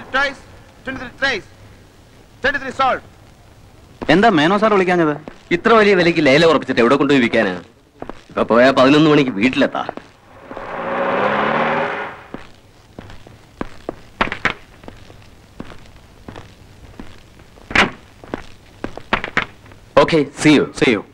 toys, 23 trays, 23 salt. എന്താ Menon sir വിളിക്കാഞ്ഞത്? ഇത്ര വലിയ വിലയ്ക്ക് ലേല ഉറപ്പിച്ചിട്ട് എവിടെ കൊണ്ടുപോയി വിൽക്കാനാ? ഇപ്പൊ പോയാ 11 മണിക്ക് വീട്ടിലെത്താ. Okay, see you. See you.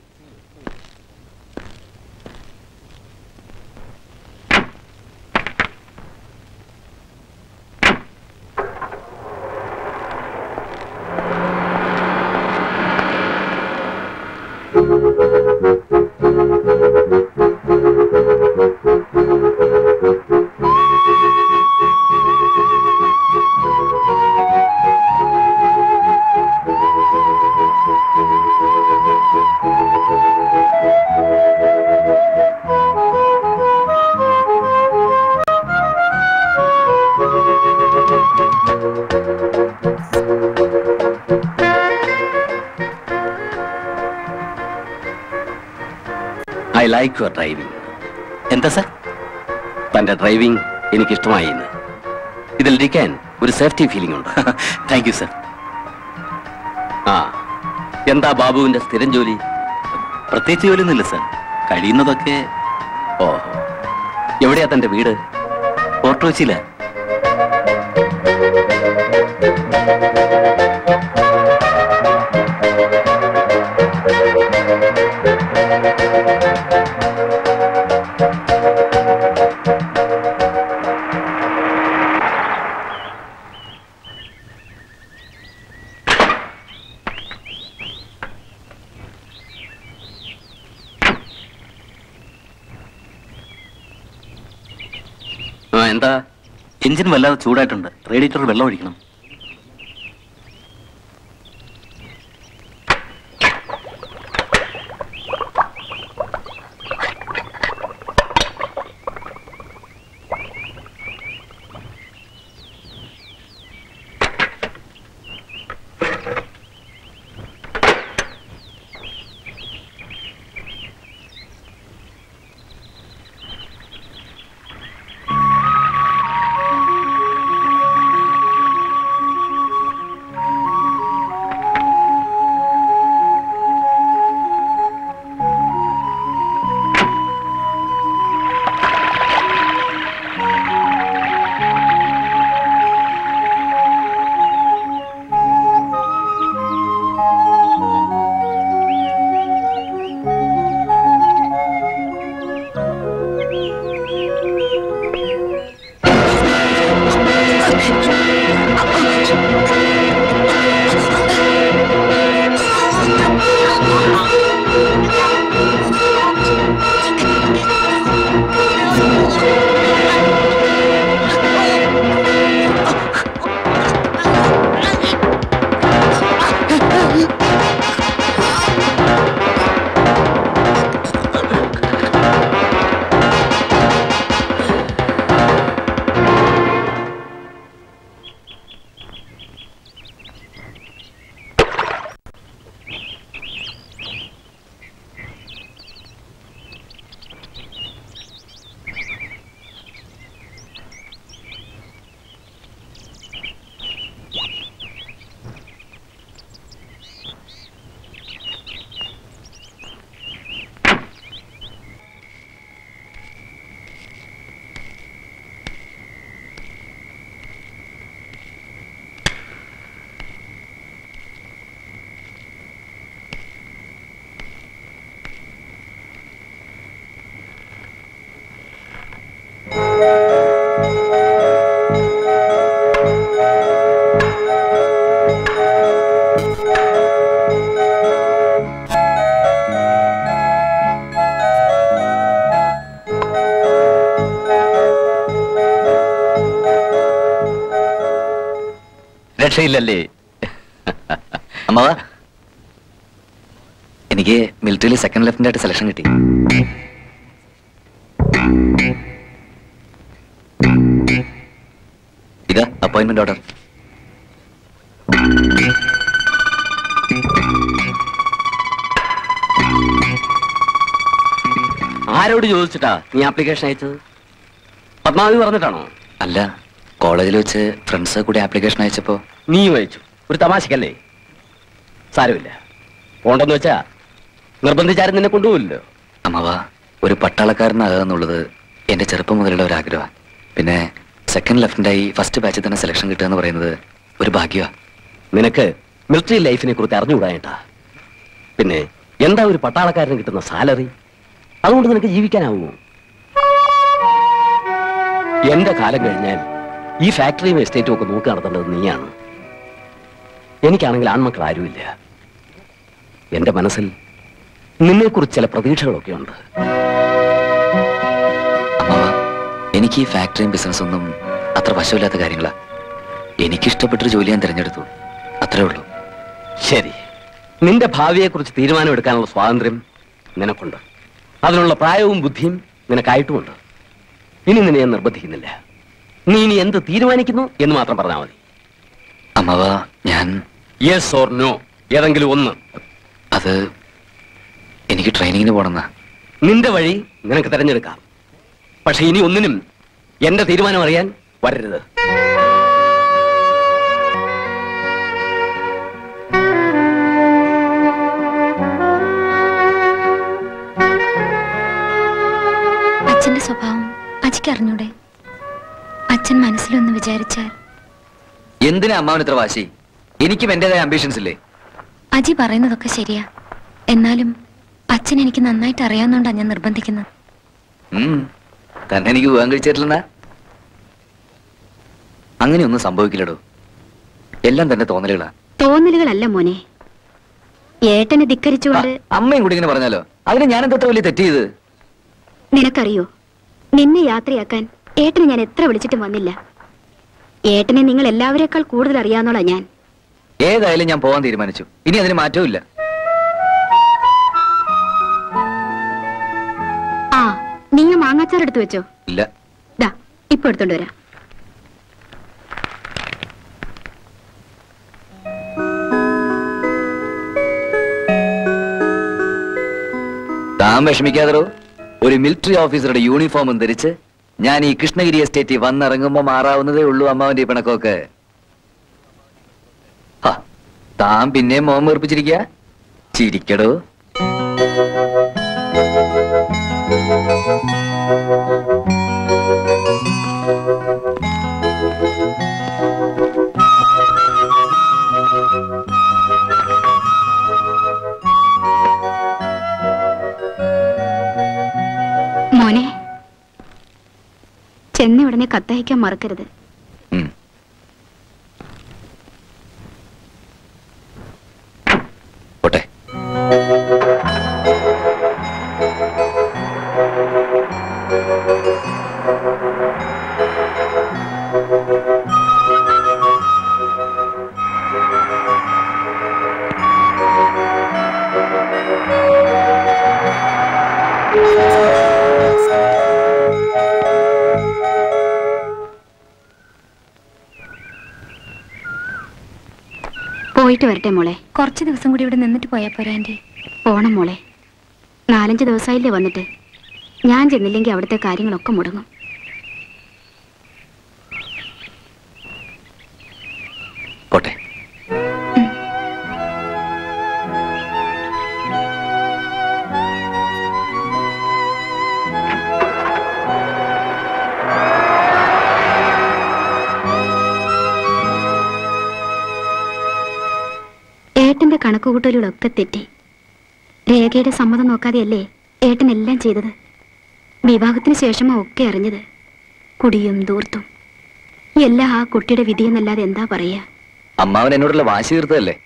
I like your driving. എന്താ സാർ? തന്റെ ഡ്രൈവിംഗ് എനിക്കിഷ്ടമായി. ഇതിലിരിക്കാൻ ഒരു സേഫ്റ്റി ഫീലിംഗ് ഉണ്ട്. Thank you sir. ആ, എന്താ ബാബുവിന്റെ സ്ഥിരം ജോലി? പ്രത്യേകിച്ച് ജോലിയൊന്നുമില്ല സാർ, കഴിയുന്നതൊക്കെ. ഓഹോ, എവിടെയാ തന്റെ വീട്? ഫോർട്ട് കൊച്ചിയില. എന്താ? എഞ്ചിൻ വല്ലാതെ ചൂടായിട്ടുണ്ട്, റേഡിയേറ്റർ വെള്ളം ഒഴിക്കണം. രക്ഷയില്ലല്ലേ? അമ്മാവ, എനിക്ക് മിലിറ്ററിയിൽ സെക്കൻഡ് ലെഫ്റ്റനന്റ് ആയിട്ട് സെലക്ഷൻ കിട്ടി. ഇതാ അപ്പോയിന്റ്മെന്റ് ഓർഡർ. ആരോട് ചോദിച്ചിട്ടാ നീ ആപ്ലിക്കേഷൻ അയച്ചത്? പത്മാവതി പറഞ്ഞിട്ടാണോ? അല്ല, കോളേജിൽ വെച്ച് ഫ്രണ്ട്സ് കൂടി ആപ്ലിക്കേഷൻ അയച്ചപ്പോ നീയും അയച്ചു. ഒരു തമാശക്കല്ലേ? സാരമില്ല, പോണ്ടെന്ന് വെച്ചാ നിർബന്ധിച്ചാരും നിന്നെ കൊണ്ടുപോകില്ലല്ലോ. അമ്മവ, ഒരു പട്ടാളക്കാരനാകുക എന്നുള്ളത് എന്റെ ചെറുപ്പം മുതലുള്ള ഒരു ആഗ്രഹമാണ്. പിന്നെ സെക്കൻഡ് ലെഫ്റ്റനന്റായി ഫസ്റ്റ് ബാച്ചിൽ തന്നെ സെലക്ഷൻ കിട്ടുക എന്ന് പറയുന്നത് ഒരു ഭാഗ്യമാണ്. നിനക്ക് മിലിറ്ററി ലൈഫിനെ കുറിച്ച് അറിഞ്ഞുകൂടായിട്ടാ. പിന്നെ എന്താ ഒരു പട്ടാളക്കാരന് കിട്ടുന്ന സാലറി? അതുകൊണ്ട് നിനക്ക് ജീവിക്കാനാവുമോ? എന്റെ കാലം കഴിഞ്ഞാൽ ഈ ഫാക്ടറിയും എസ്റ്റേറ്റും ഒക്കെ നോക്കി നടത്തേണ്ടത് നീയാണ്. എനിക്കാണെങ്കിൽ ആൺമക്കൾ ആരുമില്ല. എന്റെ മനസ്സിൽ നിന്നെക്കുറിച്ച് ചില പ്രതീക്ഷകളൊക്കെ ഉണ്ട്. അമ്മവ, എനിക്ക് ഈ ഫാക്ടറിയും ബിസിനസ് ഒന്നും അത്ര വശമില്ലാത്ത കാര്യങ്ങളാ. എനിക്കിഷ്ടപ്പെട്ടൊരു ജോലി ഞാൻ തിരഞ്ഞെടുത്തു, അത്രേ ഉള്ളൂ. ശരി, നിന്റെ ഭാവിയെക്കുറിച്ച് തീരുമാനമെടുക്കാനുള്ള സ്വാതന്ത്ര്യം നിനക്കുണ്ട്. അതിനുള്ള പ്രായവും ബുദ്ധിയും നിനക്കായിട്ടുമുണ്ട്. ഇനി നിന്നെ ഞാൻ നിർബന്ധിക്കുന്നില്ല. നീ ഇനി എന്ത് തീരുമാനിക്കുന്നു എന്ന് മാത്രം പറഞ്ഞാൽ മതി. അമ്മവ, ഞാൻ യെസ് ഓർ നോ, ഏതെങ്കിലും ഒന്ന്. അത് എനിക്ക് ട്രെയിനിങ്ങിന് പോണെന്നാ. നിന്റെ വഴി നിനക്ക് തിരഞ്ഞെടുക്കാം. പക്ഷെ ഇനി ഒന്നിനും എന്റെ തീരുമാനം അറിയാൻ വരരുത്. അച്ഛന്റെ സ്വഭാവം അജിക്ക് അറിഞ്ഞൂടെ? അച്ഛൻ മനസ്സിലൊന്ന് വിചാരിച്ചാൽ. എന്തിനാ അമ്മാവൻ ഇത്ര വാശി? എനിക്കും എന്റേതായ അംബിഷൻസ് ഇല്ലേ? അജി പറയുന്നതൊക്കെ ശരിയാ. എന്നാലും അച്ഛൻ എനിക്ക് നന്നായിട്ട് അറിയാവുന്നോണ്ടാ ഞാൻ നിർബന്ധിക്കുന്നത്. തന്നെ എനിക്ക് വിവാഹം കഴിച്ചിട്ടില്ലെന്നാ? അങ്ങനെയൊന്നും സംഭവിക്കില്ലടോ. എല്ലാം തന്നെ തോന്നലുകളാ. തോന്നലുകളല്ല മോനെ, ഏട്ടനെ ധിക്കരിച്ചുകൊണ്ട്. അമ്മയും കൂടി ഇങ്ങനെ പറഞ്ഞാലോ? അതിന് ഞാൻ എന്താ വലിയ തെറ്റ് ചെയ്ത്? നിനക്കറിയോ, നിന്നെ യാത്രയാക്കാൻ ഏട്ടനെ ഞാൻ എത്ര വിളിച്ചിട്ടും വന്നില്ല. ഏട്ടനെ നിങ്ങൾ എല്ലാവരെക്കാൾ കൂടുതൽ അറിയാവുന്നോളാ ഞാൻ. ഏതായാലും ഞാൻ പോവാൻ തീരുമാനിച്ചു. ഇനി അതിന് മാറ്റവും ഇല്ല. ആ, നീ മാങ്ങാച്ചാർ എടുത്തു വെച്ചോ? ഇല്ല. ദാ ഇപ്പൊ എടുത്തോണ്ട് വരാം. താൻ വിഷമിക്കാതോ. ഒരു മിലിറ്ററി ഓഫീസറുടെ യൂണിഫോമും ധരിച്ച് ഞാൻ ഈ കൃഷ്ണഗിരി എസ്റ്റേറ്റിൽ വന്നിറങ്ങുമ്പോ മാറാവുന്നതേ ഉള്ളൂ അമ്മാവന്റെ ഈ പിണക്കൊക്കെ. താൻ പിന്നെയും മോഹം വീർപ്പിച്ചിരിക്കുക. ചിരിക്കടോ. മോനെ, ചെന്ന ഉടനെ കത്തയക്കാൻ മറക്കരുത്. പോട്ടെ. പോയിട്ട് വരട്ടെ മോളെ. കുറച്ച് ദിവസം കൂടി ഇവിടെ നിന്നിട്ട് പോയാ പോരാ ആന്റി? പോണം മോളെ. 4-5 ദിവസമായില്ലേ വന്നിട്ട്. ഞാൻ ചെന്നില്ലെങ്കിൽ അവിടുത്തെ കാര്യങ്ങളൊക്കെ മുടങ്ങും. പോട്ടെ. ഏട്ടന്റെ കണക്കുകൂട്ടലുകളൊക്കെ തെറ്റി. രേഖയുടെ സമ്മതം നോക്കാതെയല്ലേ ഏട്ടൻ എല്ലാം ചെയ്തത്. വിവാഹത്തിന് ശേഷമാ ഒക്കെ അറിഞ്ഞത്. കുടിയും ദൂർത്തും എല്ലാം ആ കുട്ടിയുടെ വിധിയെന്നല്ലാതെ എന്താ പറയാ. അമ്മാവൻ എന്നോടുള്ള വാശി തീർത്തതല്ലേ.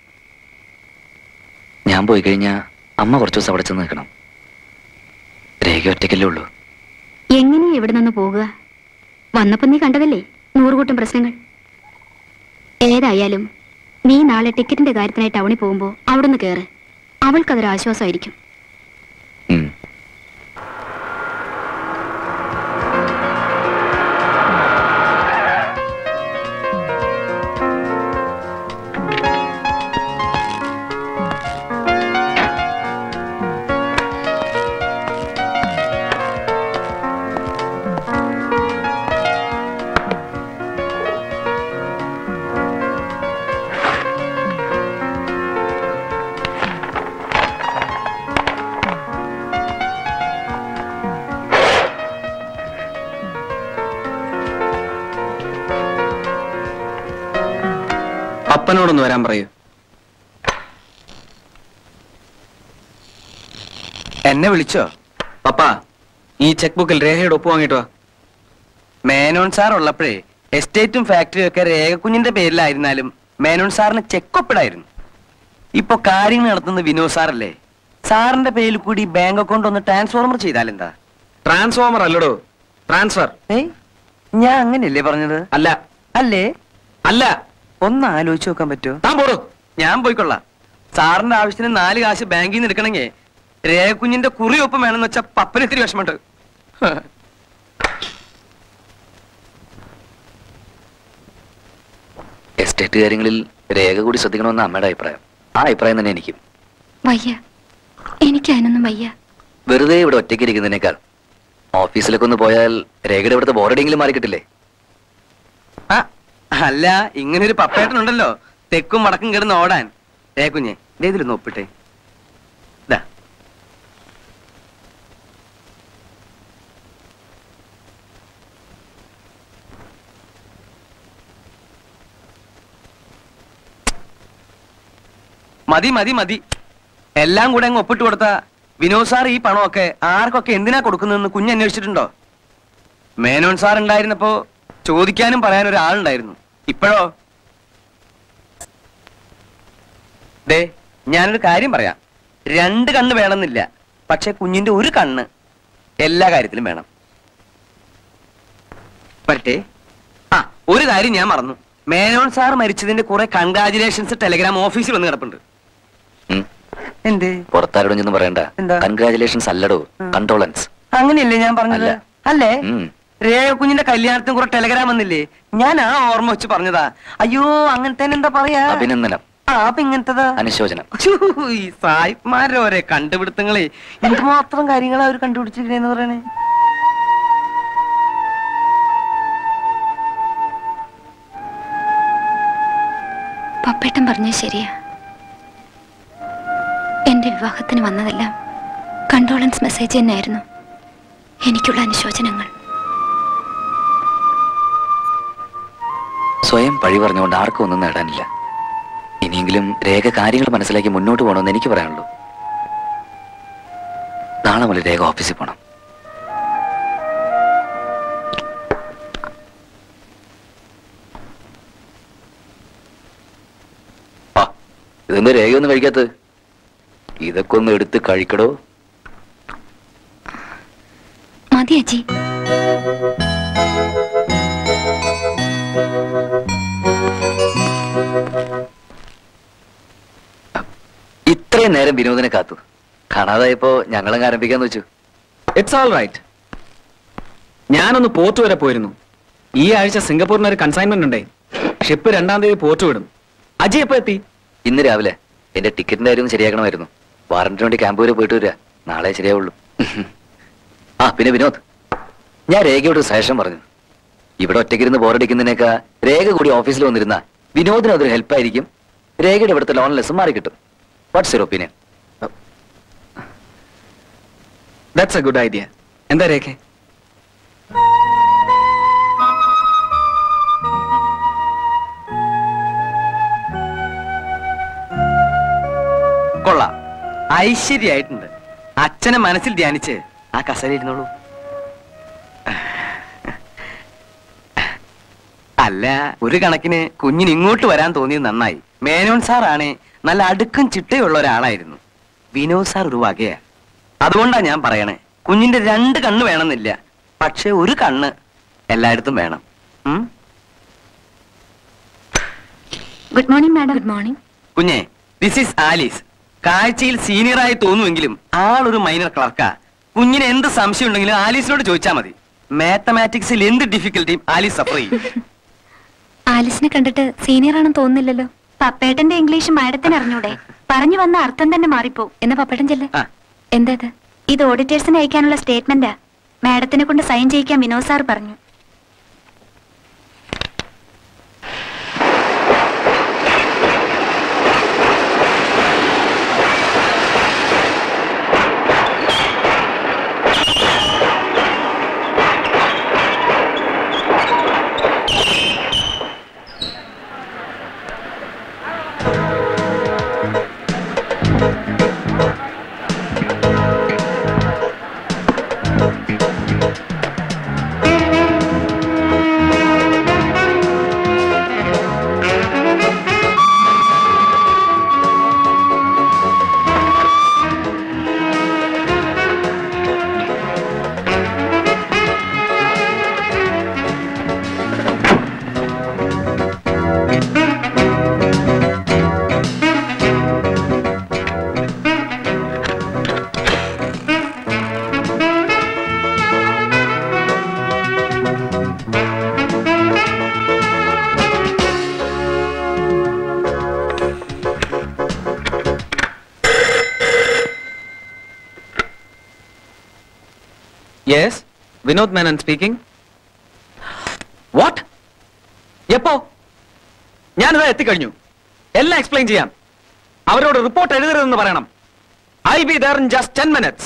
ഞാൻ പോയി കഴിഞ്ഞാ അമ്മ കുറച്ചു ദിവസം അവിടെ ചെന്ന് നിൽക്കണം. രേഖ ഒറ്റയ്ക്കല്ലേ ഉള്ളൂ. എങ്ങനെയാ എവിടെ നിന്ന് പോകുക? വന്നപ്പോ നീ കണ്ടതല്ലേ 100 കൂട്ടം പ്രശ്നങ്ങൾ. ഏതായാലും നീ നാളെ ടിക്കറ്റിന്റെ കാര്യത്തിനായി ടൗണിൽ പോകുമ്പോ അവിടുന്ന് കയറ്. അവൾക്കതൊരു ആശ്വാസമായിരിക്കും. പപ്പനോടൊന്ന് വരാൻ പറയൂ. എന്നെ വിളിച്ചോ? പപ്പ, ഈ ചെക്ക് ബുക്കിൽ രേഖയുടെ ഒപ്പ് വാങ്ങിട്ട് വാ. മേനോൻ സാർ ഉള്ളപ്പോഴേ എസ്റ്റേറ്റും ഫാക്ടറിയും ഒക്കെ രേഖക്കുഞ്ഞിന്റെ പേരിലായിരുന്നാലും മേനോൻ സാറിന് ചെക്കൊപ്പിടായിരുന്നു. ഇപ്പൊ കാര്യങ്ങൾ നടത്തുന്നത് വിനോദ് സാറല്ലേ. സാറിന്റെ പേരിൽ കൂടി ബാങ്ക് അക്കൗണ്ട് ഒന്ന് ട്രാൻസ്ഫോർമർ ചെയ്താലെന്താ? ട്രാൻസ്ഫോമർ അല്ലടോ, ട്രാൻസ്ഫർ. ഞാൻ അങ്ങനെയല്ലേ പറഞ്ഞത്? അല്ല. അല്ലേ? അല്ല. ഒന്ന് ആലോചിച്ച് നോക്കാൻ പറ്റുമോ? താൻ പോടോ. ഞാൻ പോയിക്കൊള്ളാം. സാറിന്റെ ആവശ്യത്തിന് 4 കാശ് ബാങ്കിൽ നിന്ന് എടുക്കണമെങ്കിൽ രേഖക്കുഞ്ഞിന്റെ കുറിയൊപ്പം വേണമെന്ന് വെച്ചാൽ പപ്പന് ഇത്തിരി വിഷമമുണ്ട്. എസ്റ്റേറ്റ് കാര്യങ്ങളിൽ രേഖ കൂടി ശ്രദ്ധിക്കണമെന്ന അമ്മയുടെ അഭിപ്രായം. ആ അഭിപ്രായം തന്നെ എനിക്കും. വയ്യ, എനിക്ക് അതിനൊന്നും വയ്യ. വെറുതെ ഇവിടെ ഒറ്റയ്ക്ക് ഇരിക്കുന്നതിനേക്കാൾ ഓഫീസിലൊക്കെ ഒന്ന് പോയാൽ രേഖയുടെ ഇവിടുത്തെ ബോർഡെങ്കിലും മാറിക്കിട്ടില്ലേ? അല്ല, ഇങ്ങനൊരു പപ്പേട്ടനുണ്ടല്ലോ തെക്കും വടക്കും കിടന്ന് ഓടാൻ. രേഖക്കുഞ്ഞെ ഇതിലൊന്ന് ഒപ്പിട്ടെ. മതി മതി മതി, എല്ലാം കൂടെ അങ്ങ് ഒപ്പിട്ട് കൊടുത്ത വിനോദ് സാർ ഈ പണമൊക്കെ ആർക്കൊക്കെ എന്തിനാ കൊടുക്കുന്നതെന്ന് കുഞ്ഞ് അന്വേഷിച്ചിട്ടുണ്ടോ? മേനോൻ സാർ ഉണ്ടായിരുന്നപ്പോ ചോദിക്കാനും പറയാനും ഒരാളുണ്ടായിരുന്നു. ഇപ്പോഴോ? ദേ, ഞാനൊരു കാര്യം പറയാം. 2 കണ്ണ് വേണമെന്നില്ല, പക്ഷെ കുഞ്ഞിന്റെ ഒരു കണ്ണ് എല്ലാ കാര്യത്തിലും വേണം. പറ്റേ? ഒരു കാര്യം ഞാൻ മറന്നു. മേനോൻ സാർ മരിച്ചതിന്റെ കുറെ കൺഗ്രാജുലേഷൻസ് ടെലഗ്രാം ഓഫീസിൽ വന്ന് കിടപ്പുണ്ട്. എന്തേ? പുറത്താരോടൊന്നും പറയണ്ട. കൺഗ്രാജുലേഷൻസ് അല്ലടോ, കണ്ടോളൻസ്. അങ്ങനെയല്ലേ ഞാൻ പറഞ്ഞത്? അല്ലേ? രേഖക്കുഞ്ഞിന്റെ കല്യാണത്തിന് കുറെ ടെലഗ്രാം വന്നില്ലേ? ഞാൻ ആ ഓർമ്മ വെച്ച് പറഞ്ഞതാ. അയ്യോ, അങ്ങനത്തെ എന്താ പറയാ? അഭിനന്ദനം. അപ്പൊ ഇങ്ങനത്തതാ അനുശോചനം. ഈ സായിപ്പ്മാരോരെ കണ്ടുപിടുത്തങ്ങളെ എന്തുമാത്രം കാര്യങ്ങളാ അവർ കണ്ടുപിടിച്ചിരിക്കണേന്ന് പറയണേ. പപ്പേട്ടൻ പറഞ്ഞ ശരിയാ. എന്റെ വിവാഹത്തിന് വന്നതെല്ലാം കണ്ടോളൻസ് മെസ്സേജ് തന്നെയായിരുന്നു. എനിക്കുള്ള അനുശോചനങ്ങൾ. സ്വയം പഴി പറഞ്ഞുകൊണ്ട് ആർക്കും ഒന്നും നേടാനില്ല. ഇനിയെങ്കിലും രേഖ കാര്യങ്ങൾ മനസ്സിലാക്കി മുന്നോട്ട് പോകണമെന്ന് എനിക്ക് പറയാനുള്ളൂ. നാളെ മുതൽ രേഖ ഓഫീസിൽ പോകണം. ഇതെന്താ രേഖയൊന്നും കഴിക്കാത്തത്? ഇതൊക്കെ ഒന്ന് എടുത്ത് കഴിക്കടോ. മതി അജി. ഇത്രയും നേരം വിനോദിനെ കാത്തു. കാണാതായപ്പോ ഞങ്ങളങ്ങ് ആരംഭിക്കാന്ന് വെച്ചു. It's all right. ഞാനൊന്ന് പോർട്ട് വരെ പോയിരുന്നു. ഈ ആഴ്ച സിംഗപ്പൂരിന് ഒരു കൺസൈൻമെന്റ് ഉണ്ടേ. ഷിപ്പ് 2-ാം തീയതി പോർട്ട് വിടും. അജി എപ്പോ എത്തി? ഇന്ന് രാവിലെ. എന്റെ ടിക്കറ്റിന്റെ കാര്യം ശരിയാക്കണമായിരുന്നു. വാറന്റിന് വേണ്ടി ക്യാമ്പ് വരെ പോയിട്ട് വരിക. നാളെ ശരിയാവുള്ളൂ. പിന്നെ വിനോദ്, ഞാൻ രേഖയോട് സജഷൻ പറഞ്ഞു. ഇവിടെ ഒറ്റയ്ക്കിരുന്ന് ബോറടിക്കുന്നതിനേക്കാ രേഖ കൂടി ഓഫീസിൽ വന്നിരുന്ന വിനോദിന് അതൊരു ഹെൽപ്പായിരിക്കും. രേഖയുടെ ഇവിടുത്തെ ലോൺലെസ് മാറി കിട്ടും. What's your opinion? That's a good idea. എന്താ രേഖ? കൊള്ളാം, ഐശ്വര്യായിട്ടുണ്ട്. അച്ഛനെ മനസ്സിൽ ധ്യാനിച്ച് ആ കസേര ഇരുന്നോളൂ. അല്ല, ഒരു കണക്കിന് കുഞ്ഞിന് ഇങ്ങോട്ട് വരാൻ തോന്നിയത് നന്നായി. മേനോൻ സാറാണ് നല്ല അടുക്കും ചിട്ടയുള്ള ഒരാളായിരുന്നു. വിനോദ് സാർ ഒരു വകയാ. അതുകൊണ്ടാ ഞാൻ പറയണേ, കുഞ്ഞിന്റെ 2 കണ്ണ് വേണമെന്നില്ല, പക്ഷെ ഒരു കണ്ണ് എല്ലായിടത്തും വേണം. Good morning madam. Good morning. കുഞ്ഞെ, ദിസ് ഈസ് ആലീസ്. കാഴ്ചയിൽ സീനിയറായി തോന്നുമെങ്കിലും ആളൊരു മൈനർ ക്ലർക്കാ. കുഞ്ഞിന് എന്ത് സംശയം ഉണ്ടെങ്കിലും ആലീസിനോട് ചോദിച്ചാൽ മതി. മാത്തമാറ്റിക്സിൽ എന്ത് ഡിഫിക്കൽട്ടിയും ആലീസ് സഫർ ചെയ്യും. ആലിസിനെ കണ്ടിട്ട് സീനിയർ ആണെന്ന് തോന്നുന്നില്ലല്ലോ. പപ്പേട്ടന്റെ ഇംഗ്ലീഷ് മാഡത്തിന് അറിഞ്ഞൂടെ? പറഞ്ഞു വന്ന അർത്ഥം തന്നെ മാറിപ്പോ. എന്നാ പപ്പേട്ടൻ ചെല്ലേ. എന്താ ഇത്? ഇത് ഓഡിറ്റേഴ്സിന് അയക്കാനുള്ള സ്റ്റേറ്റ്മെന്റാ. മാഡത്തിനെ കൊണ്ട് സൈൻ ചെയ്യിക്കാൻ വിനോദ് സാർ പറഞ്ഞു. Yes, Vinod Menon speaking. What? എപ്പോ? ഞാനിതാ എത്തിക്കഴിഞ്ഞു. എല്ലാം എക്സ്പ്ലെയിൻ ചെയ്യാം. അവരോട് റിപ്പോർട്ട് എഴുതരുതെന്ന് പറയണം. I be there in just 10 minutes.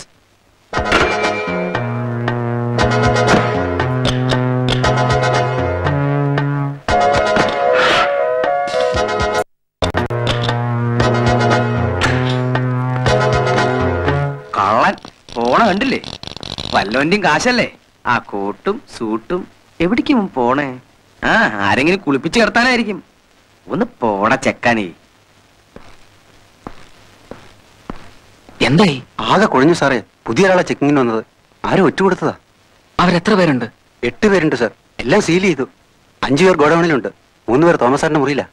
കള്ളൻ പോണ കണ്ടില്ലേ? വല്ലോന്റെയും കാശല്ലേ? ആ കോട്ടും സൂട്ടും എവിടേക്കും പോണേ? ആ, ആരെങ്കിലും കുളിപ്പിച്ച് കിടത്താനായിരിക്കും. ഒന്ന് പോണ ചെക്കാനേ. എന്തായി? ആകെ കുഴഞ്ഞു സാറേ. പുതിയ ഒരാളെ ചെക്കിങ്ങിന് വന്നത്. ആരും ഒറ്റ കൊടുത്തതാ. അവരെത്ര പേരുണ്ട്? 8 പേരുണ്ട് സാർ. എല്ലാം സീൽ ചെയ്തു. 5 പേർ ഗോഡൌണിലുണ്ട്. 3 പേർ തോമസ് സാറിന്റെ മുറിയില്ല.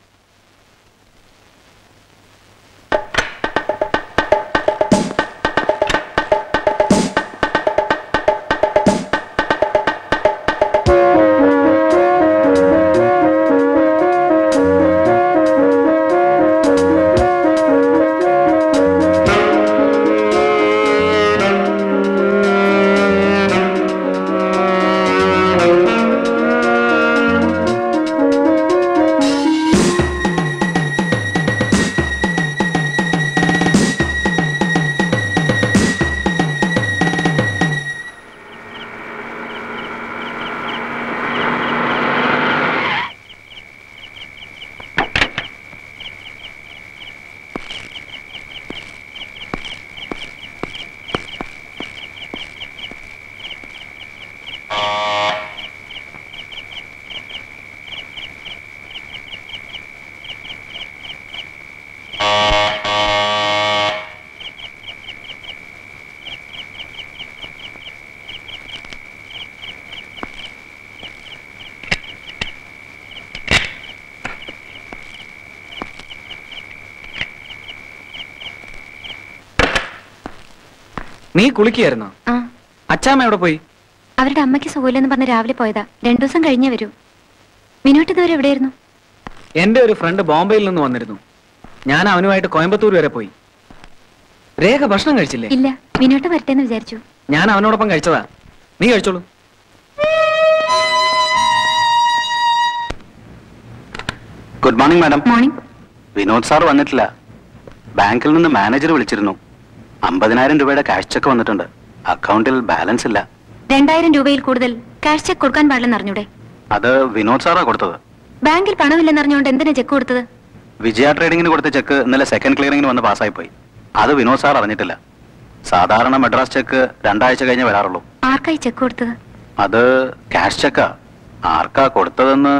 നീ കുളിക്കുകയായിരുന്നോ? ആ, അച്ചാമ്മ എവിടെ പോയി? അവരുടെ അമ്മയ്ക്ക് സുഖമില്ലെന്ന് പറഞ്ഞ് രാവിലെ പോയതാ. 2 ദിവസം കഴിഞ്ഞേ വരൂ. വിനോട്ട് ഇതുവരെ എവിടെയായിരുന്നു? എന്റെ ഒരു ഫ്രണ്ട് ബോംബെയിൽ നിന്ന് വന്നിരുന്നു. ഞാൻ അവനുമായിട്ട് കോയമ്പത്തൂർ വരെ പോയി. രേഖ ഭക്ഷണം കഴിച്ചില്ലേ? ഇല്ല, വിനോട്ട് വരട്ടെന്ന് വിചാരിച്ചു. ഞാൻ അവനോടൊപ്പം കഴിച്ചതാ. നീ കഴിച്ചോളൂ. Good morning madam. Morning. Vinod sir വന്നിട്ടില്ല. ബാങ്കിൽ നിന്ന് മാനേജർ വിളിച്ചിരുന്നു. 50,000 രൂപയുടെ ക്യാഷ് ചെക്ക് വന്നിട്ടുണ്ട്. അക്കൗണ്ടിൽ ബാലൻസ് ഇല്ല. 2000 രൂപയിൽ കൂടുതൽ ക്യാഷ് ചെക്ക് കൊടുക്കാൻ പാടില്ലെന്ന് അറിഞ്ഞൂടെ? അത് വിനോദ് സാറാ കൊടുത്തത്. ബാങ്കിൽ പണമില്ലെന്ന് അറിഞ്ഞുകൊണ്ട് എന്തിനാ ചെക്ക് കൊടുത്തത്? വിജയ ട്രേഡിങ്ങിന് കൊടുത്ത ചെക്ക് ഇന്നലെ സെക്കൻഡ് ക്ലിയറിംഗിന് വന്ന് പാസ്സായി പോയി. അത് വിനോദ് സാർ അറിഞ്ഞിട്ടില്ല. സാധാരണ മദ്രാസ് ചെക്ക് 2 ആഴ്ച കഴിഞ്ഞേ വരാറുള്ളൂ. ആർക്കായി ചെക്ക് കൊടുത്തത്? അത് ക്യാഷ് ചെക്കാ. ആർക്കാ കൊടുത്തതെന്ന്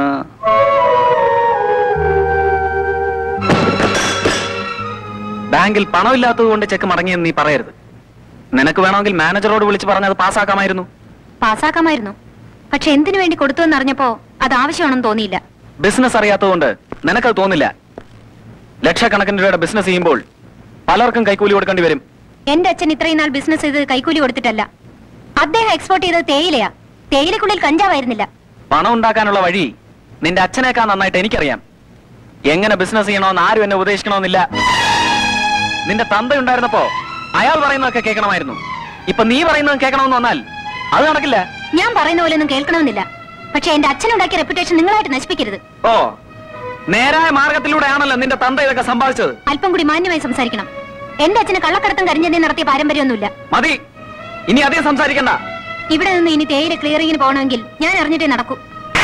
ബാങ്കിൽ പണമില്ലാത്തത് കൊണ്ട് ചെക്ക് മടങ്ങിയെന്ന് നീ പറയരുത്. നിനക്ക് വേണമെങ്കിൽ മാനേജറോട് വിളിച്ച് പറഞ്ഞത് പാസ്സാക്കാമായിരുന്നു. പാസ്സാക്കാമായിരുന്നു. പക്ഷെ എന്തിനു വേണ്ടി കൊടുത്തു എന്നറിഞ്ഞപ്പോ അത് ആവശ്യമാണെന്ന് തോന്നിയില്ല. ബിസിനസ് അറിയാത്തതുകൊണ്ട് നിനക്കത് തോന്നില്ല. ലക്ഷക്കണക്കിന് രൂപയുടെ ബിസിനസ് ചെയ്യുമ്പോൾ പലർക്കും കൈക്കൂലി കൊടുക്കേണ്ടി വരും. എന്റെ അച്ഛൻ ഇത്രയും നാൾ ബിസിനസ് ചെയ്ത് കൈക്കൂലി കൊടുത്തിട്ടല്ല. അദ്ദേഹം എക്സ്പോർട്ട് ചെയ്തത് തേയിലയാ. തേയിലക്കുള്ളിൽ കഞ്ചാവായിരുന്നില്ല. പണം ഉണ്ടാക്കാനുള്ള വഴി നിന്റെ അച്ഛനേക്കാൾ നന്നായിട്ട് എനിക്കറിയാം. എങ്ങനെ ബിസിനസ് ചെയ്യണമെന്ന് ആരും എന്നെ ഉപദേശിക്കണമെന്നില്ല. നിന്റെ തന്ത ഉണ്ടായിരുന്നപ്പോ അയാൾ പറയുന്നതൊക്കെ കേൾക്കണമായിരുന്നു. ഇപ്പൊ നീ പറയുന്നത് കേൾക്കണമെന്ന് വന്നാൽ അത് നടക്കില്ല. ഞാൻ പറയുന്ന പോലെ ഒന്നും കേൾക്കണമെന്നില്ല. പക്ഷെ എന്റെ അച്ഛനുണ്ടാക്കിയ റെപ്യൂട്ടേഷൻ നിങ്ങളായിട്ട് നശിപ്പിക്കരുത്. ഓ, നേരായ മാർഗത്തിലൂടെയാണല്ലോ നിന്റെ തന്ത ഇതൊക്കെ സമ്പാദിച്ചത്. അല്പം കൂടി മാന്യമായി സംസാരിക്കണം. എന്റെ അച്ഛന് കള്ളക്കടത്തും കരിഞ്ചന്തയും നടത്തിയ പാരമ്പര്യമൊന്നുമില്ല. മതി, ഇനി അധികം സംസാരിക്കണ്ട. ഇവിടെ നിന്ന് ഇനി തേയില ക്ലിയറിങ്ങിന് പോകണമെങ്കിൽ ഞാൻ അറിഞ്ഞിട്ടേ നടക്കൂ.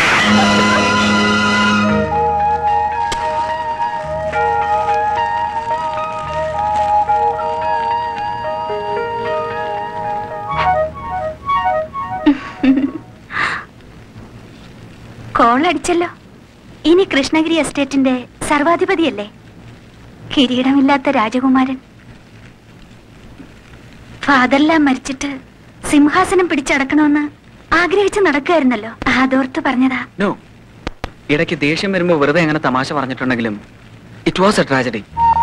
കോളടിച്ചല്ലോ. ഇനി കൃഷ്ണഗിരി എസ്റ്റേറ്റിന്റെ സർവാധിപതിയല്ലേ? കിരീടമില്ലാത്ത രാജകുമാരൻ. ഫാദറിലാം മരിച്ചിട്ട് സിംഹാസനം പിടിച്ചടക്കണമെന്ന് ആഗ്രഹിച്ച് നടക്കുകയായിരുന്നല്ലോ. അതോർത്ത് പറഞ്ഞതാ. നോ, ഇടയ്ക്ക് ദേഷ്യം വരുമ്പോ വെറുതെ അങ്ങനെ തമാശ പറഞ്ഞിട്ടുണ്ടെങ്കിലും ഇറ്റ് വാസ് എ ട്രാജഡി.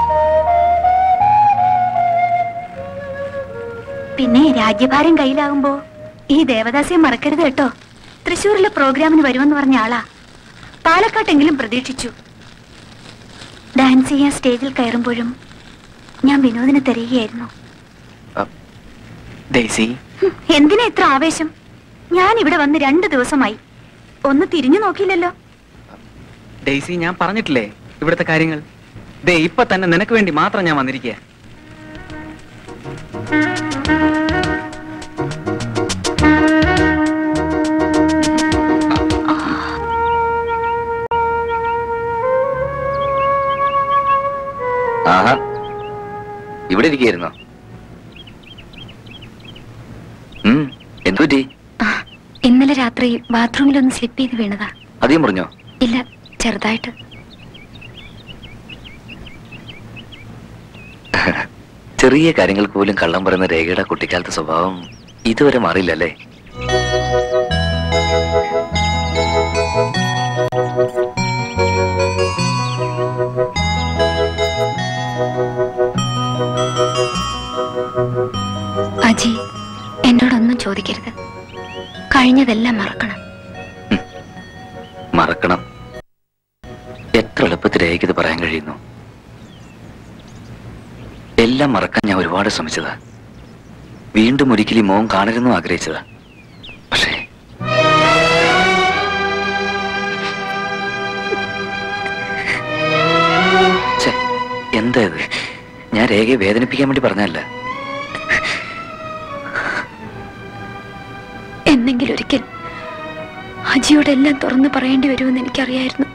പിന്നെ രാജ്യഭാരം കയ്യിലാകുമ്പോ ഈ ദേവദാസിയെ മറക്കരുത് കേട്ടോ. തൃശ്ശൂരിലെ പ്രോഗ്രാമിന് വരുമെന്ന് പറഞ്ഞ ആളാ. പാലക്കാട്ടെങ്കിലും പ്രതീക്ഷിച്ചു. ഡാൻസ് ചെയ്യാൻ സ്റ്റേജിൽ കയറുമ്പോഴും ഞാൻ വിനോദിനെ തിരയുകയായിരുന്നു. ഡെയ്സി, എന്തിനാ ഇത്ര ആവേശം? ഞാൻ ഇവിടെ വന്ന് 2 ദിവസമായി. ഒന്ന് തിരിഞ്ഞു നോക്കിയില്ലല്ലോ. ഡെയ്സി, ഞാൻ പറഞ്ഞിട്ടില്ലേ ഇവിടുത്തെ കാര്യങ്ങൾ. ദേ ഇപ്പൊ തന്നെ നിനക്ക് വേണ്ടി മാത്രം ഞാൻ വന്നിരിക്കുക. ആഹാ, ഇവിടെ ഇരിക്കുകയായിരുന്നോ? എന്തുപറ്റി? ഇന്നലെ രാത്രി ബാത്റൂമിലൊന്ന് സ്ലിപ്പ് ചെയ്ത് വീണതാ. അധികം പറഞ്ഞോ? ഇല്ല, ചെറുതായിട്ട്. ചെറിയ കാര്യങ്ങൾക്ക് പോലും കള്ളം പറയുന്ന രേഖയുടെ കുട്ടിക്കാലത്തെ സ്വഭാവം ഇതുവരെ മാറിയില്ലല്ലേ? അജി, എന്നോടൊന്നും ചോദിക്കരുത്. കഴിഞ്ഞതെല്ലാം മറക്കണം. മറക്കണം? എത്ര എളുപ്പത്തിൽ രേഖയ്ക്ക് ഇത് പറയാൻ കഴിയുന്നു? എല്ലാം മറക്കാൻ ഞാൻ ഒരുപാട് ശ്രമിച്ചതാ. വീണ്ടും ഒരിക്കലും മോൻ കാണരുതെന്നും ആഗ്രഹിച്ചതാ. പക്ഷേ എന്താ ഇത്? ഞാൻ രേഖയെ വേദനിപ്പിക്കാൻ വേണ്ടി പറഞ്ഞല്ല. എന്നെങ്കിലും ഒരിക്കൽ അജിയോട് എല്ലാം തുറന്നു പറയേണ്ടി വരുമെന്ന് എനിക്കറിയായിരുന്നു.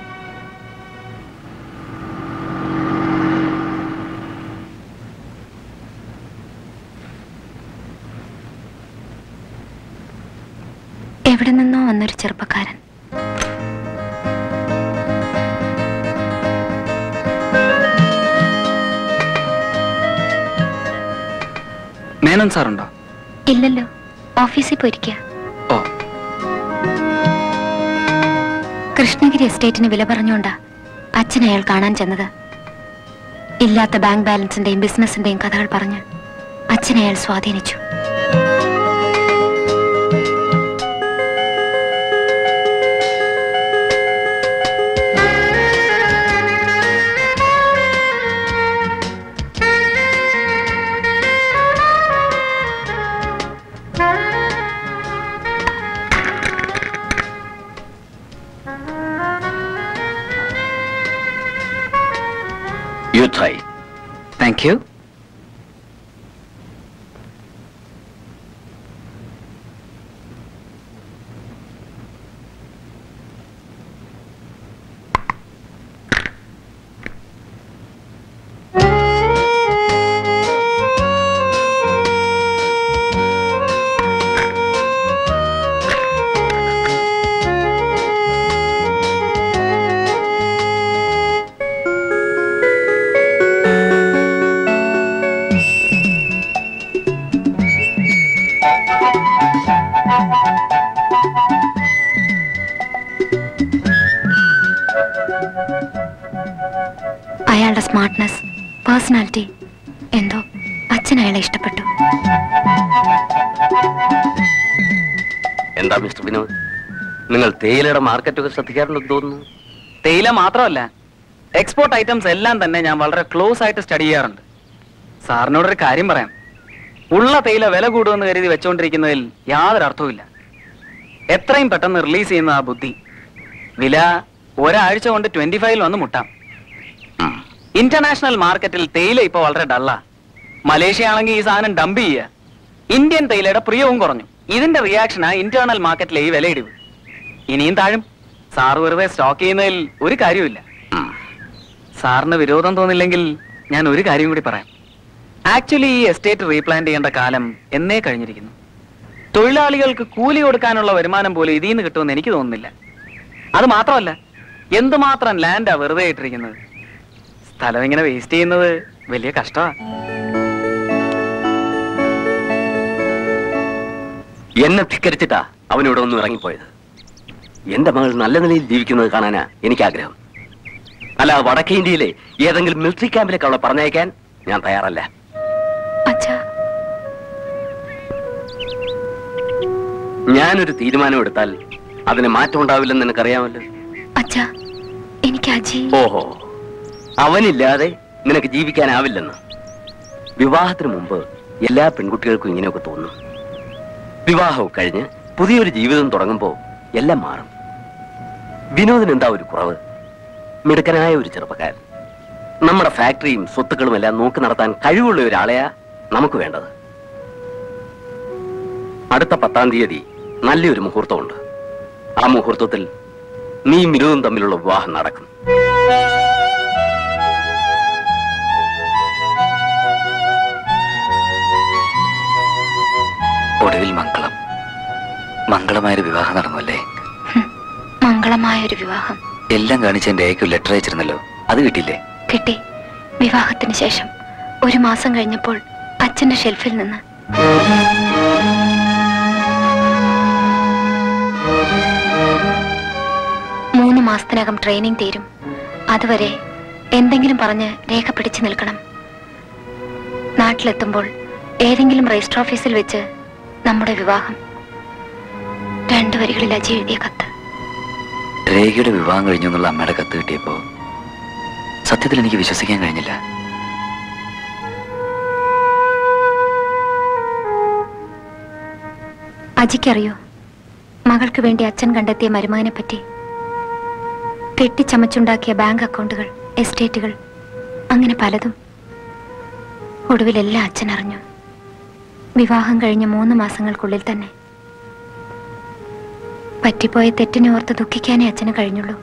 എവിടെ നിന്നോ വന്നൊരു ചെറുപ്പക്കാരൻ. മേനോൻ സാറുണ്ടോ? ഇല്ലല്ലോ, ഓഫീസിൽ പോയിരിക്കുക. ഓ, കൃഷ്ണഗിരി എസ്റ്റേറ്റിന് വില പറഞ്ഞുകൊണ്ടാ അച്ഛൻ അയാൾ കാണാൻ ചെന്നത്. ഇല്ലാത്ത ബാങ്ക് ബാലൻസിന്റെയും ബിസിനസിന്റെയും കഥകൾ പറഞ്ഞ് അച്ഛൻ അയാൾ സ്വാധീനിച്ചു. You try. Thank you. അയാളുടെ സ്മാർട്ട്നെസ്, പേഴ്സണാലിറ്റി, എന്തോ അച്ഛൻ അയാളെ ഇഷ്ടപ്പെട്ടു. എന്താ മിസ്റ്റർ വിനോദ്, നിങ്ങൾ തേയിലയുടെ മാർക്കറ്റൊക്കെ ശ്രദ്ധിക്കാറുണ്ടെന്ന് തോന്നുന്നു. തേയില മാത്രമല്ല, എക്സ്പോർട്ട് ഐറ്റംസ് എല്ലാം തന്നെ ഞാൻ വളരെ ക്ലോസ് ആയിട്ട് സ്റ്റഡി ചെയ്യാറുണ്ട്. സാറിനോടൊരു കാര്യം പറയാം. ഉള്ള തേയില വില കൂടുമെന്ന് കരുതി വെച്ചുകൊണ്ടിരിക്കുന്നതിൽ യാതൊരു അർത്ഥവുമില്ല. എത്രയും പെട്ടെന്ന് റിലീസ് ചെയ്യുന്ന ആ ബുദ്ധി. വില ഒരാഴ്ച കൊണ്ട് 25 വന്ന് മുട്ടാം. ഇന്റർനാഷണൽ മാർക്കറ്റിൽ തേയില ഇപ്പൊ വളരെ ഡള്ളാ. മലേഷ്യ ആണെങ്കിൽ ഈ സാധനം ഡംപ് ചെയ്യുക. ഇന്ത്യൻ തേയിലയുടെ പ്രിയവും കുറഞ്ഞു. ഇതിന്റെ റിയാക്ഷനാ ഇന്റേണൽ മാർക്കറ്റിലെ ഈ വിലയിടിവ്. ഇനിയും താഴും. സാർ വെറുതെ സ്റ്റോക്ക് ചെയ്യുന്നതിൽ ഒരു കാര്യമില്ല. സാറിന് വിരോധം തോന്നില്ലെങ്കിൽ ഞാൻ ഒരു കാര്യം കൂടി പറയാം. ആക്ച്വലി ഈ എസ്റ്റേറ്റ് റീപ്ലാന്റ് ചെയ്യേണ്ട കാലം എന്നേ കഴിഞ്ഞിരിക്കുന്നു. തൊഴിലാളികൾക്ക് കൂലി കൊടുക്കാനുള്ള വരുമാനം പോലും ഇതിൽ നിന്ന് കിട്ടുമെന്ന് എനിക്ക് തോന്നുന്നില്ല. അത് മാത്രമല്ല, എന്തുമാത്രം ലാൻഡാ വെറുതെ ഇട്ടിരിക്കുന്നത്. സ്ഥലം ഇങ്ങനെ വേസ്റ്റ് ചെയ്യുന്നത് വലിയ കഷ്ടമാണ്. എന്നെ ധിക്കരിച്ചിട്ടാ അവനിവിടെ ഒന്നും ഇറങ്ങിപ്പോയത്. എന്റെ മകൾ നല്ല നിലയിൽ ജീവിക്കുന്നത് കാണാനാ എനിക്ക് ആഗ്രഹം. അല്ല, വടക്കേ ഇന്ത്യയിലെ ഏതെങ്കിലും മിലിറ്ററി ക്യാമ്പിലേക്ക് അവളെ പറഞ്ഞയക്കാൻ ഞാൻ തയ്യാറല്ല. ഞാനൊരു തീരുമാനം എടുത്താൽ അതിന് മാറ്റം ഉണ്ടാവില്ലെന്ന് നിനക്കറിയാമല്ലോ. എനിക്ക് അജി. ഓഹോ, അവനില്ലാതെ നിനക്ക് ജീവിക്കാനാവില്ലെന്ന്. വിവാഹത്തിന് മുമ്പ് എല്ലാ പെൺകുട്ടികൾക്കും ഇങ്ങനെയൊക്കെ തോന്നും. വിവാഹവും കഴിഞ്ഞ് പുതിയൊരു ജീവിതം തുടങ്ങുമ്പോൾ എല്ലാം മാറും. വിനോദിന് എന്താ ഒരു കുറവ്? മിടുക്കനായ ഒരു ചെറുപ്പക്കാരൻ. നമ്മുടെ ഫാക്ടറിയും സ്വത്തുക്കളും എല്ലാം നോക്കി നടത്താൻ കഴിവുള്ള ഒരാളെയാ നമുക്ക് വേണ്ടത്. അടുത്ത 10-ാം തീയതി നല്ലൊരു മുഹൂർത്തമുണ്ട്. ആ മുഹൂർത്തത്തിൽ നീയും വിനോദും തമ്മിലുള്ള വിവാഹം നടക്കും. ഒടുവിൽ മംഗളമായൊരു വിവാഹം നടന്നല്ലേ? മംഗളമായൊരു വിവാഹം. എല്ലാം കാണിച്ച് എന്റെ ഏക്ക് ലെറ്റർ അയച്ചിരുന്നല്ലോ, അത് കിട്ടിയില്ലേ? കിട്ടി. വിവാഹത്തിന് ശേഷം 1 മാസം കഴിഞ്ഞപ്പോൾ അച്ഛന്റെ ഷെൽഫിൽ നിന്ന്. മൂന്ന് മാസത്തിനകം ട്രെയിനിങ് തീരും. അതുവരെ എന്തെങ്കിലും പറഞ്ഞ് രേഖ പിടിച്ചു നിൽക്കണം. നാട്ടിലെത്തുമ്പോൾ ഏതെങ്കിലും രജിസ്റ്റർ ഓഫീസിൽ വെച്ച് നമ്മുടെ വിവാഹം. 2 വരികളിൽ അജി എഴുതിയ കത്ത്. രേഖയുടെ വിവാഹം കഴിഞ്ഞു എന്നുള്ള അമ്മയുടെ കത്ത് കിട്ടിയപ്പോ സത്യത്തിൽ എനിക്ക് വിശ്വസിക്കാൻ കഴിഞ്ഞില്ല. അജിക്കറിയോ മകൾക്ക് വേണ്ടി അച്ഛൻ കണ്ടെത്തിയ മരുമകനെ പറ്റി? കെട്ടിച്ചമച്ചുണ്ടാക്കിയ ബാങ്ക് അക്കൗണ്ടുകൾ, എസ്റ്റേറ്റുകൾ, അങ്ങനെ പലതും. ഒടുവിലെല്ലാം അച്ഛൻ അറിഞ്ഞു. വിവാഹം കഴിഞ്ഞ 3 മാസങ്ങൾക്കുള്ളിൽ തന്നെ. പറ്റിപ്പോയ തെറ്റിനെ ഓർത്ത് ദുഃഖിക്കാനേ അച്ഛന് കഴിഞ്ഞുള്ളൂ.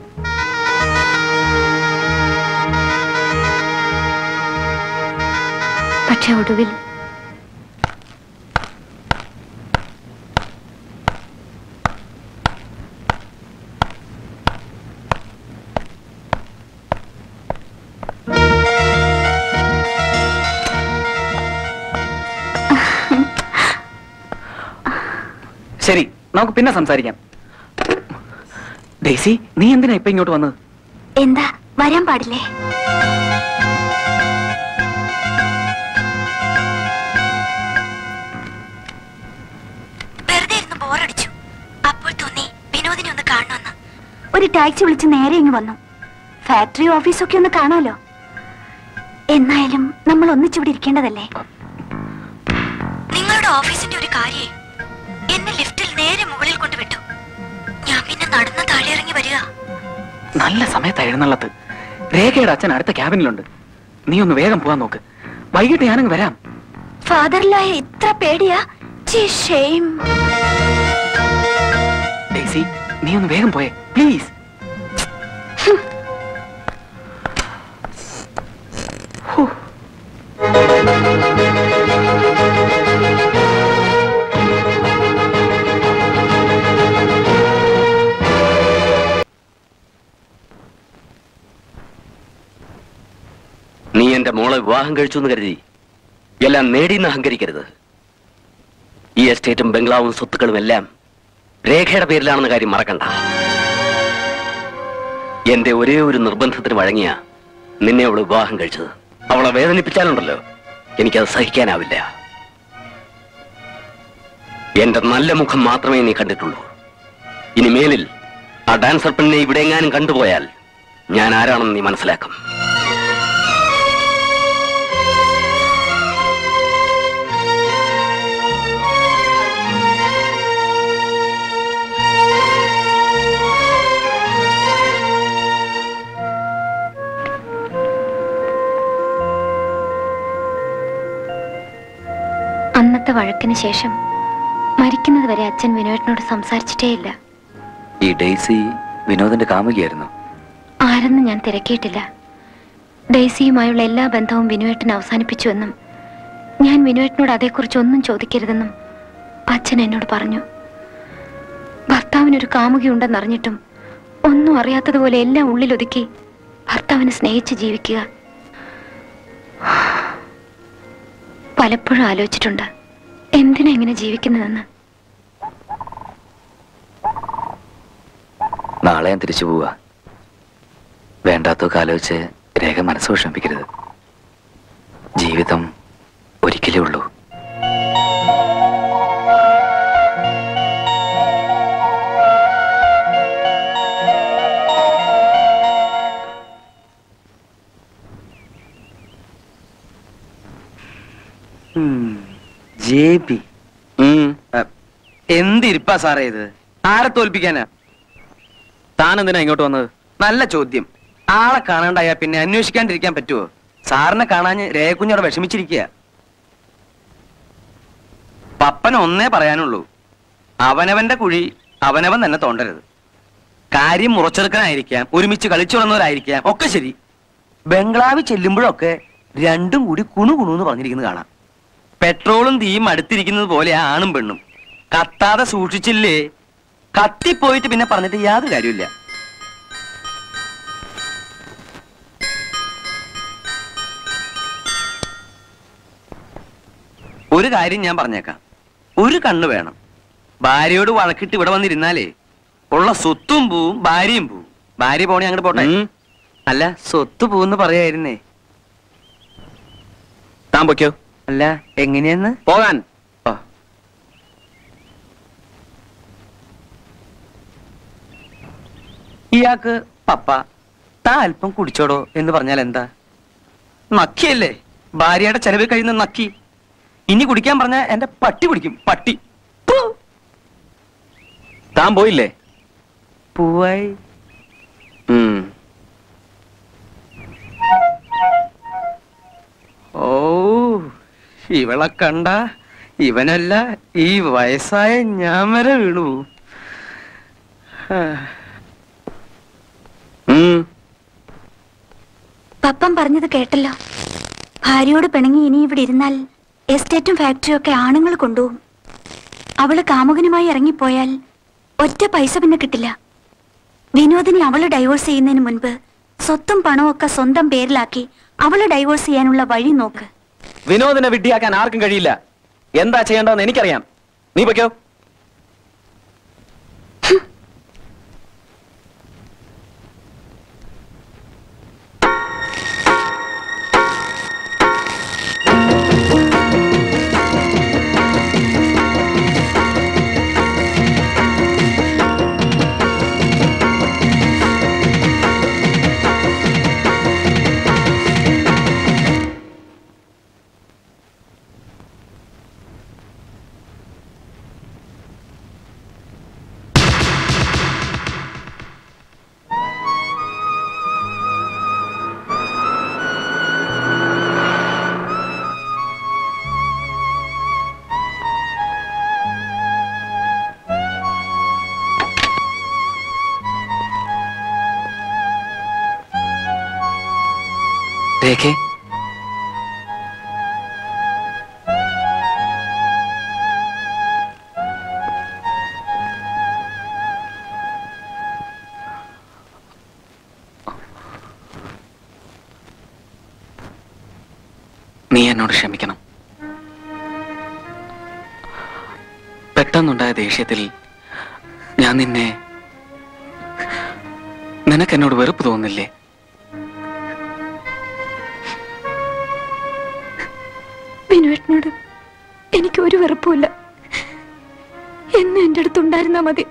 പക്ഷെ ഒടുവിൽ ശരി, നമുക്ക് പിന്നെ സംസാരിക്കാം. ഡെയ്സി, നീ എന്തിനാ ഇപ്പൊ ഇങ്ങോട്ട് വന്നത്? എന്താ, വരാൻ പാടില്ലേ? വെറുതെ ഇരുന്ന് ബോറടിച്ചു. അപ്പോൾ തോന്നി വിനോദിനെ ഒന്ന് കാണണമെന്ന്. ഒരു ടാക്സി വിളിച്ച് നേരെ ഇങ്ങ് വന്നു. ഫാക്ടറി ഓഫീസൊക്കെ ഒന്ന് കാണാലോ. എന്നായാലും നമ്മൾ ഒന്നിച്ചിവിടെ ഇരിക്കേണ്ടതല്ലേ? നിങ്ങളുടെ ഓഫീസിന്റെ ഒരു കാര്യം എന്നെ ലിഫ്റ്റിൽ നേരെ മുകളിൽ കൊണ്ടുവിട്ടു. ഞാൻ പിന്നെ നടന്ന് താഴെ ഇറങ്ങി വരിക. നല്ല സമയത്ത് എഴുന്നള്ളത്ത്. രേഖയുടെ അച്ഛൻ അടുത്ത ക്യാബിനിലുണ്ട്. നീ ഒന്ന് വേഗം പോവാൻ നോക്ക്. വൈകിട്ട് ഞാനങ്ങ് വരാം. ഫാദറിലായ ഇത്ര പേടിയാ? ഡെയ്സി, നീ ഒന്ന് വേഗം പോയേ പ്ലീസ്. നീ എന്റെ മോളെ വിവാഹം കഴിച്ചു എന്ന് കരുതി എല്ലാം നേടിയെന്ന് അഹങ്കരിക്കരുത്. ഈ എസ്റ്റേറ്റും ബംഗ്ലാവും സ്വത്തുക്കളും എല്ലാം രേഖയുടെ പേരിലാണെന്ന കാര്യം മറക്കണ്ട. എന്റെ ഒരേ ഒരു നിർബന്ധത്തിന് വഴങ്ങിയ നിന്നെ അവള് വിവാഹം കഴിച്ചത്. അവളെ വേദനിപ്പിച്ചാലുണ്ടല്ലോ, എനിക്കത് സഹിക്കാനാവില്ല. എന്റെ നല്ല മുഖം മാത്രമേ നീ കണ്ടിട്ടുള്ളൂ. ഇനി മേലിൽ ആ ഡാൻസർ പെണ്ണിനെ ഇവിടെ എങ്ങാനും കണ്ടുപോയാൽ ഞാൻ ആരാണെന്ന് നീ മനസ്സിലാക്കും. അന്നത്തെ വഴക്കിന് ശേഷം മരിക്കുന്നത് വരെ അച്ഛൻ വിനോദിനോട് സംസാരിച്ചിട്ടേയില്ല. ഈ ഡെയ്സി വിനോദിന്റെ കാമുകിയായിരുന്നു? ആരെന്ന് ഞാൻ തിരക്കിയിട്ടില്ല. ഡെയ്സിയുമായുള്ള എല്ലാ ബന്ധവും വിനുവേട്ടൻ അവസാനിപ്പിച്ചുവെന്നും ഞാൻ വിനുവേട്ടനോട് അതേക്കുറിച്ച് ഒന്നും ചോദിക്കരുതെന്നും അച്ഛൻ എന്നോട് പറഞ്ഞു. ഭർത്താവിനൊരു കാമുകി ഉണ്ടെന്നറിഞ്ഞിട്ടും ഒന്നും അറിയാത്തതുപോലെ എല്ലാം ഉള്ളിലൊതുക്കി ഭർത്താവിനെ സ്നേഹിച്ച് ജീവിക്കുക. പലപ്പോഴും ആലോചിച്ചിട്ടുണ്ട് എന്തിനാ ഇങ്ങനെ ജീവിക്കുന്നതെന്ന്. നാളെ ഞാൻ തിരിച്ചു പോവാ. വേണ്ടാത്തൊക്കെ ആലോചിച്ച് രേഖ മനസ്സ് വിഷമിപ്പിക്കരുത്. ജീവിതം ഒരിക്കലേ ഉള്ളൂ. JB, എന്തിരിപ്പാ സാറേ ഇത്? ആരെ തോൽപ്പിക്കാനാ? താൻ എന്തിനാ ഇങ്ങോട്ട് വന്നത്? നല്ല ചോദ്യം. ആളെ കാണാണ്ടായാ പിന്നെ അന്വേഷിക്കാണ്ടിരിക്കാൻ പറ്റുമോ? സാറിനെ കാണാഞ്ഞ് രേഖക്കുഞ്ഞോടെ വിഷമിച്ചിരിക്കുക. പപ്പൻ ഒന്നേ പറയാനുള്ളൂ, അവനവന്റെ കുഴി അവനവൻ തന്നെ തോണ്ടരുത്. കാര്യം മുറച്ചെടുക്കാനായിരിക്കാം, ഒരുമിച്ച് കളിച്ചു വളർന്നവരായിരിക്കാം, ഒക്കെ ശരി. ബംഗ്ലാവിൽ ചെല്ലുമ്പോഴൊക്കെ രണ്ടും കൂടി കുണുകുണു പറഞ്ഞിരിക്കുന്നത് കാണാം. പെട്രോളും തീയും അടുത്തിരിക്കുന്നത് പോലെ ആണും പെണ്ണും. കത്താതെ സൂക്ഷിച്ചില്ലേ കത്തിപ്പോയിട്ട് പിന്നെ പറഞ്ഞിട്ട് യാതൊരു കാര്യമില്ല. ഒരു കാര്യം ഞാൻ പറഞ്ഞേക്കാം, ഒരു കണ്ണ് വേണം. ഭാര്യയോട് വഴക്കിട്ട് ഇവിടെ വന്നിരുന്നാലേ ഉള്ള സ്വത്തും പോവും ഭാര്യയും പോവും. ഭാര്യ പോണേ അങ്ങോട്ട് പോട്ടെ. അല്ല, സ്വത്ത് പോവെന്ന് പറയായിരുന്നേ. താൻ പൊയ്ക്കോ. അല്ല, എങ്ങനെയാന്ന് പോകാൻ? ഇയാൾക്ക് പപ്പ താ അല്പം കുടിച്ചോടോ എന്ന് പറഞ്ഞാൽ എന്താ? നക്കിയല്ലേ, ഭാര്യയുടെ ചെലവ് കഴിയുന്ന നക്കി. ഇനി കുടിക്കാൻ പറഞ്ഞ എന്റെ പട്ടി കുടിക്കും, പട്ടി. താൻ പോയില്ലേ? പൂവായി. ഓ, ഇവളെ കണ്ട ഇവനല്ല ഈ വയസ്സായ ഞാൻ വരെ വീണു. പപ്പൻ പറഞ്ഞത് കേട്ടല്ലോ. ഭാര്യയോട് പിണങ്ങി ഇനി ഇവിടെ ഇരുന്നാൽ എസ്റ്റേറ്റും ഫാക്ടറിയും ഒക്കെ ആണുങ്ങൾ കൊണ്ടുപോകും. അവള് കാമുകനുമായി ഇറങ്ങിപ്പോയാൽ ഒറ്റ പൈസ പിന്നെ കിട്ടില്ല. വിനോദിനെ അവള് ഡൈവോഴ്സ് ചെയ്യുന്നതിന് മുൻപ് സ്വത്തും പണവും ഒക്കെ സ്വന്തം പേരിലാക്കി അവള് ഡൈവോഴ്സ് ചെയ്യാനുള്ള വഴി നോക്ക്. വിനോദിനെ വിഡ്ഢിയാക്കാൻ ആർക്കും കഴിയില്ല. എന്താ ചെയ്യേണ്ടതെന്ന് എനിക്കറിയാം. നീ പൊയ്ക്കോ. രേഖേ, നീ എന്നോട് ക്ഷമിക്കണം. പെട്ടെന്നുണ്ടായ ദേഷ്യത്തിൽ ഞാൻ നിനക്കെന്നോട് വെറുപ്പ് തോന്നില്ലേ? വിനുവേട്ടനോട് എനിക്ക് ഒരു വെറുപ്പുമില്ല. എന്നും എൻ്റെ അടുത്തുണ്ടായിരുന്നാ മതി.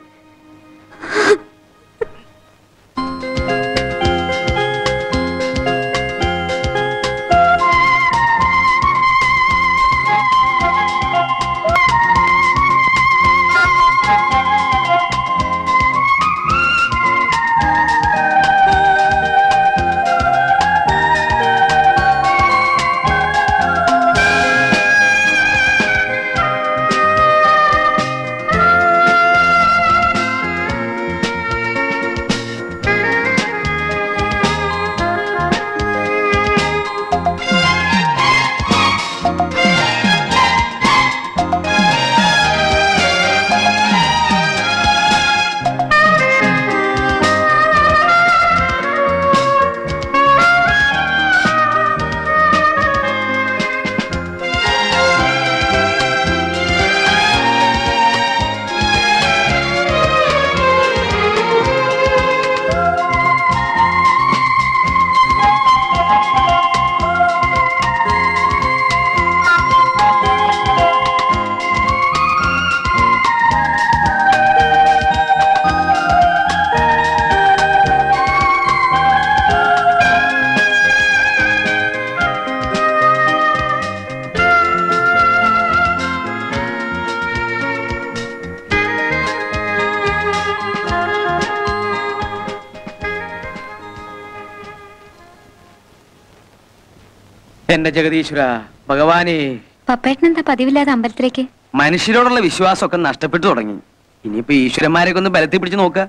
എന്റെ ജഗദീശ്വര ഭഗവാനെ. പപ്പേട്ടനെന്താ പതിവില്ലാതെ അമ്പലത്തിലേക്ക്? മനുഷ്യരോടുള്ള വിശ്വാസമൊക്കെ നഷ്ടപ്പെട്ടു തുടങ്ങി. ഇനിയിപ്പോ ഈശ്വരന്മാരെയൊക്കെ ഒന്ന് ബലത്തിൽ പിടിച്ച് നോക്ക.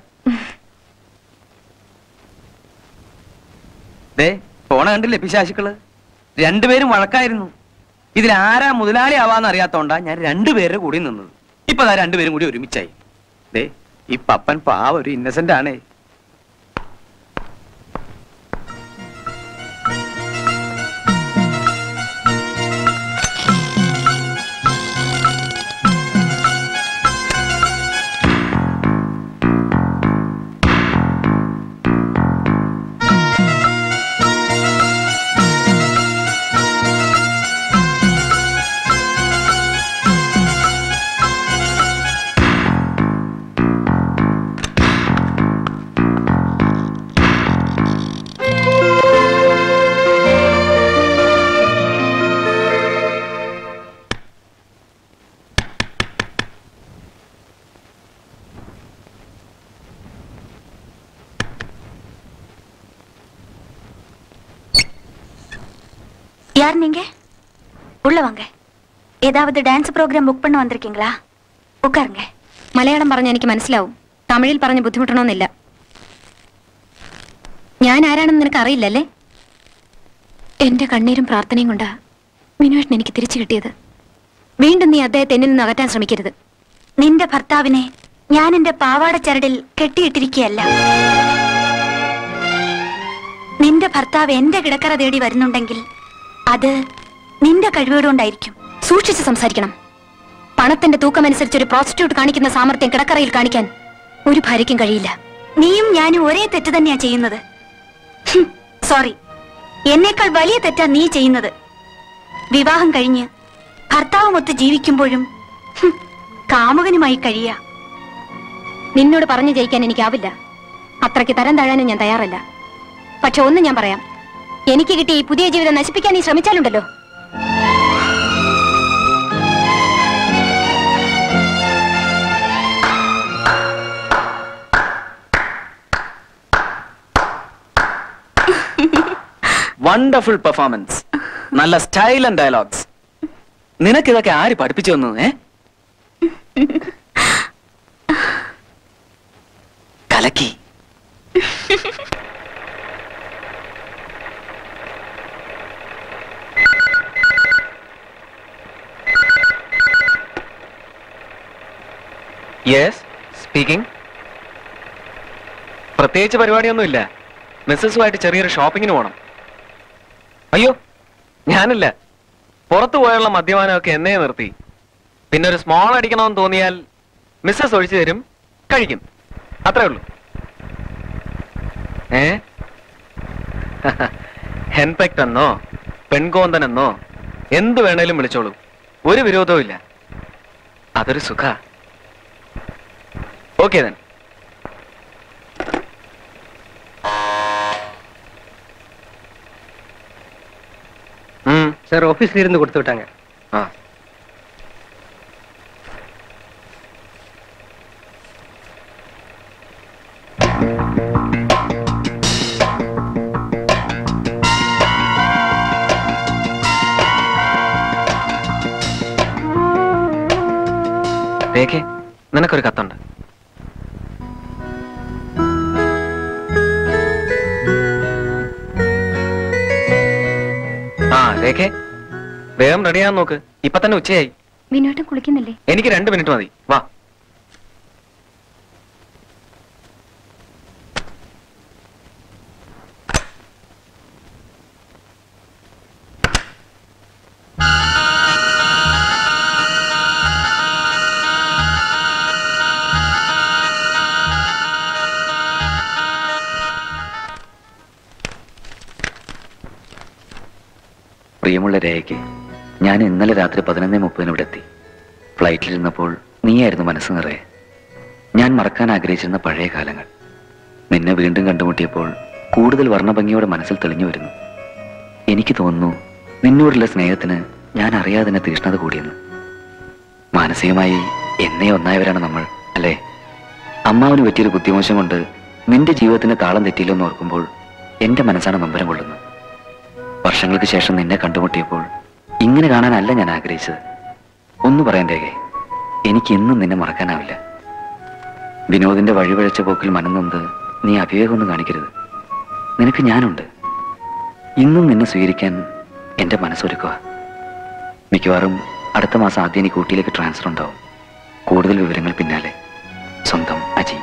പോണ കണ്ടില്ലേ പിശാചുക്കള്? രണ്ടുപേരും വഴക്കായിരുന്നു. ഇതിൽ ആരാ മുതലാളി ആവാന്ന് അറിയാത്തോണ്ടാ ഞാൻ രണ്ടുപേരുടെ കൂടി നിന്നത്. ഇപ്പൊ അതാ രണ്ടുപേരും കൂടി ഒരുമിച്ചായി. ഈ പപ്പൻ പാവ ഒരു ഇന്നസെന്റ് ആണേ. யார் நீங்க? உள்ள வாங்க. ஏதாவது டான்ஸ் ப்ரோഗ്രാം ബുക്ക് பண்ண வந்திருக்கீங்களா? உட்காருங்க. മലയാളം പറഞ്ഞ എനിക്ക് മനസ്സിലാവും, തമിഴിൽ പറഞ്ഞ് ബുദ്ധിമുട്ടണമെന്നില്ല. ഞാൻ ആരാണെന്ന് നിനക്ക് അറിയില്ലല്ലേ? എന്റെ കണ്ണീരും പ്രാർത്ഥനയും കൊണ്ടാ വിനുവേട്ടൻ എനിക്ക് തിരിച്ചു കിട്ടിയത്. വീണ്ടും നീ അദ്ദേഹത്തെ എന്നിൽ നിന്ന് അകറ്റാൻ ശ്രമിക്കരുത്. നിന്റെ ഭർത്താവിനെ ഞാൻ എന്റെ പാവാട ചരടിൽ കെട്ടിയിട്ടിരിക്കുകയല്ല. നിന്റെ ഭർത്താവ് എന്റെ കിടക്കറ തേടി വരുന്നുണ്ടെങ്കിൽ അത് നിന്റെ കഴിവുകൊണ്ടായിരിക്കും. സൂക്ഷിച്ച് സംസാരിക്കണം. പണത്തിന്റെ തൂക്കമനുസരിച്ച് ഒരു പ്രോസ്റ്റിറ്റ്യൂട്ട് കാണിക്കുന്ന സാമർത്ഥ്യം കിടക്കറയിൽ കാണിക്കാൻ ഒരു ഭാര്യയ്ക്കും കഴിയില്ല. നീയും ഞാനും ഒരേ തെറ്റ് തന്നെയാ ചെയ്യുന്നത്. സോറി, എന്നേക്കാൾ വലിയ തെറ്റാ നീ ചെയ്യുന്നത്. വിവാഹം കഴിഞ്ഞ് ഭർത്താവുമൊത്ത് ജീവിക്കുമ്പോഴും കാമുകനുമായി കഴിയാ. നിന്നോട് പറഞ്ഞു ജയിക്കാൻ എനിക്കാവില്ല. അത്രയ്ക്ക് തരം താഴാനും ഞാൻ തയ്യാറല്ല. പക്ഷെ ഒന്ന് ഞാൻ പറയാം, എനിക്ക് കിട്ടിയ ഈ പുതിയ ജീവിതം നശിപ്പിക്കാൻ നീ ശ്രമിച്ചാലുണ്ടല്ലോ, വണ്ടർഫുൾ പെർഫോമൻസ്, നല്ല സ്റ്റൈൽ ആൻഡ് ഡയലോഗ്സ്. നിനക്കിതൊക്കെ ആര് പഠിപ്പിച്ചു തന്നു? കലക്കി. Yes, speaking. പ്രത്യേകിച്ച് പരിപാടിയൊന്നുമില്ല. മിസ്സസുമായിട്ട് ചെറിയൊരു ഷോപ്പിങ്ങിന് പോകണം. അയ്യോ, ഞാനില്ല. പുറത്തു പോയുള്ള മദ്യപാനമൊക്കെ എന്നെ നിർത്തി. പിന്നെ ഒരു സ്മോൾ അടിക്കണമെന്ന് തോന്നിയാൽ മിസ്സസ് ഒഴിച്ചു തരും, കഴിക്കും. അത്രേ ഉള്ളൂ. ഹെൻപെക്ട് എന്നോ പെൺകോന്തൻ എന്നോ എന്ത് വേണേലും വിളിച്ചോളൂ, ഒരു വിരോധവും ഇല്ല. അതൊരു സുഖ. Okay then. சார் ஆஃபீஸ்ல இருந்து கொடுத்து விட்டாங்க. രേഖ, നിനക്കൊരു കത്തുണ്ട്. രേഖ, വേഗം റെഡിയാൻ നോക്ക്. ഇപ്പൊ തന്നെ ഉച്ചയായി. വിനോട്ടം കുളിക്കുന്നില്ലേ? എനിക്ക് 2 മിനിറ്റ് മതി. വാ. പ്രിയമുള്ള രേഖയ്ക്ക്, ഞാൻ ഇന്നലെ രാത്രി 11:30 ഇവിടെ എത്തി. ഫ്ലൈറ്റിലിരുന്നപ്പോൾ നീയായിരുന്നു മനസ്സ് നിറയെ. ഞാൻ മറക്കാൻ ആഗ്രഹിച്ചിരുന്ന പഴയ കാലങ്ങൾ നിന്നെ വീണ്ടും കണ്ടുമുട്ടിയപ്പോൾ കൂടുതൽ വർണ്ണഭംഗിയോടെ മനസ്സിൽ തെളിഞ്ഞു വരുന്നു. എനിക്ക് തോന്നുന്നു നിന്നോടുള്ള സ്നേഹത്തിന് ഞാൻ അറിയാതെ തന്നെ തീഷ്ണത കൂടിയെന്ന്. മാനസികമായി എന്നെ ഒന്നായവരാണ് നമ്മൾ, അല്ലേ? അമ്മാവന് പറ്റിയൊരു ബുദ്ധിമോശം കൊണ്ട് നിന്റെ ജീവിതത്തിന് താളം തെറ്റിയില്ലെന്ന് ഓർക്കുമ്പോൾ എന്റെ മനസ്സാണ് നൊമ്പരം കൊള്ളുന്നത്. വർഷങ്ങൾക്ക് ശേഷം നിന്നെ കണ്ടുമുട്ടിയപ്പോൾ ഇങ്ങനെ കാണാനല്ല ഞാൻ ആഗ്രഹിച്ചത്. ഒന്ന് പറയാൻ രേഖേ, എനിക്ക് ഇന്നും നിന്നെ മറക്കാനാവില്ല. വിനോദിന്റെ വഴിവഴച്ച പോക്കിൽ മനന്നൊന്ത് നീ അവിവേകമൊന്നും കാണിക്കരുത്. നിനക്ക് ഞാനുണ്ട്. ഇന്നും നിന്നെ സ്വീകരിക്കാൻ എന്റെ മനസ്സൊരുക്കുക. മിക്കവാറും അടുത്ത മാസം ആദ്യം എനിക്ക് ഊട്ടിയിലേക്ക് ട്രാൻസ്ഫർ ഉണ്ടാവും. കൂടുതൽ വിവരങ്ങൾ പിന്നാലെ. സ്വന്തം അജി.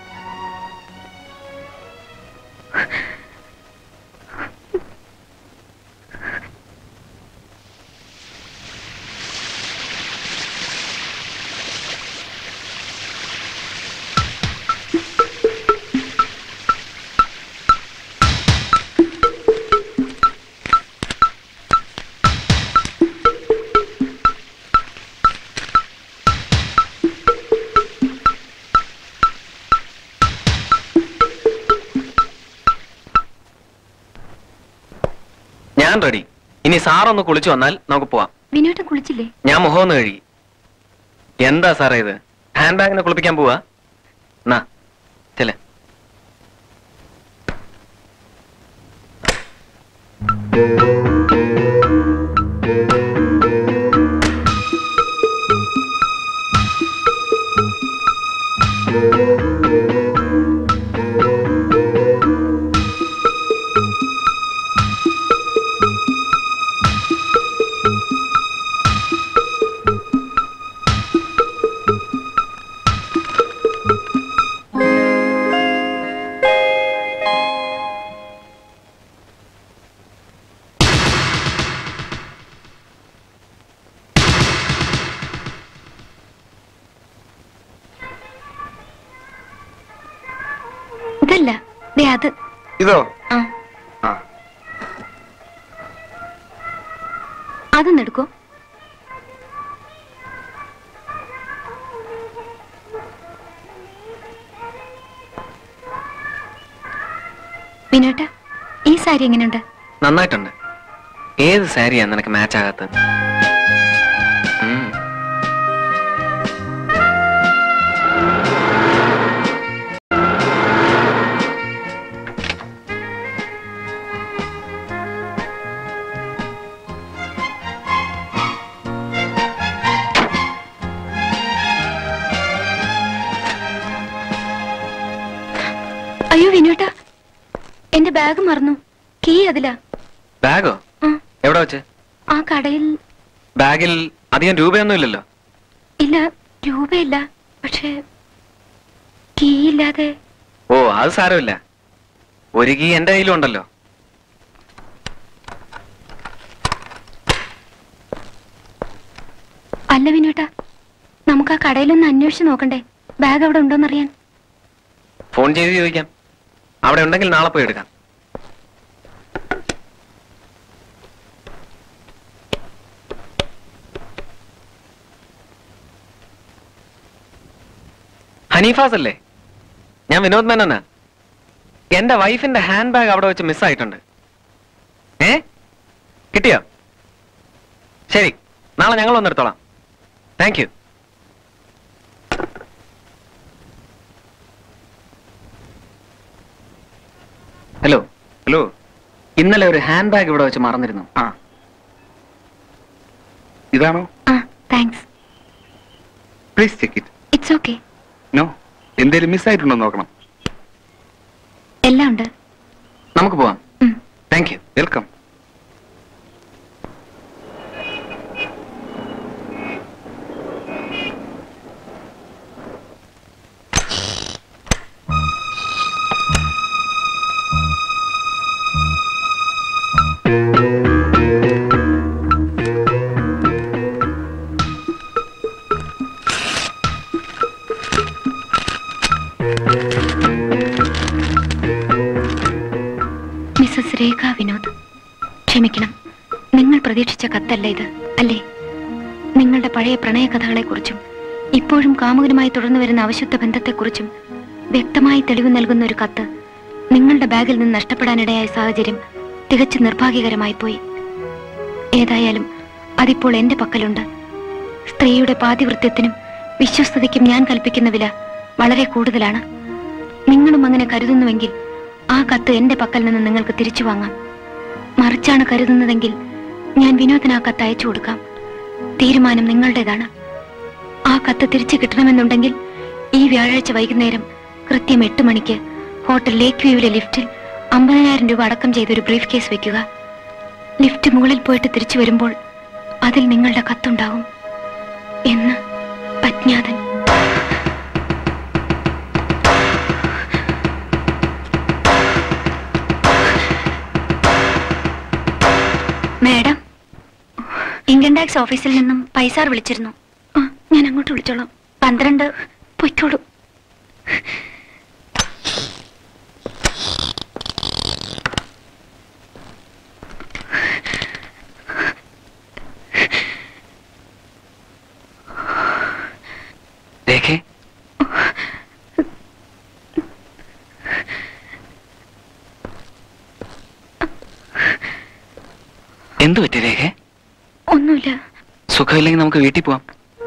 ഞാൻ റെഡി. ഇനി സാറൊന്ന് കുളിച്ചു വന്നാൽ നമുക്ക് പോവാം. വിനോട്ടൻ കുളിച്ചില്ലേ? ഞാൻ മുഖം ഒന്ന് കഴുകി. എന്താ സാറേ ഇത്? ഹാൻഡ് ബാഗിനെ കുളിപ്പിക്കാൻ പോവാ? എന്നാ ചെല്ലേ. ഇതല്ല, ദേ അത്. ഇതോ? ആ, അതൊന്ന് എടുക്കോ? വിനോട്ട, ഈ സാരി എങ്ങനെയുണ്ട്? നന്നായിട്ടുണ്ട്. ഏത് സാരിയാ നിനക്ക് മാച്ച് ആകാത്തത്? അയ്യോ വിനോട്ട, എന്റെ ബാഗ് മറന്നു. കീ അതിലാ. ബാഗോ? എവിടെ വെച്ച്? ആ കടയിൽ. ബാഗിൽ അധികം രൂപയൊന്നും ഇല്ലല്ലോ. ഇല്ല, രൂപയില്ല. പക്ഷേ കീ ഇല്ലാതെ. ഓ, അത് സാരമില്ല. ഒരു കീ എന്റെ കയ്യിലും ഉണ്ടല്ലോ. അല്ല വിനോട്ട, നമുക്ക് ആ കടയിലൊന്ന് അന്വേഷിച്ച് നോക്കണ്ടേ ബാഗ് അവിടെ ഉണ്ടോന്നറിയാൻ? ഫോൺ ചെയ്ത് ചോദിക്കാം. അവിടെ ഉണ്ടെങ്കിൽ നാളെ പോയി എടുക്കാം. ഹനീഫാസ് അല്ലേ? ഞാൻ വിനോദ് മേനോനാ. എന്റെ വൈഫിന്റെ ഹാൻഡ് ബാഗ് അവിടെ വെച്ച് മിസ്സായിട്ടുണ്ട്. കിട്ടിയോ? ശരി, നാളെ ഞങ്ങൾ വന്നെടുത്തോളാം. Thank you. ഹലോ. ഹലോ. ഇന്നലെ ഒരു ഹാൻഡ് ബാഗ് ഇവിടെ വെച്ച് മറന്നിരുന്നു. ഇതാണോ? Thanks. Please check it. It's okay. No, എന്തേലും മിസ്സായിട്ടുണ്ടോ നോക്കണം. എല്ലാം ഉണ്ട്. നമുക്ക് പോവാം. Thank you. Welcome. Mrs Rekha Vinod, ക്ഷമിക്കണം. നിങ്ങൾ പ്രതീക്ഷിച്ച കത്തല്ല ഇത്, അല്ലേ? നിങ്ങളുടെ പഴയ പ്രണയകഥകളെക്കുറിച്ചും ഇപ്പോഴും കാമുകനുമായി തുടർന്നു വരുന്ന അവിശുദ്ധ ബന്ധത്തെക്കുറിച്ചും വ്യക്തമായി തെളിവ് നൽകുന്ന ഒരു കത്ത് നിങ്ങളുടെ ബാഗിൽ നിന്ന് നഷ്ടപ്പെടാനിടയായ സാഹചര്യം തികച്ചു നിർഭാഗ്യകരമായി പോയി. ഏതായാലും അതിപ്പോൾ എന്റെ പക്കലുണ്ട്. സ്ത്രീയുടെ പാതിവൃത്യത്തിനും വിശ്വസ്തതയ്ക്കും ഞാൻ കൽപ്പിക്കുന്ന വില വളരെ കൂടുതലാണ്. നിങ്ങളും അങ്ങനെ കരുതുന്നുവെങ്കിൽ ആ കത്ത് എന്റെ പക്കൽ നിന്ന് നിങ്ങൾക്ക് തിരിച്ചു വാങ്ങാം. മറിച്ചാണ് കരുതുന്നതെങ്കിൽ ഞാൻ വിനോദിന് ആ കത്ത് അയച്ചു കൊടുക്കാം. തീരുമാനം നിങ്ങളുടേതാണ്. ആ കത്ത് തിരിച്ചു കിട്ടണമെന്നുണ്ടെങ്കിൽ ഈ വ്യാഴാഴ്ച വൈകുന്നേരം കൃത്യം 8 മണിക്ക് ഹോട്ടൽ ലേക്ക് വ്യൂവിലെ ലിഫ്റ്റിൽ 50,000 രൂപ അടക്കം ചെയ്തൊരു ബ്രീഫ് കേസ് വെക്കുക. ലിഫ്റ്റ് മുകളിൽ പോയിട്ട് തിരിച്ചു വരുമ്പോൾ അതിൽ നിങ്ങളുടെ കത്തുണ്ടാവും എന്ന് അജ്ഞാതൻ. മാഡം, ഇൻകം ടാക്സ് ഓഫീസിൽ നിന്നും പൈസാർ വിളിച്ചിരുന്നു. ഞാൻ അങ്ങോട്ട് വിളിച്ചോളാം. 12 പൊയ്ക്കോളൂ. രേഖേ, എന്തു പറ്റി രേഖേ? ഒന്നുമില്ല. സുഖമില്ലെങ്കിൽ നമുക്ക് വീട്ടിൽ പോവാം.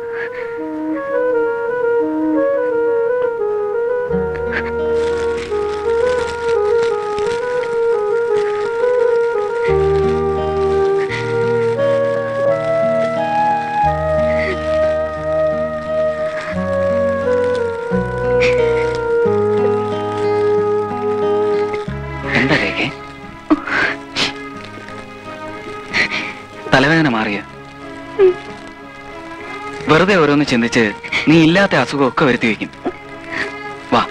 എന്താ രേഖേ, തലവേദന മാറിയ? വെറുതെ ഓരോന്ന് ചിന്തിച്ച് നീ ഇല്ലാത്ത അസുഖമൊക്കെ വരുത്തി വയ്ക്കും. വാ.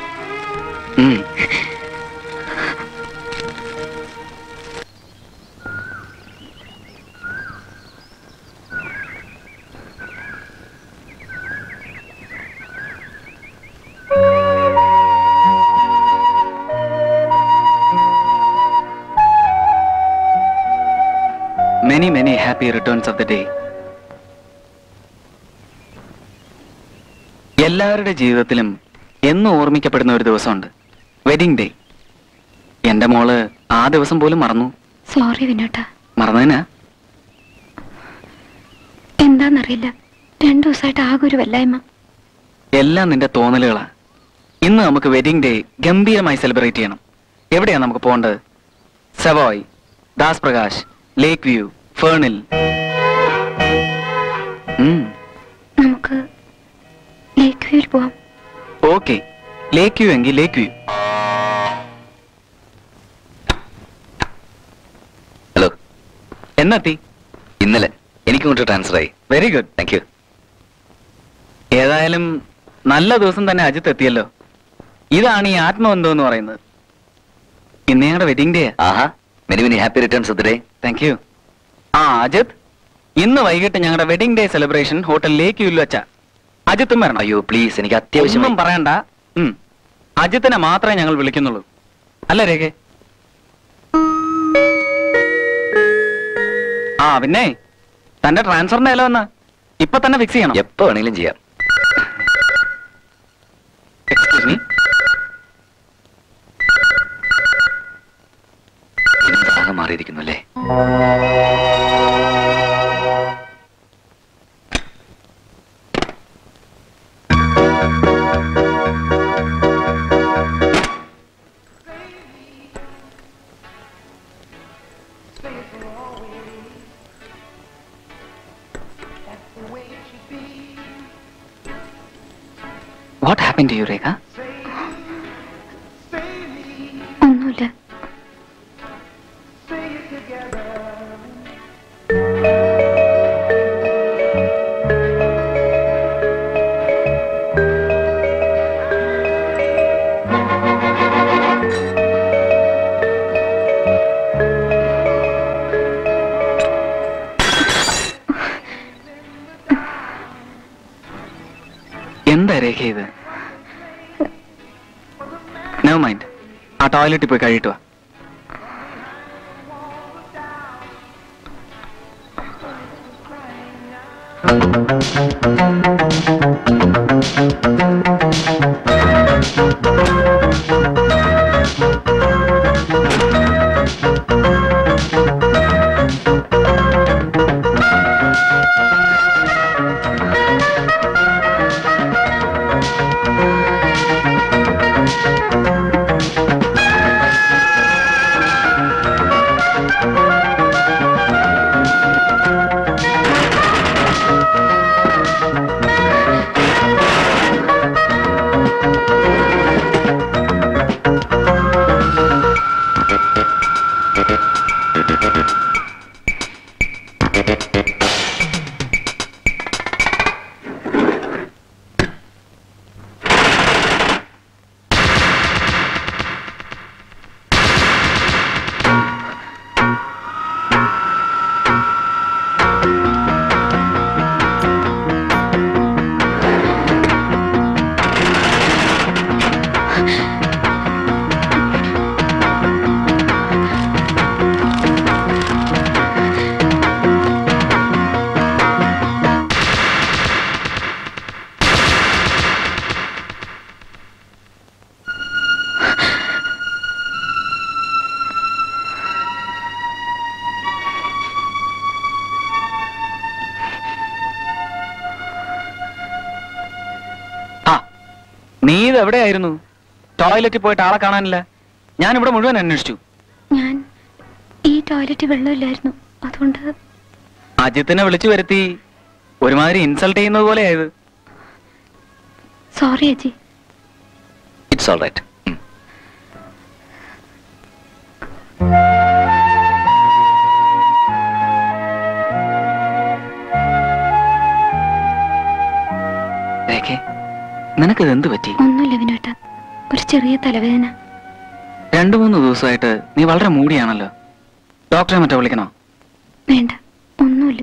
Many happy returns of the day. എല്ലാവരുടെ ജീവിതത്തിലും എന്നും ഓർമ്മിക്കപ്പെടുന്ന ഒരു ദിവസമുണ്ട്, വെഡിങ് ഡേ. എന്റെ മോള് ആ ദിവസം പോലും മറന്നു. സോറി വിനോട്ടാ. മറന്നതിനാ? എന്താന്നറിയില്ല, 2 ദിവസമായിട്ട് ആകെ ഒരു വല്ലായ്മ. എല്ലാം നിന്റെ തോന്നലുകളാ. ഇന്ന് നമുക്ക് വെഡിങ് ഡേ ഗംഭീരമായി സെലിബ്രേറ്റ് ചെയ്യണം. എവിടെയാ നമുക്ക് പോകേണ്ടത്? Savoy, Das Prakash, lake view, ഫേണിൽ. നമുക്ക് ലേക്ക് വ്യൂവിൽ പോവാം. ഓക്കെ, ലേക്ക് വ്യൂ എങ്കിൽ ലേക്ക് വ്യൂ. ഹലോ, എന്നെത്തി? ഇന്നലെ എനിക്ക് ഇങ്ങോട്ട് ട്രാൻസ്ഫർ ആയി. Very good, thank you. ഏതായാലും നല്ല ദിവസം തന്നെ അജിത്ത് എത്തിയല്ലോ. ഇതാണ് ഈ ആത്മബന്ധം എന്ന് പറയുന്നത്. ഇന്ന് ഞങ്ങളുടെ വെഡിങ് ഡേ. ആഹാ, many happy returns of the day. Thank you. ആ അജിത്ത്, ഇന്ന് വൈകിട്ട് ഞങ്ങളുടെ wedding day celebration hotel lake വ്യൂവിൽ വെച്ചാ. അജിത്തും വരണം. അയ്യോ പ്ലീസ്, എനിക്ക് അത്യാവശ്യം. ഒന്നും പറയണ്ട. അജിത്തിനെ മാത്രമേ ഞങ്ങൾ വിളിക്കുന്നുള്ളൂ, അല്ല രേഖ? ആ പിന്നെ തന്റെ ട്രാൻസ്ഫറിന്റെ വില വന്ന ഇപ്പൊ തന്നെ ഫിക്സ് ചെയ്യണം. എപ്പോ വേണമെങ്കിലും ചെയ്യാം. Excuse me. ആകെ മാറിയിരിക്കുന്നു അല്ലേ? What happened to you, Rekha? ഒന്നുമില്ല. എന്താ രേഖ ഇത്? നെവർ മൈൻഡ്, ആ ടോയ്ലറ്റിൽ പോയി കഴിയിട്ട് വാ. നീ ഇത് എവിടെയായിരുന്നു? ടോയ്ലറ്റിൽ പോയിട്ട് ആളെ കാണാനില്ല. ഞാൻ ഇവിടെ മുഴുവൻ അന്വേഷിച്ചു. ഞാൻ ഈ ടോയ്ലറ്റ് വെള്ളമില്ലായിരുന്നു, അതുകൊണ്ട്. അജിത്തിനെ വിളിച്ചു വരുത്തി ഒരുമാതിരി ഇൻസൾട്ട് ചെയ്യുന്നത് പോലെയായത്. Sorry Aji. It's all right. നിനക്കിത് എന്ത് പറ്റി? ഒന്നുമില്ല വിനോട്ടാ, ഒരു ചെറിയ തലവേദന. 2-3 ദിവസമായിട്ട് നീ വളരെ മൂടിയാണല്ലോ. ഡോക്ടറെ മറ്റോ വിളിക്കണോ? വേണ്ട, ഒന്നുമില്ല.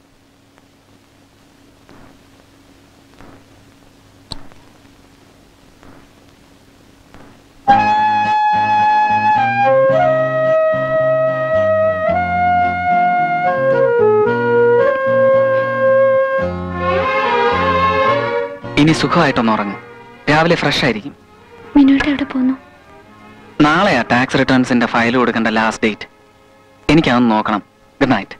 ഇനി സുഖമായിട്ടൊന്ന് ഉറങ്ങും. രാവിലെ ഫ്രഷ് ആയിരിക്കും. വിനോട്ട് എവിടെ പോന്നു? നാളെയാ ടാക്സ് റിട്ടേൺസിന്റെ ഫയൽ കൊടുക്കേണ്ട ലാസ്റ്റ് ഡേറ്റ്. എനിക്കതൊന്ന് നോക്കണം. Good night.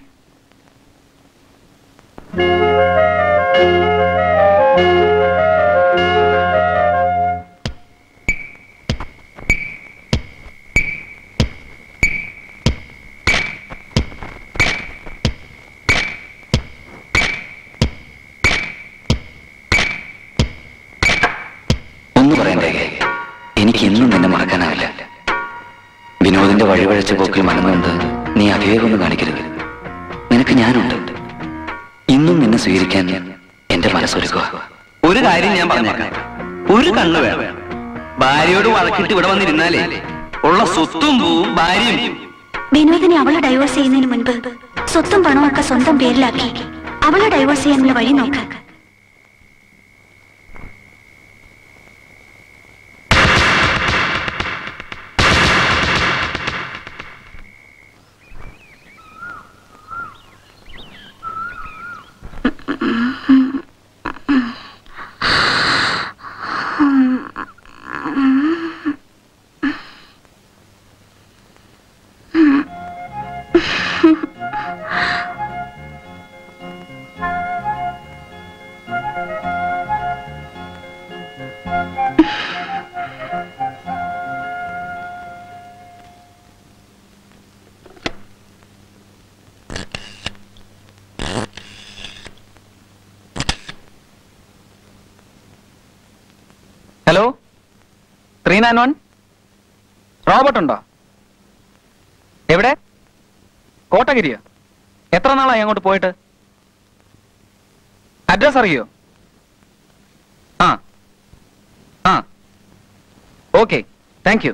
എനിക്ക് ഇന്നും നിന്നെ മറക്കാനാവില്ല. വിനോദിന്റെ വഴിവഴച്ച പോക്കിൽ മനന്നുകൊണ്ട് നീ അവിവേകമൊന്നും കാണിക്കരുത്. നിനക്ക് ഞാനുണ്ട്. ഇന്നും നിന്നെ സ്വീകരിക്കാൻ എന്റെ മനസ്സൊരുക്കുക. ഒരു കാര്യം ഞാൻ പറഞ്ഞേക്കാം, ഒരു കണ്ണ് വേണം. ഭാര്യയോട് വഴക്കിട്ട് ഇവിടെ വന്നിരുന്നാലേ ഉള്ള സ്വത്തും പോവും, ഭാര്യയും. വിനോദിനെ അവളെ ഡൈവോഴ്സ് ചെയ്യുന്നതിന് മുൻപ് സ്വത്തും പണവും ഒക്കെ സ്വന്തം പേരിലാക്കി അവളെ ഡൈവോഴ്സ് ചെയ്യാനുള്ള വഴി നോക്കാം. ഹലോ, 391 റോബർട്ട് ഉണ്ടോ? എവിടെ? കോട്ടഗിരിയോ? എത്ര നാളായി അങ്ങോട്ട് പോയിട്ട്? അഡ്രസ് അറിയോ? ആ ആ okay, thank you.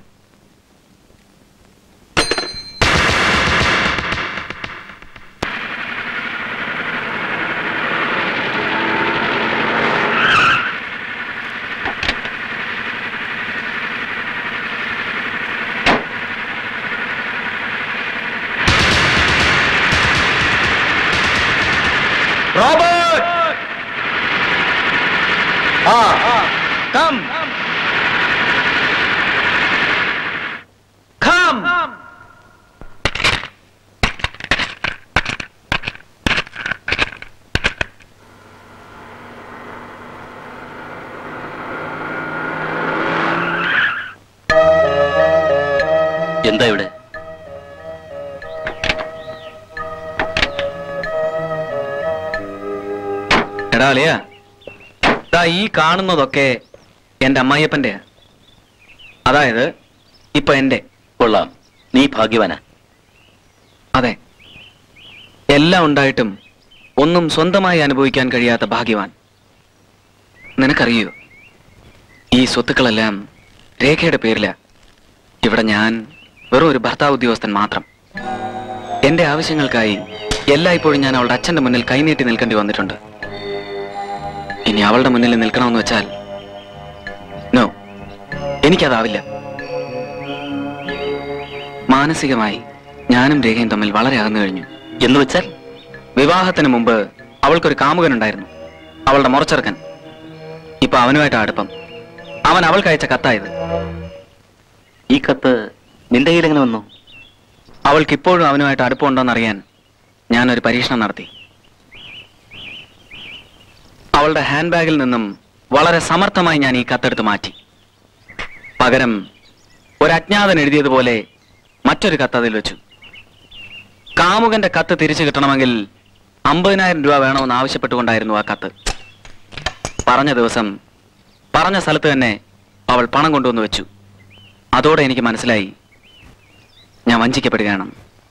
Robert! Come! Come! എന്താ ഇവിടെ? എടാ അളിയ, ഈ കാണുന്നതൊക്കെ എന്റെ അമ്മായിയപ്പന്റെ. അതായത് ഇപ്പൊ എന്റെ. കൊള്ളാം, നീ ഭാഗ്യവാനാ. അതെ, എല്ലാം ഉണ്ടായിട്ടും ഒന്നും സ്വന്തമായി അനുഭവിക്കാൻ കഴിയാത്ത ഭാഗ്യവാൻ. നിനക്കറിയോ, ഈ സ്വത്തുക്കളെല്ലാം രേഖയുടെ പേരില. ഇവിടെ ഞാൻ വെറും ഒരു ഭർത്താവ് ഉദ്യോഗസ്ഥൻ മാത്രം. എന്റെ ആവശ്യങ്ങൾക്കായി എല്ലായ്പ്പോഴും ഞാൻ അവളുടെ അച്ഛന്റെ മുന്നിൽ കൈനീട്ടി നിൽക്കേണ്ടി വന്നിട്ടുണ്ട്. ഇനി അവളുടെ മുന്നിൽ നിൽക്കണമെന്ന് വെച്ചാൽ നോ, എനിക്കതാവില്ല. മാനസികമായി ഞാനും രേഖയും തമ്മിൽ വളരെ അകന്നു കഴിഞ്ഞു. എന്ന് വെച്ചാൽ? വിവാഹത്തിന് മുമ്പ് അവൾക്കൊരു കാമുകനുണ്ടായിരുന്നു, അവളുടെ മുറച്ചെറുക്കൻ. ഇപ്പൊ അവനുമായിട്ട് അടുപ്പം. അവൻ അവൾക്ക് അയച്ച കത്തായത്. ഈ കത്ത് നിന്റെ കയ്യിൽ എങ്ങനെ വന്നു? അവൾക്ക് ഇപ്പോഴും അവനുമായിട്ട് അടുപ്പമുണ്ടോന്നറിയാൻ ഞാനൊരു പരീക്ഷണം നടത്തി. അവളുടെ ഹാൻഡ് ബാഗിൽ നിന്നും വളരെ സമർത്ഥമായി ഞാൻ ഈ കത്തെടുത്ത് മാറ്റി. പകരം ഒരു അജ്ഞാതൻ എഴുതിയതുപോലെ മറ്റൊരു കത്ത് അതിൽ വെച്ചു. കാമുകന്റെ കത്ത് തിരിച്ചു കിട്ടണമെങ്കിൽ 50,000 രൂപ വേണമെന്ന് ആവശ്യപ്പെട്ടുകൊണ്ടായിരുന്നു ആ കത്ത്. പറഞ്ഞ ദിവസം പറഞ്ഞ സ്ഥലത്ത് തന്നെ അവൾ പണം കൊണ്ടുവന്ന് വെച്ചു. അതോടെ എനിക്ക് മനസ്സിലായി ഞാൻ വഞ്ചിക്കപ്പെടുകയാണ്.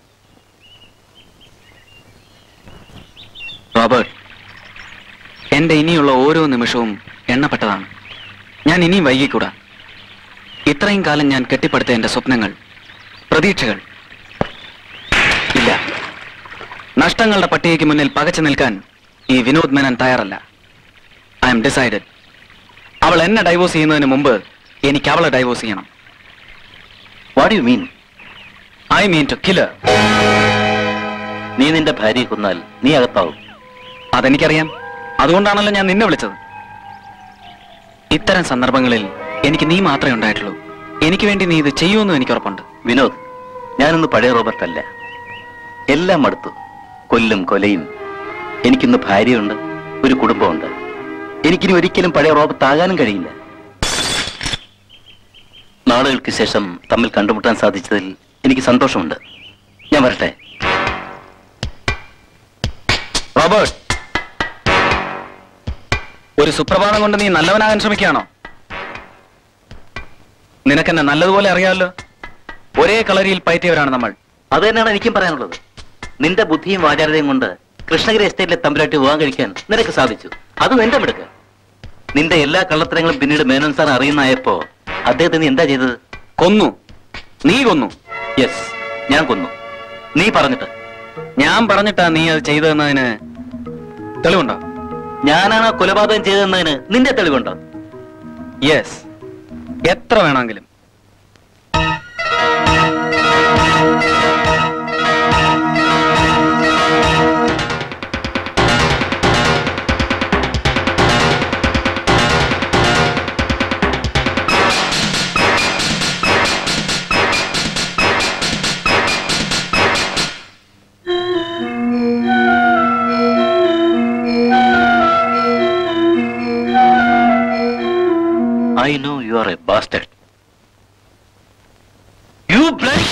റോബർട്ട്, എന്റെ ഇനിയുള്ള ഓരോ നിമിഷവും എണ്ണപ്പെട്ടതാണ്. ഞാൻ ഇനിയും വൈകിക്കൂടാ. ഇത്രയും കാലം ഞാൻ കെട്ടിപ്പടുത്ത എന്റെ സ്വപ്നങ്ങൾ, പ്രതീക്ഷകൾ ഇല്ല. നഷ്ടങ്ങളുടെ പട്ടികയ്ക്ക് മുന്നിൽ പകച്ചു നിൽക്കാൻ ഈ വിനോദ് മേനൻ തയ്യാറല്ല. I am decided. അവൾ എന്നെ ഡൈവോഴ്സ് ചെയ്യുന്നതിന് മുമ്പ് എനിക്ക് അവളെ ഡൈവോഴ്സ് ചെയ്യണം. What you mean? I mean to kill her. നീ നിന്റെ ഭാര്യയെ കൊന്നാൽ നീ അകത്താവും. അതെനിക്കറിയാം. അതുകൊണ്ടാണല്ലോ ഞാൻ നിന്നെ വിളിച്ചത്. ഇത്തരം സന്ദർഭങ്ങളിൽ എനിക്ക് നീ മാത്രമേ ഉണ്ടായിട്ടുള്ളൂ. എനിക്ക് വേണ്ടി നീ ഇത് ചെയ്യുമെന്നും എനിക്ക് ഉറപ്പുണ്ട്. വിനോദ്, ഞാനൊന്ന് പഴയ റോബർട്ട് അല്ല. എല്ലാം മടുത്തു. കൊല്ലും കൊലയും. എനിക്കിന്ന് ഭാര്യയുണ്ട്, ഒരു കുടുംബമുണ്ട്. എനിക്കിനി ഒരിക്കലും പഴയ റോബർട്ട് ആകാനും കഴിയില്ല. നാളുകൾക്ക് ശേഷം തമ്മിൽ കണ്ടുമുട്ടാൻ സാധിച്ചതിൽ എനിക്ക് സന്തോഷമുണ്ട്. ഞാൻ വരട്ടെ. റോബർട്ട്, ഒരു സുപ്രഭാതം കൊണ്ട് നീ നല്ലവനാകാൻ ശ്രമിക്കുകയാണോ? നിനക്കെന്നെ നല്ലതുപോലെ അറിയാമല്ലോ. ഒരേ കളരിയിൽ പയറ്റിയവരാണ് നമ്മൾ. അത് തന്നെയാണ് എനിക്കും പറയാനുള്ളത്. നിന്റെ ബുദ്ധിയും വാചാരതയും കൊണ്ട് കൃഷ്ണഗിരി എസ്റ്റേറ്റിലെ തമ്പുരാട്ടി വിവാഹം കഴിക്കാൻ നിനക്ക് സാധിച്ചു. അത് നിന്റെ മിടുക്ക്. നിന്റെ എല്ലാ കള്ളത്തരങ്ങളും പിന്നീട് മേനോൻ സാർ അറിയുന്നായപ്പോ അദ്ദേഹത്തെ നീ എന്താ ചെയ്തത്? കൊന്നു. നീ കൊന്നു. യെസ്, ഞാൻ കൊന്നു. നീ പറഞ്ഞിട്ട്? ഞാൻ പറഞ്ഞിട്ടാ നീ അത് ചെയ്തതെന്നതിന് തെളിവുണ്ടോ? ഞാനാണ് ആ കൊലപാതകം ചെയ്തതെന്നതിന് നിന്റെ തെളിവുണ്ടോ? യെസ്, എത്ര വേണമെങ്കിലും. I know you are a bastard. You bloody...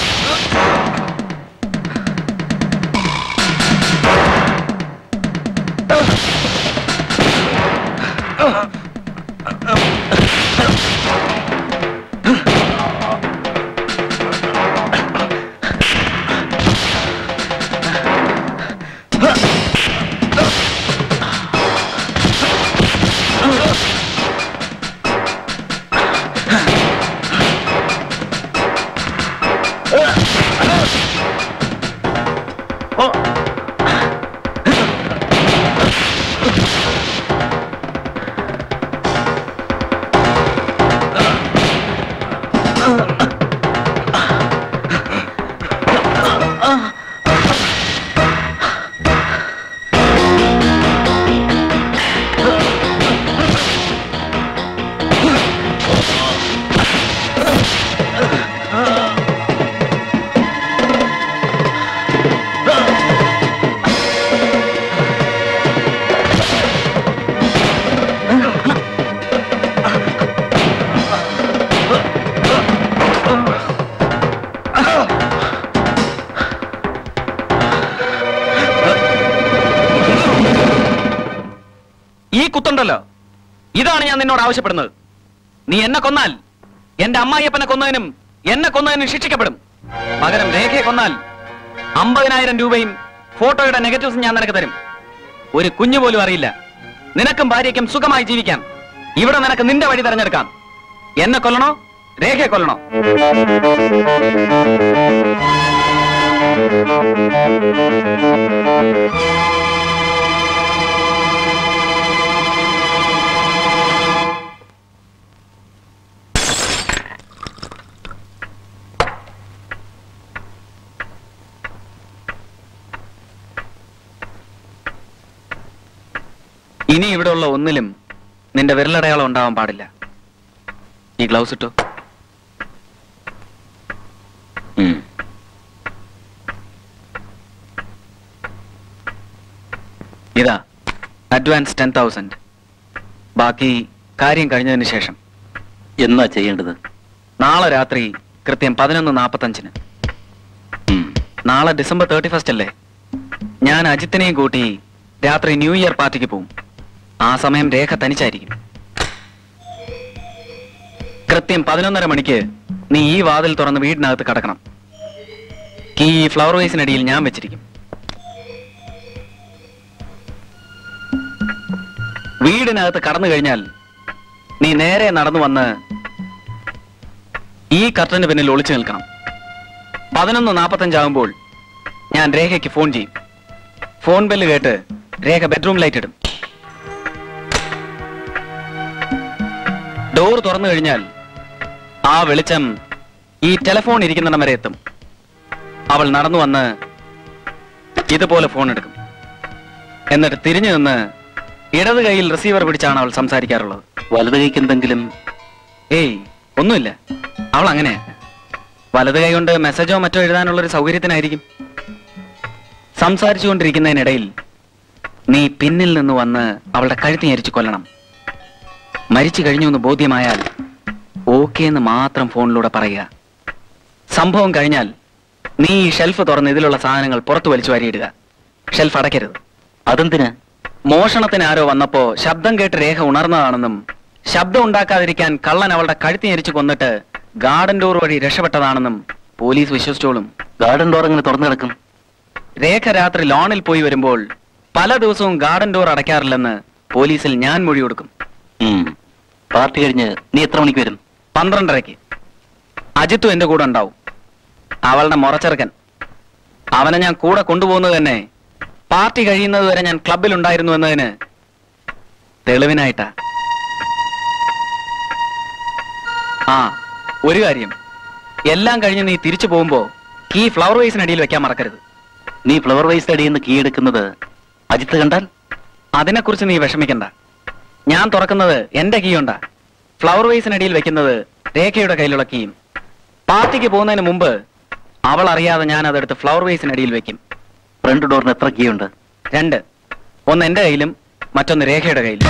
ഇതാണ് ഞാൻ നിന്നോട് ആവശ്യപ്പെടുന്നത്. നീ എന്നെ കൊന്നാൽ എന്റെ അമ്മായിയപ്പനെ കൊന്നതിനും എന്നെ കൊന്നതിനും ശിക്ഷിക്കപ്പെടും. പകരം രേഖയെ കൊന്നാൽ 50,000 രൂപയും ഫോട്ടോയുടെ നെഗറ്റീവ്സും ഞാൻ നിനക്ക് തരും. ഒരു കുഞ്ഞു പോലും അറിയില്ല. നിനക്കും ഭാര്യയ്ക്കും സുഖമായി ജീവിക്കാം. ഇവിടെ നിനക്ക് നിന്റെ വഴി തെരഞ്ഞെടുക്കാം. എന്നെ കൊല്ലണോ രേഖയെ കൊല്ലണോ? ഇനി ഇവിടെയുള്ള ഒന്നിലും നിന്റെ വിരലടയാളം ഉണ്ടാവാൻ പാടില്ല. ഈ ഗ്ലൗസ് ഇട്ടോ. ഇതാ അഡ്വാൻസ് 10,000. ബാക്കി കാര്യം കഴിഞ്ഞതിന് ശേഷം. എന്നാ ചെയ്യേണ്ടത്? നാളെ രാത്രി കൃത്യം 11:45. നാളെ ഡിസംബർ 31 അല്ലേ? ഞാൻ അജിത്തിനെയും കൂട്ടി രാത്രി ന്യൂ ഇയർ പാർട്ടിക്ക് പോവും. ആ സമയം രേഖ തനിച്ചായിരിക്കും. കൃത്യം 11:30 മണിക്ക് നീ ഈ വാതിൽ തുറന്ന് വീടിനകത്ത് കടക്കണം. ഈ ഫ്ലവർ വേസിനടിയിൽ ഞാൻ വെച്ചിരിക്കും. വീടിനകത്ത് കടന്നു കഴിഞ്ഞാൽ നീ നേരെ നടന്നു വന്ന് ഈ കർട്ടന് പിന്നിൽ ഒളിച്ചു നിൽക്കണം. 11:45 ആകുമ്പോൾ ഞാൻ രേഖയ്ക്ക് ഫോൺ ചെയ്യും. ഫോൺ ബെല്ല് കേട്ട് രേഖ ബെഡ്റൂം ലൈറ്റ് ഇടും. ഡോർ തുറന്നു കഴിഞ്ഞാൽ ആ വെളിച്ചം ഈ ടെലിഫോൺ ഇരിക്കുന്നിടം വരെ എത്തും. അവൾ നടന്നു വന്ന് ഇതുപോലെ ഫോൺ എടുക്കും. എന്നിട്ട് തിരിഞ്ഞു നിന്ന് ഇടത് കൈയിൽ റിസീവർ പിടിച്ചാണ് അവൾ സംസാരിക്കാറുള്ളത്. വലത് കൈക്ക് എന്തെങ്കിലും? ഏയ്, ഒന്നുമില്ല. അവൾ അങ്ങനെയാ. വലത് കൈ കൊണ്ട് മെസ്സേജോ മറ്റോ എഴുതാനുള്ള ഒരു സൗകര്യത്തിനായിരിക്കും. സംസാരിച്ചുകൊണ്ടിരിക്കുന്നതിനിടയിൽ നീ പിന്നിൽ നിന്ന് വന്ന് അവളുടെ കഴുത്തി ഞെരിച്ചു കൊല്ലണം. മരിച്ചു കഴിഞ്ഞു എന്ന് ബോധ്യമായാൽ ഓക്കെ എന്ന് മാത്രം ഫോണിലൂടെ പറയുക. സംഭവം കഴിഞ്ഞാൽ നീ ഈ ഷെൽഫ് തുറന്ന് ഇതിലുള്ള സാധനങ്ങൾ പുറത്തു വലിച്ചു വാരിയിടുക. ഷെൽഫ് അടയ്ക്കരുത്. അതെന്തിനാ? മോഷണത്തിന് ആരോ വന്നപ്പോ ശബ്ദം കേട്ട് രേഖ ഉണർന്നതാണെന്നും ശബ്ദം ഉണ്ടാക്കാതിരിക്കാൻ കള്ളൻ അവളുടെ കഴുത്തി ഞെരിച്ചു കൊന്നിട്ട് ഗാർഡൻ ഡോർ വഴി രക്ഷപ്പെട്ടതാണെന്നും പോലീസ് വിശ്വസിച്ചോളും. ഗാർഡൻ ഡോർ എങ്ങനെ തുറന്നു കിടക്കും? രേഖ രാത്രി ലോണിൽ പോയി വരുമ്പോൾ പല ദിവസവും ഗാർഡൻ ഡോർ അടയ്ക്കാറില്ലെന്ന് പോലീസിൽ ഞാൻ മൊഴി കൊടുക്കും. പാർട്ടി കഴിഞ്ഞ് നീ എത്ര മണിക്ക് വരും? 12:30. അജിത്തും എന്റെ കൂടെ ഉണ്ടാവും. അവളുടെ മുറച്ചെറുക്കൻ. അവനെ ഞാൻ കൂടെ കൊണ്ടുപോകുന്നത് തന്നെ പാർട്ടി കഴിയുന്നത് വരെ ഞാൻ ക്ലബിൽ ഉണ്ടായിരുന്നു എന്നതിന് തെളിവിനായിട്ടാ. ആ, ഒരു കാര്യം, എല്ലാം കഴിഞ്ഞ് നീ തിരിച്ചു പോകുമ്പോ കീ ഫ്ലവർ വേസിനടിയിൽ വെക്കാൻ മറക്കരുത്. നീ ഫ്ലവർ വേസ് അടിയിൽ നിന്ന് കീ എടുക്കുന്നത് അജിത്ത് കണ്ടാൽ? അതിനെക്കുറിച്ച് നീ വിഷമിക്കണ്ട. ഞാൻ തുറക്കുന്നത് എന്റെ കീ ഉണ്ടാ. ഫ്ലവർ വേസിനടിയിൽ വെക്കുന്നത് രേഖയുടെ കയ്യിലുള്ള കീയും. പാർട്ടിക്ക് പോകുന്നതിന് മുമ്പ് അവൾ അറിയാതെ ഞാൻ അതെടുത്ത് ഫ്ലവർ വേസിനടിയിൽ വെക്കും. ഫ്രണ്ട് ഡോറിന് എത്ര കീ ഉണ്ട്? 2. ഒന്ന് എന്റെ കയ്യിലും മറ്റൊന്ന് രേഖയുടെ കയ്യിലും.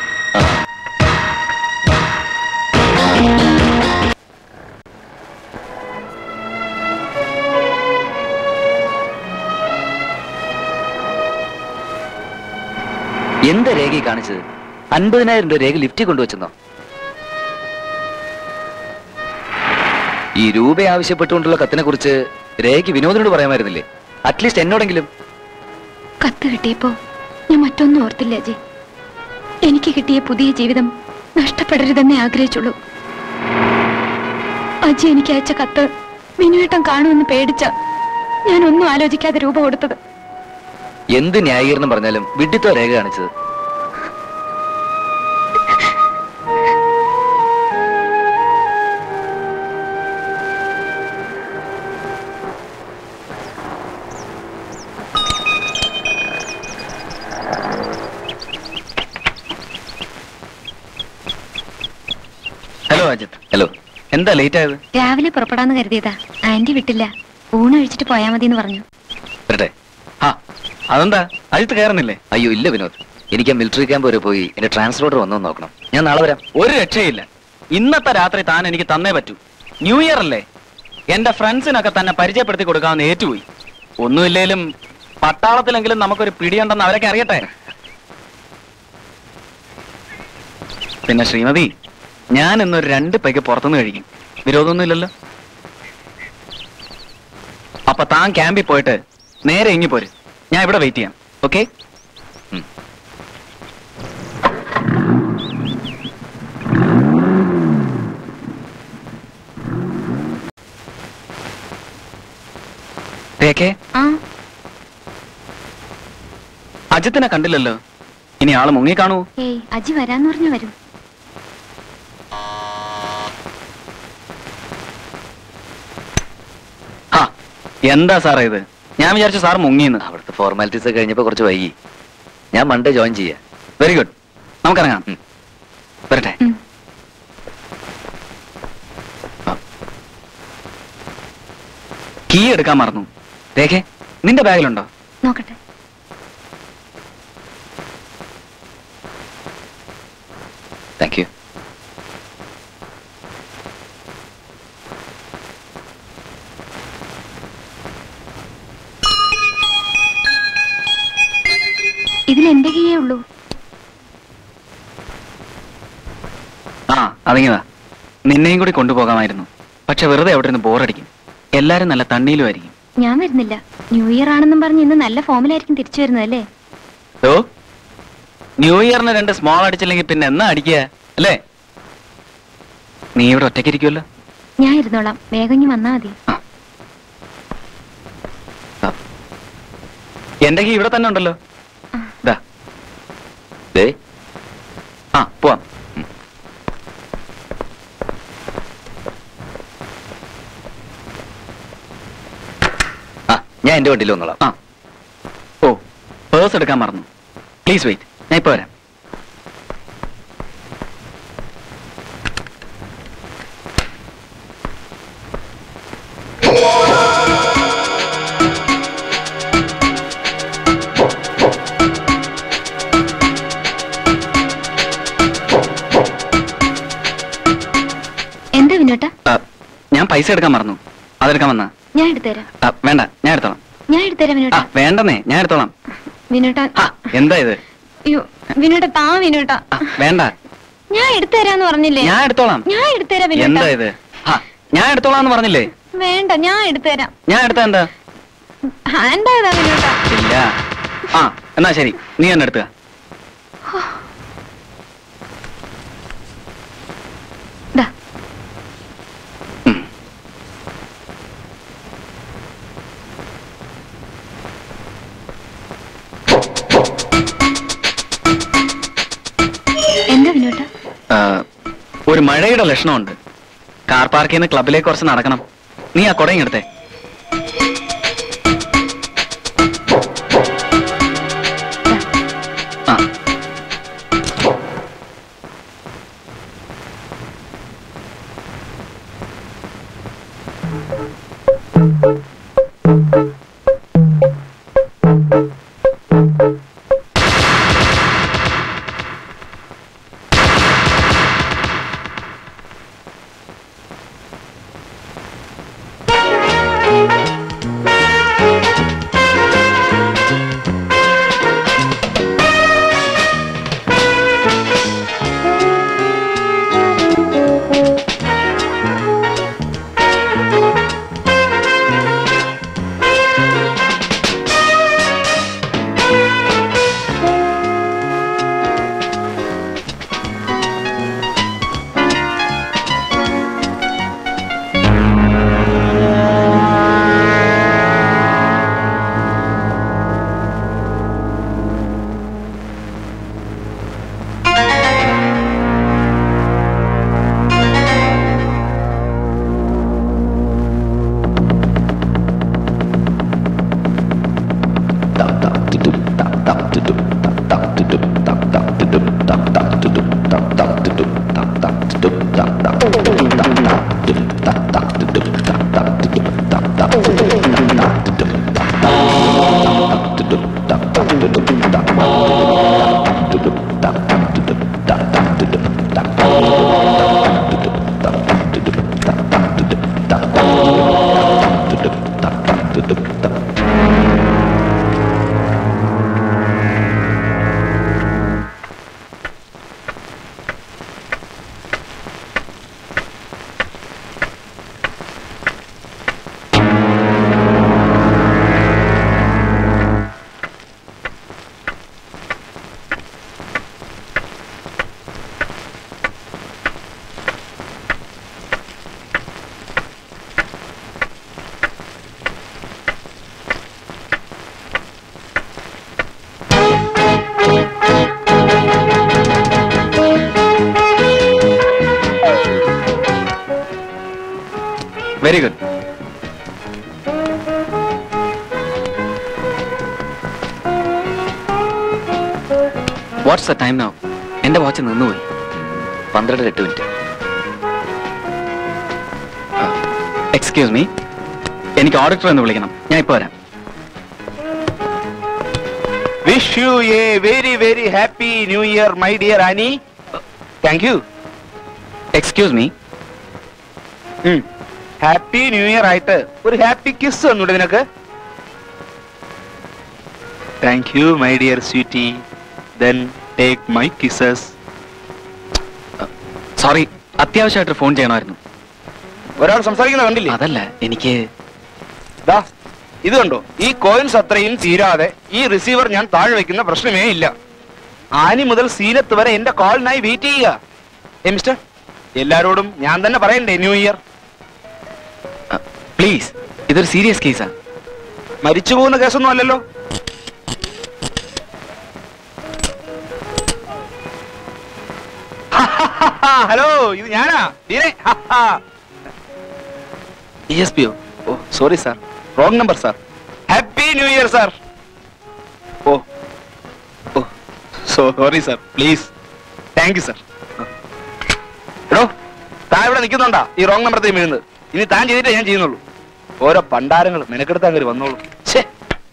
എന്താ രേഖ കാണിച്ചത്? 50,000 രൂപ രേഖ ലിഫ്റ്റ് കൊണ്ടുവച്ചെന്നോ? ഈ രൂപ ആവശ്യപ്പെട്ടുകൊണ്ടുള്ള കത്തിനെ കുറിച്ച് രേഖയ്ക്ക് വിനോദിനോട് പറയാമായിരുന്നില്ലേ? അറ്റ്ലീസ്റ്റ് എന്നോടെങ്കിലും. കത്ത് കിട്ടിയപ്പോ ഞാൻ മറ്റൊന്നും ഓർത്തില്ല അജയ്. എനിക്ക് കിട്ടിയ പുതിയ ജീവിതം നഷ്ടപ്പെടരുതെന്നേ ആഗ്രഹിച്ചുള്ളൂ. അജയ് എനിക്ക് അയച്ച കത്ത് വിനുവേട്ടം കാണുമെന്ന് പേടിച്ച ഞാൻ ഒന്നും ആലോചിക്കാതെ രൂപ കൊടുത്തത്. എന്ത് ന്യായീകരണം പറഞ്ഞാലും വിഡിത്തോ രേഖ കാണിച്ചത്. ഹലോ അജിത്ത്. ഹലോ. എന്താ ലേറ്റ് ആയത്? രാവിലെ പുറപ്പെടാന്ന് കരുതിയതാ. ആന്റി വിട്ടില്ല. ഊണ് കഴിച്ചിട്ട് പോയാ മതി എന്ന് പറഞ്ഞു. വരട്ടെ. ആ, അതെന്താ അജിത്ത് കയറുന്നില്ലേ? അയ്യോ ഇല്ല വിനോദ്, എനിക്ക് മിലിറ്ററി ക്യാമ്പ് വരെ പോയി എന്റെ ട്രാൻസ്ഫർ ഓർഡർ വന്നോ നോക്കണം. ഞാൻ നാളെ വരാം. ഒരു രക്ഷയില്ല. ഇന്നത്തെ രാത്രി താൻ എനിക്ക് തന്നേ പറ്റൂ. ന്യൂ ഇയർ അല്ലേ? എന്റെ ഫ്രണ്ട്സിനൊക്കെ തന്നെ പരിചയപ്പെടുത്തി കൊടുക്കാമെന്ന് ഏറ്റുപോയി. ഒന്നുമില്ലേലും പട്ടാളത്തിലെങ്കിലും നമുക്കൊരു പിടിയുണ്ടെന്ന് അവരൊക്കെ അറിയട്ടെ. പിന്നെ ശ്രീമതി, ഞാൻ ഇന്നൊരു 2 പെഗ് പുറത്തുനിന്ന് കഴിക്കും. വിരോധമൊന്നുമില്ലല്ലോ? അപ്പൊ താൻ ക്യാമ്പിൽ പോയിട്ട് നേരെ ഇങ്ങി പോര്. ഞാൻ ഇവിടെ വെയിറ്റ് ചെയ്യാം. ഓക്കെ? അജിത്തിനെ കണ്ടില്ലല്ലോ. ഇനി ആള് മുങ്ങി കാണൂ? ഏയ്, അജി വരാന്ന് പറഞ്ഞു വരും. എന്താ സാറേ ഇത്? ഞാൻ വിചാരിച്ചു സാർ മുങ്ങിന്ന്. അവിടുത്തെ ഫോർമാലിറ്റീസ് കഴിഞ്ഞപ്പോ കുറച്ച് വൈകി. ഞാൻ മൺഡേ ജോയിൻ ചെയ്യാം. വെരി ഗുഡ്, നമുക്കിറങ്ങാം. വരട്ടെ. കീ എടുക്കാൻ മറന്നു. രേഖേ, നിന്റെ ബാഗിലുണ്ടോ? നോക്കട്ടെ. Thank you. ഇതിൽ എന്റെ കീയേ ഉള്ളൂ. ആ അതിങ്ങതാ, നിന്നെയും കൂടി കൊണ്ടുപോകാമായിരുന്നു. പക്ഷെ വെറുതെ അവിടെ നിന്ന് ബോറടിക്കും. എല്ലാരും നല്ല തണ്ണിയിലുമായിരിക്കും. ഞാൻ വരുന്നില്ല. ന്യൂ ഇയർ ആണെന്നും പറഞ്ഞ് ഇന്ന് നല്ല ഫോമിലായിരിക്കും തിരിച്ചു വരുന്നതല്ലേ? ഓ, ന്യൂ ഇയറിന് 2 സ്മോൾ അടിച്ചില്ലെങ്കിൽ പിന്നെ എന്നാ അടിക്കുക അല്ലേ? നീ ഇവിടെ ഒറ്റയ്ക്കിരിക്കുമല്ലോ. ഞാൻ ഇരുന്നോളാം, വേഗം ഇനി വന്നാ മതി. എന്റെ കീ ഇവിടെ തന്നെ ഉണ്ടല്ലോ. ദാ. ദേ ആ പോവാം. ആ ഞാൻ എന്റെ വണ്ടിയിൽ വന്നോളാം. ആ ഓ, പേഴ്സ് എടുക്കാൻ മറന്നു. പ്ലീസ് വെയിറ്റ്, ഞാൻ ഇപ്പൊ വരാം. എന്താ വിനോട്ടാ? ഞാൻ പൈസ എടുക്കാൻ മറന്നു. അതെടുക്കാൻ വന്നാ? ഞാൻ എടുത്തുതരാം. വേണ്ട, ഞാൻ എടുത്തോളാം. ഞാൻ എടുത്തുതരാം വിനോട്ടാ. വേണ്ടെന്നേ, ഞാൻ എടുത്തോളാം. വിനോട്ടാ. എന്താ ഇത്? അയ്യോ വിനോട്ടാ, താ വിനോട്ടാ. വേണ്ട, ഞാൻ എടുത്തുതരാന്ന് പറഞ്ഞില്ലേ? ഞാൻ എടുത്തോളാം. ഞാൻ എടുത്തുതരാം വിനോട്ടാ. എന്താ ഇത്? ഞാൻ എടുത്തോളാന്ന് പറഞ്ഞില്ലേ? വേണ്ട, ഞാൻ എടുത്തുതരാം. ഞാൻ എടുത്ത എന്താ? ഹാൻഡ് ബാഗാ വിനോട്ടാ. ഇല്ല. ആ എന്നാ ശരി, നീ തന്നെ എടുത്തുക. ദാ. എന്താ വിനോട്ടാ? ഒരു മഴയുടെ ലക്ഷണമുണ്ട്. കാർ പാർക്കിൽ നിന്ന് ക്ലബിലേക്ക് കുറച്ച് നടക്കണം. നീ ആ കുടയും എടുത്തേ. ആ very good. What's the time now? എന്റെ വാച്ച് നിന്നുപോയി. 12:08. എക്സ്ക്യൂസ് മീ, എനിക്ക് ഓഡിറ്റർ എന്ന് വിളിക്കണം. ഞാൻ ഇപ്പൊ വരാം. Wish you a very very happy new year, my dear Annie. Thank you. Excuse me, happy new year ആയിട്ട് ഒരു ഹാപ്പി കിസ് തന്നൂടെ നിനക്ക്? Thank you my dear sweetie. Then take my kisses. Sorry, അത്യാവശ്യമായിട്ട് ഫോൺ ചെയ്യണമായിരുന്നു. ഒരാൾ സംസാരിക്കുന്ന കണ്ടില്ലേ? അതല്ല, എനിക്ക് ദാ ഇത് കണ്ടോ, ഈ കോയിൻസ് അത്രയും തീരാതെ ഈ റിസീവർ ഞാൻ താഴെ വെക്കുന്ന പ്രശ്നമേ ഇല്ല. ആനി മുതൽ സീനത്ത് വരെ എന്റെ കോളിനായി വെയിറ്റ് ചെയ്യുക. മിസ്റ്റർ, എല്ലാരോടും ഞാൻ തന്നെ പറയണ്ടേ ന്യൂ ഇയർ? പ്ലീസ്, ഇതൊരു സീരിയസ് കേസാ. മരിച്ചു പോകുന്ന കേസൊന്നും അല്ലല്ലോ. ഹലോ, ഇത് ഞാനാ ESPO. Oh sorry sir, wrong number sir. Happy new year sir. Oh oh sorry sir, please. Thank you sir. എടോ, താൻ ഇവിടെ നിൽക്കുന്നുണ്ടാ ഈ റോങ് നമ്പർ വീഴുന്നത്? ഇനി താൻ ചെയ്തിട്ടേ ഞാൻ ചെയ്യുന്നുള്ളൂ. ഓരോ പണ്ടാരങ്ങൾ മെനക്കെടുത്താൻ കയറി വന്നോളൂ. ഛേ,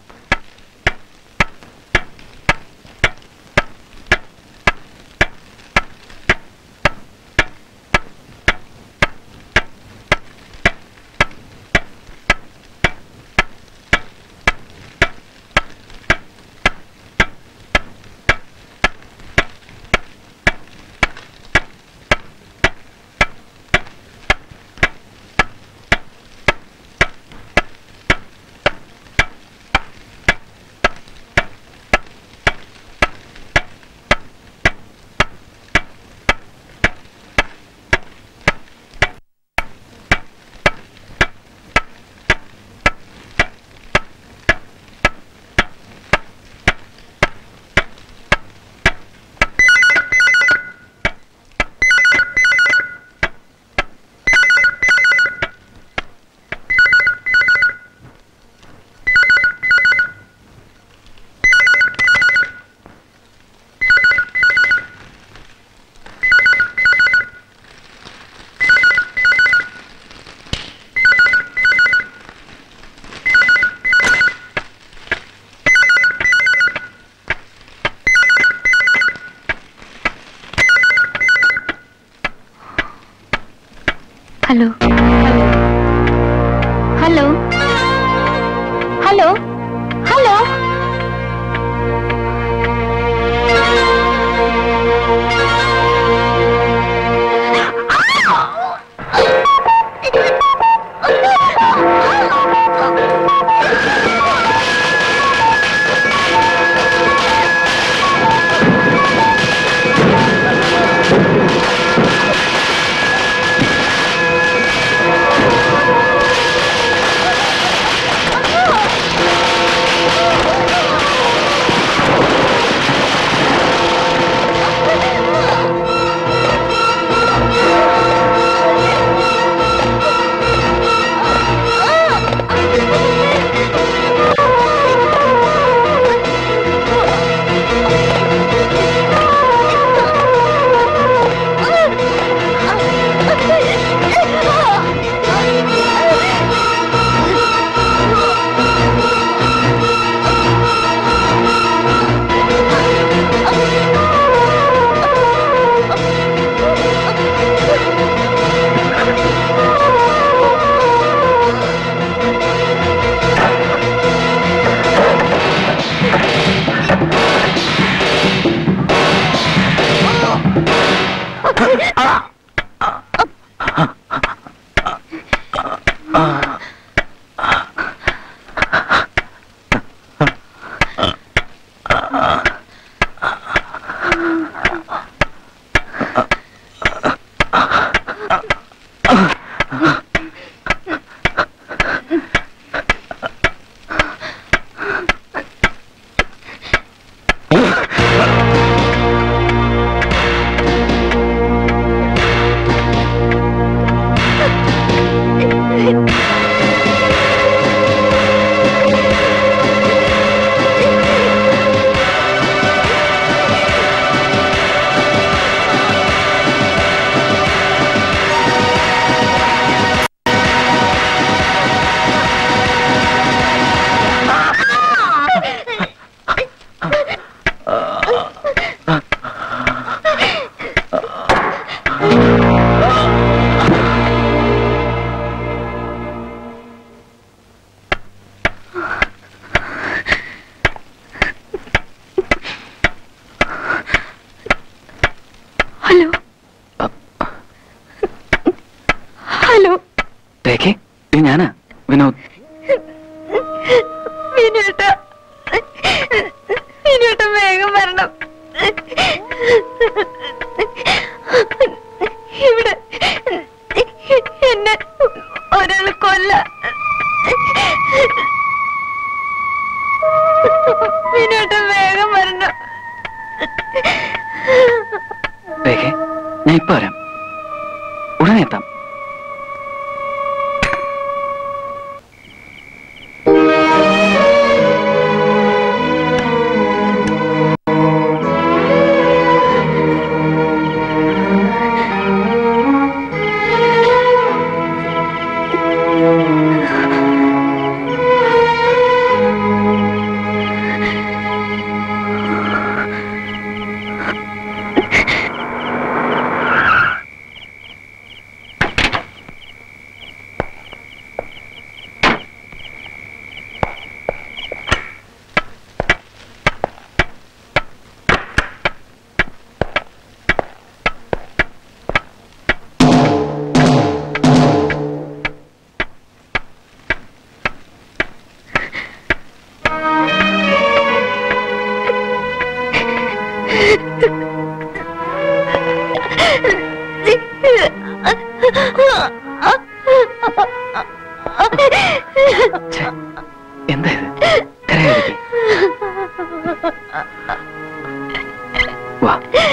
hello hello hello hello Ha ha ha! രേഖേ, ഇത് ഞാനാ വിനോദ്. വിനോട്ട വേഗം വരണം. ഇവിടെ എന്നെ ഒരാൾ കൊല്ല. വിനോട്ട വേഗം വരണം. രേഖേ, ഞാൻ ഇപ്പൊ വരാം, ഉടനെ എത്താം. എന്താ ഇത്? കരയാതിരിക്ക്. വാ.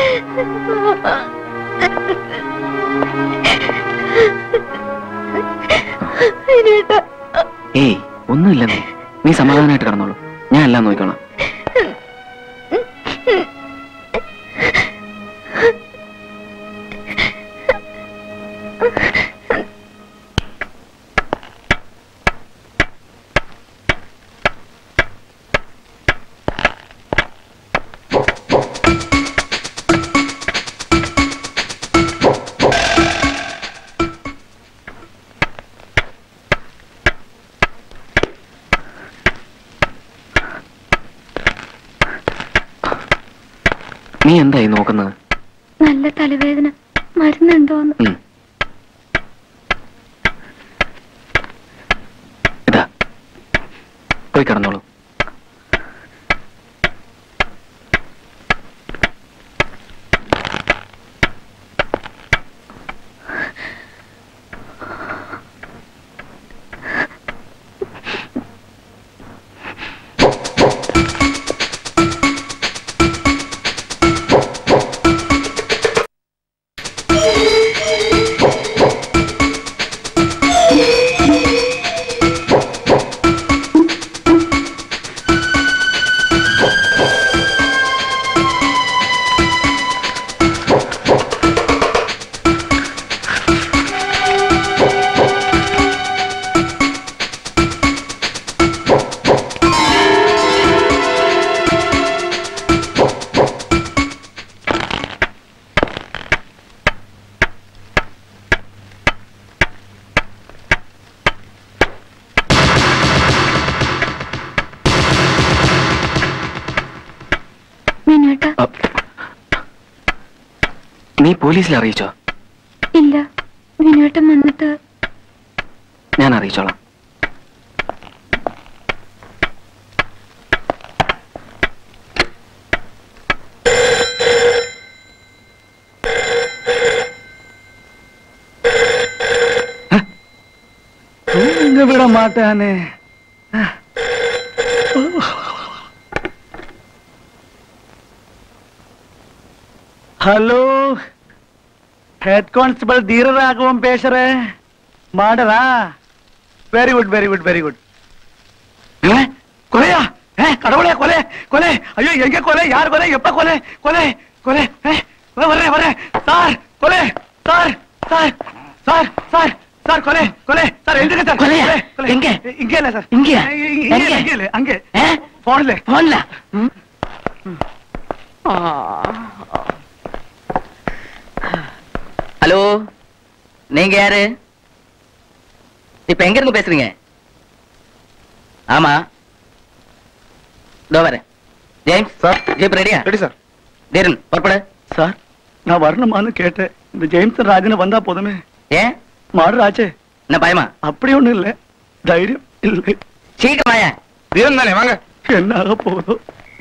ഏയ്, ഒന്നുമില്ലെന്നേ. നീ സമാധാനമായിട്ട് കിടന്നോളൂ, ഞാൻ എല്ലാം നോക്കിക്കോളാം. നീ എന്തായി നോക്കുന്നത്? നല്ല തലവേദന, മരുന്നുണ്ടോന്ന്. ഇതാ, പോയി കിടന്നോളൂ. നീ പോലീസിൽ അറിയിച്ചോ? ഇല്ല, വിനോട്ടം വന്നിട്ട് ഞാൻ അറിയിച്ചോളാം. വിട മാട്ടാനെ. हेलो, हेड कांस्टेबल धीर राघवम पेशरे माडरा. Very good very good very good. ಕೊಲೆಯಾ? ಕಡವಳೆ ಕೊಲೆ ಕೊಲೆ. ಅಯ್ಯೋ, ಹೆಂಗೆ ಕೊಲೆ? ಯಾರು ಕೊಲೆ? ಎಪ್ಪ ಕೊಲೆ? ಕೊಲೆ ಕೊಲೆ. ಬರ್ರೆ ಬರ್ರೆ ಸಾರ್, ಕೊಲೆ sir sir sir sir sir ಕೊಲೆ ಕೊಲೆ ಸಾರ್. ಎಂದಿಗೆ ಸರ್ ಕೊಲೆ? ಹೆಂಗೆ? ಹಿಂಗೆ ಇಲ್ಲ ಸರ್, ಹಿಂಗೆ ಹಿಂಗೆ ಹಂಗೆ ಫೋನ್ಲೆ ಫೋನ್ಲ. ஹலோ, நீங்க யாரு? இப்ப எங்க இருந்து பேசுறீங்க? ஆமா, இதோ வரேன். ஜேம்ஸ் சார், ஜீப் ரெடியா? Ready sir. டேரன் புறப்படு. சார், நான் வரணுமான்னு கேட்டேன். இந்த ஜேம்ஸ் ராஜனை வந்தா போதுமே. ஏன்? மர்டர் ஆச்சே. என்ன பயமா? அப்படி ஒண்ணும் இல்ல, தைரியம் இல்லை. சீக்கிரமாயா. வீரம் தானே, வாங்க. என்னாக போதும்.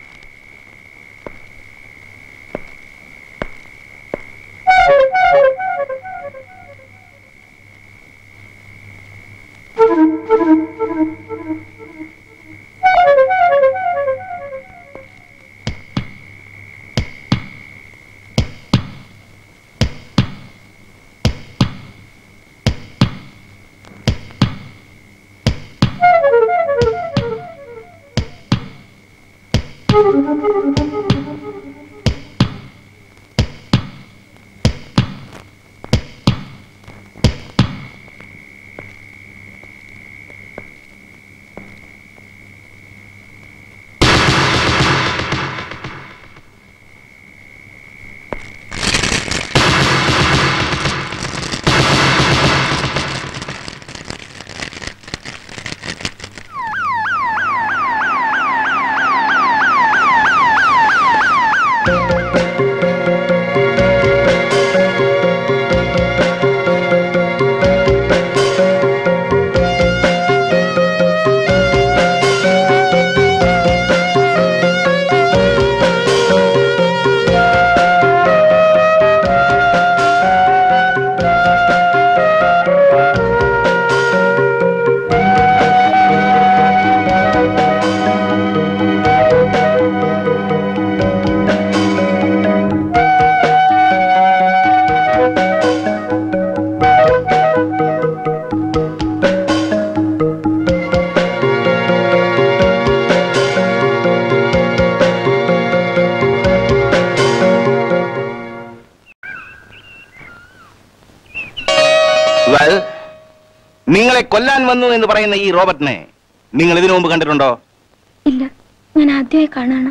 നിങ്ങളെ കൊല്ലാൻ വന്നു എന്ന് പറയുന്ന ഈ റോബർട്ടിനെ നിങ്ങൾ ഇതിനു മുമ്പ് കണ്ടിട്ടുണ്ടോ? ഇല്ല, ഞാൻ ആദ്യമായി കാണാണ്.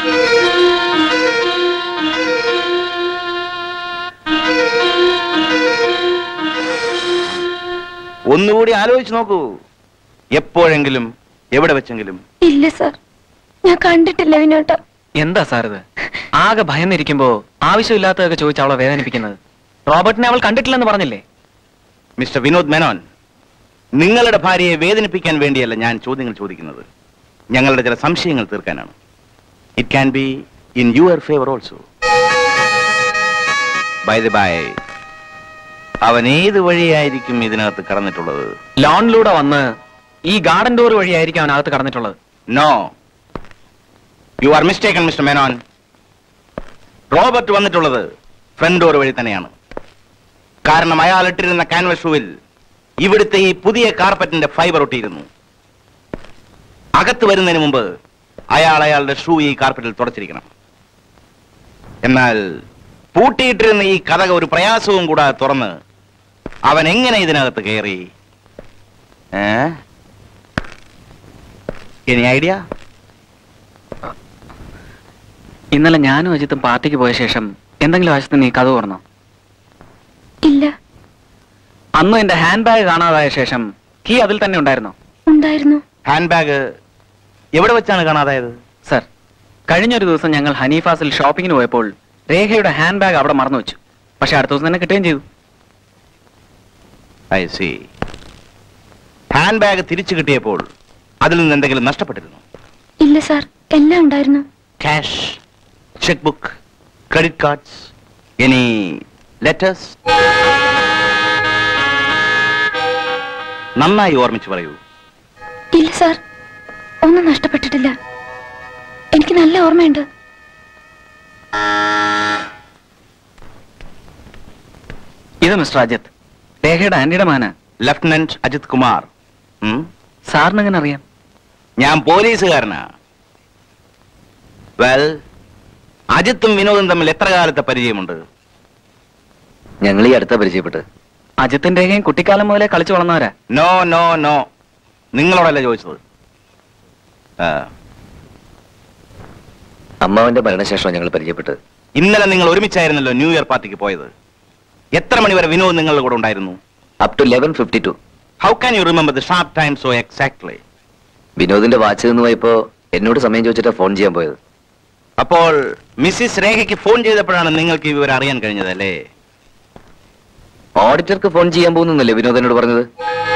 ഒന്നുകൂടി ആലോചിച്ച് നോക്കൂ. എപ്പോഴെങ്കിലും എവിടെ വെച്ചെങ്കിലും? ഇല്ല സാർ, ഞാൻ കണ്ടിട്ടില്ല വിനോട്ട. എന്താ സാർ ഇത്? ആകെ ഭയന്നിരിക്കുമ്പോ ആവശ്യമില്ലാത്തതൊക്കെ ചോദിച്ച് അവളെ വേദനിപ്പിക്കുന്നത്. റോബർട്ടിനെ അവൾ കണ്ടിട്ടില്ലെന്ന് പറഞ്ഞില്ലേ? മിസ്റ്റർ വിനോദ് മേനോൻ, നിങ്ങളുടെ ഭാര്യയെ വേദനിപ്പിക്കാൻ വേണ്ടിയല്ല ഞാൻ ചോദ്യങ്ങൾ ചോദിക്കുന്നത്. ഞങ്ങളുടെ ചില സംശയങ്ങൾ തീർക്കാനാണ്. It can be in your favour also. By the by, അവൻ ഏത് വഴിയായിരിക്കും ഇതിനകത്ത് കടന്നിട്ടുള്ളത്? ലോണിലൂടെ വന്ന് ഈ ഗാർഡൻ ഡോർ വഴിയായിരിക്കും അവൻ അകത്ത് കടന്നിട്ടുള്ളത്. No, you are mistaken mister Menon. Robert വന്നിട്ടുള്ളത് ഫ്രണ്ട് ഡോർ വഴി തന്നെയാണ്. കാരണം അയാൾ ഇട്ടിരുന്ന കാൻവസ് ഷൂവിൽ ഇവിടുത്തെ ഈ പുതിയ കാർപ്പറ്റിന്റെ ഫൈബർ ഒട്ടിയിരുന്നു. അകത്ത് വരുന്നതിന് മുമ്പ് അയാൾ അയാളുടെ ഷൂ ഈ കാർപ്പറ്റിൽ തുടച്ചിരിക്കണം. എന്നാൽ പൂട്ടിയിട്ടിരുന്ന ഈ കതക ഒരു പ്രയാസവും കൂടാതെ തുറന്ന് അവൻ എങ്ങനെ ഇതിനകത്ത് കയറി? Any idea? ഇന്നലെ ഞാനും അജിത്തും പാർട്ടിക്ക് പോയ ശേഷം എന്തെങ്കിലും ആവശ്യത്തിന് നീ കഥ തുറന്നോ? ഇല്ല. അന്ന് എന്റെ ഹാൻഡ് ബാഗ് കാണാതായ ശേഷം കീ അതിൽ തന്നെ ഉണ്ടായിരുന്നോ? ഉണ്ടായിരുന്നു. ഹാൻഡ് ബാഗ് എവിടെ വെച്ചാണ് കാണാതായത്? സർ, കഴിഞ്ഞൊരു ദിവസം ഞങ്ങൾ ഹനീഫാസിൽ ഷോപ്പിങ്ങിന് പോയപ്പോൾ രേഖയുടെ ഹാൻഡ് ബാഗ് അവിടെ മറന്നു വെച്ചു. പക്ഷെ അടുത്ത ദിവസം തന്നെ കിട്ടുകയും ചെയ്തു. I C. ഹാൻഡ് ബാഗ് തിരിച്ചു കിട്ടിയപ്പോൾ അതിൽ നിന്ന് എന്തെങ്കിലും നഷ്ടപ്പെട്ടിരുന്നു? ഇല്ല സാർ, എല്ലാം ഉണ്ടായിരുന്നു. Cash, cheque book, credit cards, any letters? നന്നായി ഓർമ്മിച്ചു പറയൂ. ഇല്ല സാർ, ഒന്നും നഷ്ടപ്പെട്ടിട്ടില്ല. എനിക്ക് നല്ല ഓർമ്മയുണ്ട്. ഇത് മിസ്റ്റർ അജിത്ത്, രേഖയുടെ ആന്റിയുടെ മാന. ലഫ്റ്റനന്റ് അജിത് കുമാർ. സാറിന് എങ്ങനെ അറിയാം? ഞാൻ പോലീസുകാരനാ. വെൽ, അജിത്തും വിനോദും തമ്മിൽ എത്ര കാലത്തെ പരിചയമുണ്ട്? ഞങ്ങൾ ഈ അടുത്ത പരിചയപ്പെട്ട്. അജിത്തും രേഖയും കുട്ടിക്കാലം മുതലേ കളിച്ചു വളർന്നവരാ. നോ നോ നോ, നിങ്ങളോടല്ല ചോദിച്ചത്. അമ്മാവന്റെ മരണശേഷം ഞങ്ങൾ പരിചയപ്പെട്ട്. ഇന്നലെ നിങ്ങൾ ഒരുമിച്ചായിരുന്നല്ലോ ന്യൂ ഇയർ പാർട്ടിക്ക് പോയത്. എത്ര മണിവരെ വിനോദ് നിങ്ങളുടെ കൂടെ ഉണ്ടായിരുന്നു? Up to 11:52. How can you remember the sharp time so exactly? വിനോദിന്റെ വാച്ച് നിന്ന് പോയപ്പോ എന്നോട് സമയം ചോദിച്ചിട്ടാ ഫോൺ ചെയ്യാൻ പോയത്. അപ്പോൾ മിസ്സിസ് രേഖയ്ക്ക് ഫോൺ ചെയ്തപ്പോഴാണ് നിങ്ങൾക്ക് ഈ വിവരം അറിയാൻ കഴിഞ്ഞതല്ലേ? ഓഡിറ്റർക്ക് ഫോൺ ചെയ്യാൻ പോകുന്നല്ലേ വിനോദനോട് പറഞ്ഞത്?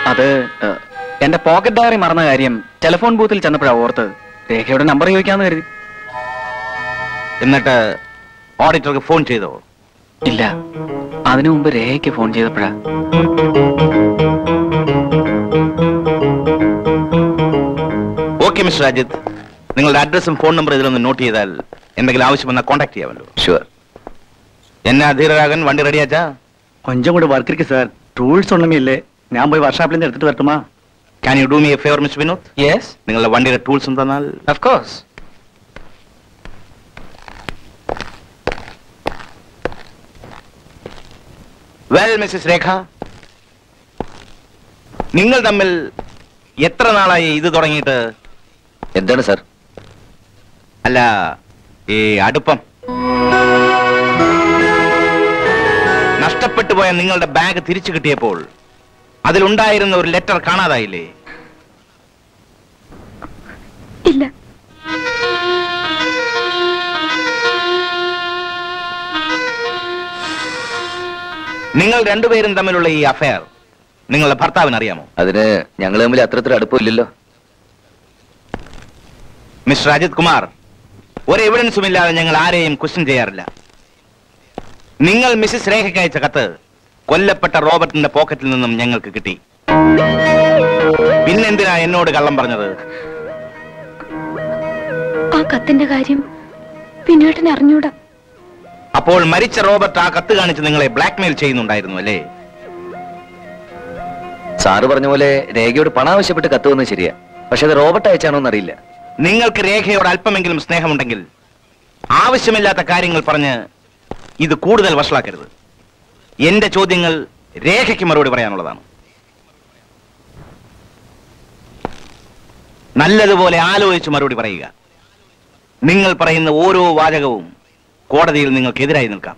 അത് എന്റെ പോക്കറ്റ് ഡയറി മറന്ന കാര്യം ടെലിഫോൺ ബൂത്തിൽ ചെന്നപ്പോഴാ ഓർത്തത്. രേഖയുടെ നമ്പർ ചോദിക്കാന്ന് കരുതി. എന്നിട്ട് ഓഡിറ്റർക്ക് ഫോൺ ചെയ്തോ? ഇല്ല, അതിനു മുമ്പ് രേഖയ്ക്ക് ഫോൺ ചെയ്തപ്പോഴാ. ഓക്കെ മിസ്റ്റർ അജിത്, നിങ്ങളുടെ അഡ്രസ്സും ഫോൺ നമ്പർ ഇതിലൊന്ന് നോട്ട് ചെയ്താൽ എന്തെങ്കിലും ആവശ്യം വന്നാൽ കോൺടാക്ട് ചെയ്യാമല്ലോ. ഷുവർ. എന്നാ ധീരരാഗൻ, വണ്ടി റെഡിയാച്ചാ? കൊഞ്ചം കൂടെ വർക്ക് ഇരിക്കും സാർ. ടൂൾസ് ഉണ്ടെങ്കിലേ ഞാൻ പോയി വർക്ക്ഷോപ്പിൽ നിന്ന് എടുത്തിട്ട് വരട്ടുമാ. Can you do me a favour mister Vinod? Yes, നിങ്ങളുടെ വണ്ടിയുടെ ടൂൾസും തന്നാൽ. Of course. Well Mrs Rekha, നിങ്ങൾ തമ്മിൽ എത്ര നാളായി ഇത് തുടങ്ങിയിട്ട്? എന്താണ് സാർ? അല്ല, ഈ അടുപ്പം. നഷ്ടപ്പെട്ടു പോയ നിങ്ങളുടെ ബാഗ് തിരിച്ചു കിട്ടിയപ്പോൾ അതിലുണ്ടായിരുന്ന ഒരു ലെറ്റർ കാണാതായില്ലേ? ഇല്ല. നിങ്ങൾ രണ്ടുപേരും തമ്മിലുള്ള ഈ അഫയർ നിങ്ങളുടെ ഭർത്താവിന് അറിയാമോ? അതിന് ഞങ്ങൾ തമ്മിൽ അത്രത്തിൽ അടുപ്പമില്ലല്ലോ. മിസ്റ്റർ അജിത് കുമാർ, ഒരു എവിഡൻസും ഇല്ലാതെ ഞങ്ങൾ ആരെയും ക്വസ്റ്റ്യൻ ചെയ്യാറില്ല. നിങ്ങൾ മിസ്സിസ് രേഖയ്ക്ക് അയച്ച കത്ത് കൊല്ലപ്പെട്ട റോബർട്ടിന്റെ പോക്കറ്റിൽ നിന്നും ഞങ്ങൾക്ക് കിട്ടി. പിന്നെന്തിനാ എന്നോട് കള്ളം പറഞ്ഞത്? ആ കത്തിന്റെ കാര്യം പിന്നീട്ടിന് അറിഞ്ഞൂടാ. അപ്പോൾ മരിച്ച റോബർട്ട് ആ കത്ത് കാണിച്ച് നിങ്ങളെ ബ്ലാക്ക്മെയിൽ ചെയ്യുന്നുണ്ടായിരുന്നു അല്ലേ? സാറ് പറഞ്ഞ പോലെ രേഖയോട് പണം ആവശ്യപ്പെട്ട് കത്ത് വന്നത് ശരിയാ, പക്ഷെ അത് റോബർട്ട് അയച്ചാണോ എന്നറിയില്ല. നിങ്ങൾക്ക് രേഖയോട് അല്പമെങ്കിലും സ്നേഹമുണ്ടെങ്കിൽ ആവശ്യമില്ലാത്ത കാര്യങ്ങൾ പറഞ്ഞ് ഇത് കൂടുതൽ വഷളാക്കരുത്. എന്റെ ചോദ്യങ്ങൾ രേഖയ്ക്ക് മറുപടി പറയാനുള്ളതാണ്. നല്ലതുപോലെ ആലോചിച്ച് മറുപടി പറയുക. നിങ്ങൾ പറയുന്ന ഓരോ വാചകവും കോടതിയിൽ നിങ്ങൾക്കെതിരായി നിൽക്കാം.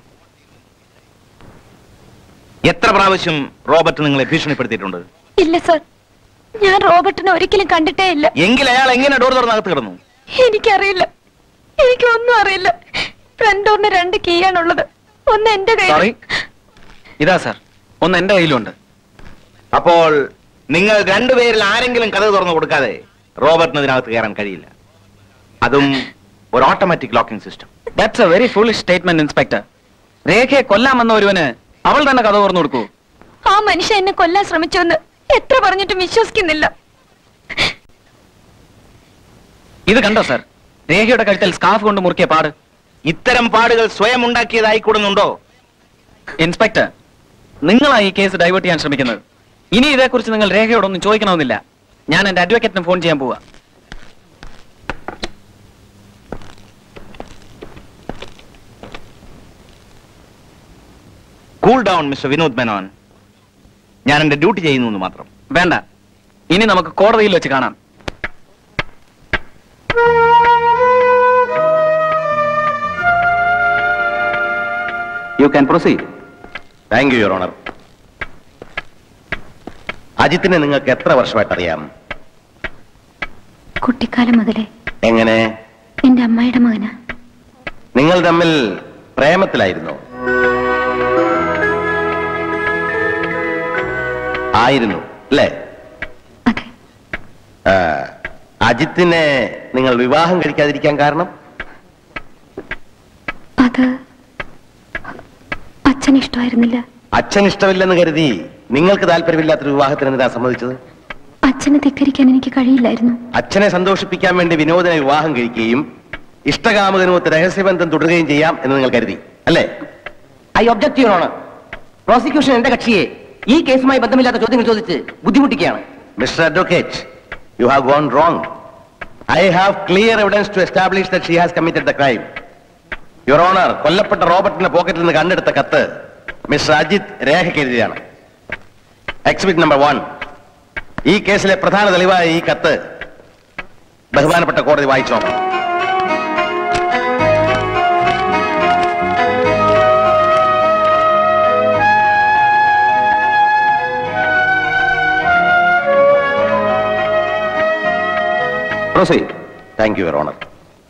എത്ര പ്രാവശ്യം റോബർട്ട് നിങ്ങളെ ഭീഷണിപ്പെടുത്തിയിട്ടുണ്ട്? ഇല്ല സർ, ഞാൻ റോബർട്ടിനെ ഒരിക്കലും കണ്ടിട്ടേ ഇല്ല. എങ്കിൽ അയാൾ എങ്ങനെ ഡോർ തുറന്നകത്ത് കിടന്നു? എനിക്കറിയില്ല, എനിക്കൊന്നും അറിയില്ല. ഫ്രണ്ട് ഡോറിന് 2 കീയാണുള്ളത്. ഒന്ന് എന്റെ സോറി, കയ്യിൽ. ഇതാ സാർ, ഒന്ന് എന്റെ കയ്യിലുണ്ട്. അപ്പോൾ നിങ്ങൾ രണ്ടുപേരിൽ ആരെങ്കിലും കഥ തുറന്നു കൊടുക്കാതെ റോബർട്ടിന് ഇതിനകത്ത് കയറാൻ കഴിയില്ല. അതും ഒരു automatic locking system. That's a very foolish statement inspector. രേഖയെ കൊല്ലാമെന്ന ഒരുവന് അവൾ തന്നെ കഥ തുറന്നു കൊടുക്കൂ. ആ മനുഷ്യൻ എന്നെ കൊല്ലാൻ ശ്രമിച്ചുവെന്ന് എത്ര പറഞ്ഞിട്ടും വിശ്വസിക്കുന്നില്ല. ഇത് കണ്ടോ സാർ, രേഖയുടെ കഴുത്തിൽ സ്കാർഫ് കൊണ്ട് മുറുക്കിയ പാട്. ഇത്തരം പാടുകൾ സ്വയം ഉണ്ടാക്കിയതായിക്കൂടുന്നുണ്ടോ? ഇൻസ്പെക്ടർ, നിങ്ങളാ ഈ കേസ് ഡൈവേർട്ട് ചെയ്യാൻ ശ്രമിക്കുന്നത്. ഇനി ഇതേക്കുറിച്ച് നിങ്ങൾ രേഖയോടൊന്നും ചോദിക്കണമെന്നില്ല. ഞാൻ എന്റെ അഡ്വക്കേറ്റിന് ഫോൺ ചെയ്യാൻ പോവാ. Cool down mister Vinod Menon. ഞാൻ എന്റെ ഡ്യൂട്ടി ചെയ്യുന്നു എന്ന് മാത്രം. വേണ്ട, ഇനി നമുക്ക് കോടതിയിൽ വെച്ച് കാണാം. You can proceed. Thank you your honour. അജിത്തിനെ നിങ്ങൾക്ക് എത്ര വർഷമായിട്ട് അറിയാം? കുട്ടിക്കാലം മുതലേ. എങ്ങനെ? എന്റെ അമ്മായിയുടെ മകനാ. നിങ്ങൾ തമ്മിൽ പ്രേമത്തിലായിരുന്നോ? ആയിരുന്നു അല്ലേ? അതെ. അജിത്തിനെ നിങ്ങൾ വിവാഹം കഴിക്കാതിരിക്കാൻ കാരണം? അത് അച്ഛന് ഇഷ്ടമായിരുന്നില്ല. അച്ഛൻ ഇഷ്ടമില്ലെന്ന് കരുതി നിങ്ങൾക്ക് താല്പര്യമില്ലാത്തൊരു വിവാഹത്തിന് എന്താ സമ്മതിച്ചത്? അച്ഛനെ ധിക്കരിക്കാൻ എനിക്ക് കഴിയില്ലായിരുന്നു. അച്ഛനെ സന്തോഷിപ്പിക്കാൻ വേണ്ടി വിനോദനെ വിവാഹം കഴിക്കുകയും ഇഷ്ടകാമകനുമൊത്ത് രഹസ്യബന്ധം തുടരുകയും ചെയ്യാം എന്ന് നിങ്ങൾ കരുതി അല്ലേ? I object your honour. Prosecution എന്റെ കക്ഷിയെ ഈ കേസുമായി ബന്ധമില്ലാത്ത ചോദ്യങ്ങൾ ചോദിച്ച് ബുദ്ധിമുട്ടിക്കുകയാണ്. Mister advocate, you have gone wrong. I have clear evidence to establish that she has committed the crime. Your honour, കൊല്ലപ്പെട്ട റോബർട്ടിന്റെ പോക്കറ്റിൽ നിന്ന് കണ്ടെടുത്ത കത്ത് മിസ്റ്റർ അജിത് രേഖയ്ക്കെതിരെയാണ്. Exhibit number 1. ഈ കേസിലെ പ്രധാന തെളിവായ ഈ കത്ത് ബഹുമാനപ്പെട്ട കോടതി വായിച്ചു നോക്കണം. Proceed. Thank you your honour.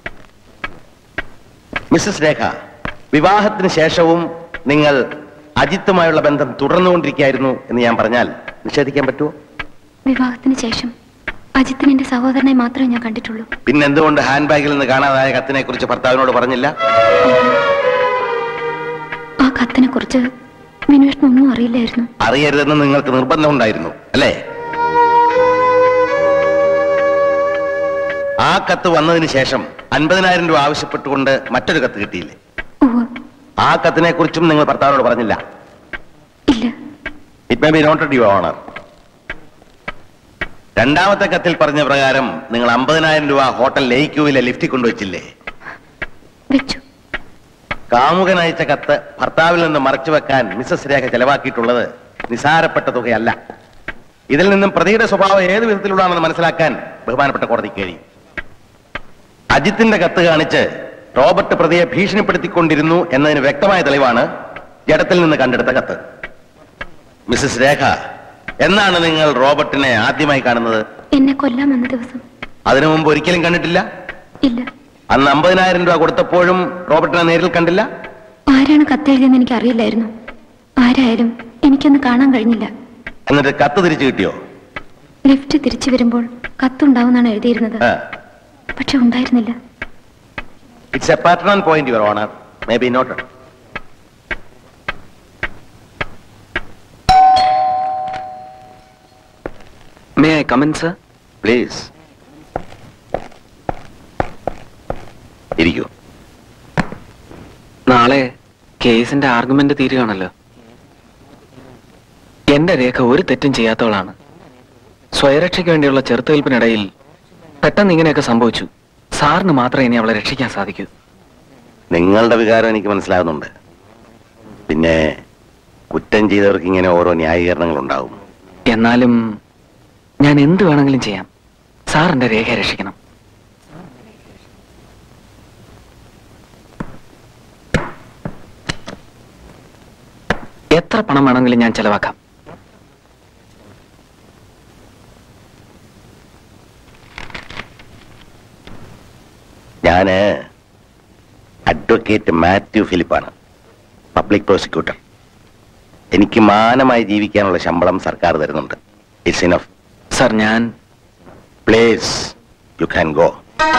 Mrs Rekha, വിവാഹത്തിന് ശേഷവും നിങ്ങൾ അജിത്തുമായുള്ള ബന്ധം തുടർന്നുകൊണ്ടിരിക്കുകയായിരുന്നു എന്ന് ഞാൻ പറഞ്ഞാൽ നിഷേധിക്കാൻ പറ്റുമോ? വിവാഹത്തിന് ശേഷം അജിത്തിന് എന്റെ സഹോദരനെ മാത്രമേ ഞാൻ കണ്ടിട്ടുള്ളൂ. പിന്നെന്തുകൊണ്ട് ഹാൻഡ് ബാഗിൽ നിന്ന് കാണാതായ കത്തിനെ കുറിച്ച് ഭർത്താവിനോട് പറഞ്ഞില്ല? ആ കത്തിനെ കുറിച്ച് വിനുവേട്ടനൊന്നും അറിയില്ലായിരുന്നു. അറിയരുതെന്ന് നിങ്ങൾക്ക് നിർബന്ധം ഉണ്ടായിരുന്നു അല്ലേ? ആ കത്ത് വന്നതിന് ശേഷം 50,000 രൂപ ആവശ്യപ്പെട്ടുകൊണ്ട് മറ്റൊരു കത്ത് കിട്ടിയില്ലേ? ആ കത്തിനെ കുറിച്ചും നിങ്ങൾ ഭർത്താവിനോട് പറഞ്ഞില്ല? ഇല്ല. It may be noted your honour. രണ്ടാമത്തെ കത്തിൽ പറഞ്ഞ പ്രകാരം നിങ്ങൾ 50,000 രൂപ ഹോട്ടൽ ലേക്യൂവിലെ ലിഫ്റ്റിൽ കൊണ്ടുവച്ചില്ലേ? വെച്ചു. കാമുകൻ അയച്ച കത്ത് ഭർത്താവിൽ നിന്ന് മറച്ചു വെക്കാൻ മിസ്സസ് രേഖ ചെലവാക്കിയിട്ടുള്ളത് നിസാരപ്പെട്ട തുകയല്ല. ഇതിൽ നിന്നും പ്രതിയുടെ സ്വഭാവം ഏത് വിധത്തിലുള്ളതാണെന്ന് മനസ്സിലാക്കാൻ ബഹുമാനപ്പെട്ട കോടതിക്ക് കഴിയും. അജിത്തിന്റെ കത്ത് കാണിച്ച് റോബർട്ട് പ്രതിയെ ഭീഷണിപ്പെടുത്തിക്കൊണ്ടിരുന്നു എന്നതിന് വ്യക്തമായ തെളിവാണ് ജഡത്തിൽ നിന്ന് കണ്ടെടുത്ത കത്ത്. മിസ്സസ് രേഖ, എന്നാണ് നിങ്ങൾ റോബർട്ടിനെ ആദ്യമായി കാണുന്നത്? എന്നെ കൊല്ലാൻ വന്ന ദിവസം. അതിനു മുമ്പ് ഒരിക്കലും കണ്ടിട്ടില്ല? ഇല്ല. അന്ന് 50,000 രൂപ കൊടുത്തപ്പോഴും റോബർട്ടിനെ നേരിൽ കണ്ടില്ല? ആരാണ് കത്തെഴുതിയെന്ന് എനിക്ക് അറിയില്ലായിരുന്നു. ആരായാലും എനിക്കൊന്ന് കാണാൻ കഴിഞ്ഞില്ല. എന്നിട്ട് കത്ത് തിരിച്ചു കിട്ടിയോ? ലിഫ്റ്റ് തിരിച്ചു വരുമ്പോൾ കത്തുണ്ടാവുന്നാണ് എഴുതിയിരുന്നത്. പക്ഷെ ഉണ്ടായിരുന്നില്ല. It's a pattern point your honour, may be noted. May I come in sir? Please ഇരിക്കൂ. നാളെ കേസിന്റെ ആർഗ്യുമെന്റ് തീരുകയാണല്ലോ. എന്റെ രേഖ ഒരു തെറ്റും ചെയ്യാത്തവളാണ്. സ്വയരക്ഷയ്ക്ക് വേണ്ടിയുള്ള ചെറുത്തുനിൽപ്പിനിടയിൽ പെട്ടെന്ന് ഇങ്ങനെയൊക്കെ സംഭവിച്ചു. സാറിന് മാത്രമേ ഇനി അവളെ രക്ഷിക്കാൻ സാധിക്കൂ. നിങ്ങളുടെ വികാരം എനിക്ക് മനസ്സിലാകുന്നുണ്ട്. പിന്നെ കുറ്റം ചെയ്തവർക്ക് ഇങ്ങനെ ഓരോ ന്യായീകരണങ്ങൾ ഉണ്ടാവും. എന്നാലും ഞാൻ എന്ത് വേണമെങ്കിലും ചെയ്യാം. സാർ എന്റെ രേഖ രക്ഷിക്കണം. എത്ര പണം വേണമെങ്കിലും ഞാൻ ചെലവാക്കാം. ഞാന് അഡ്വക്കേറ്റ് മാത്യു ഫിലിപ്പാണ്, പബ്ലിക് പ്രോസിക്യൂട്ടർ. എനിക്ക് മാനമായി ജീവിക്കാനുള്ള ശമ്പളം സർക്കാർ തരുന്നുണ്ട്. It's enough. സർ, ഞാൻ പ്ലീസ് യു ക്യാൻ ഗോ.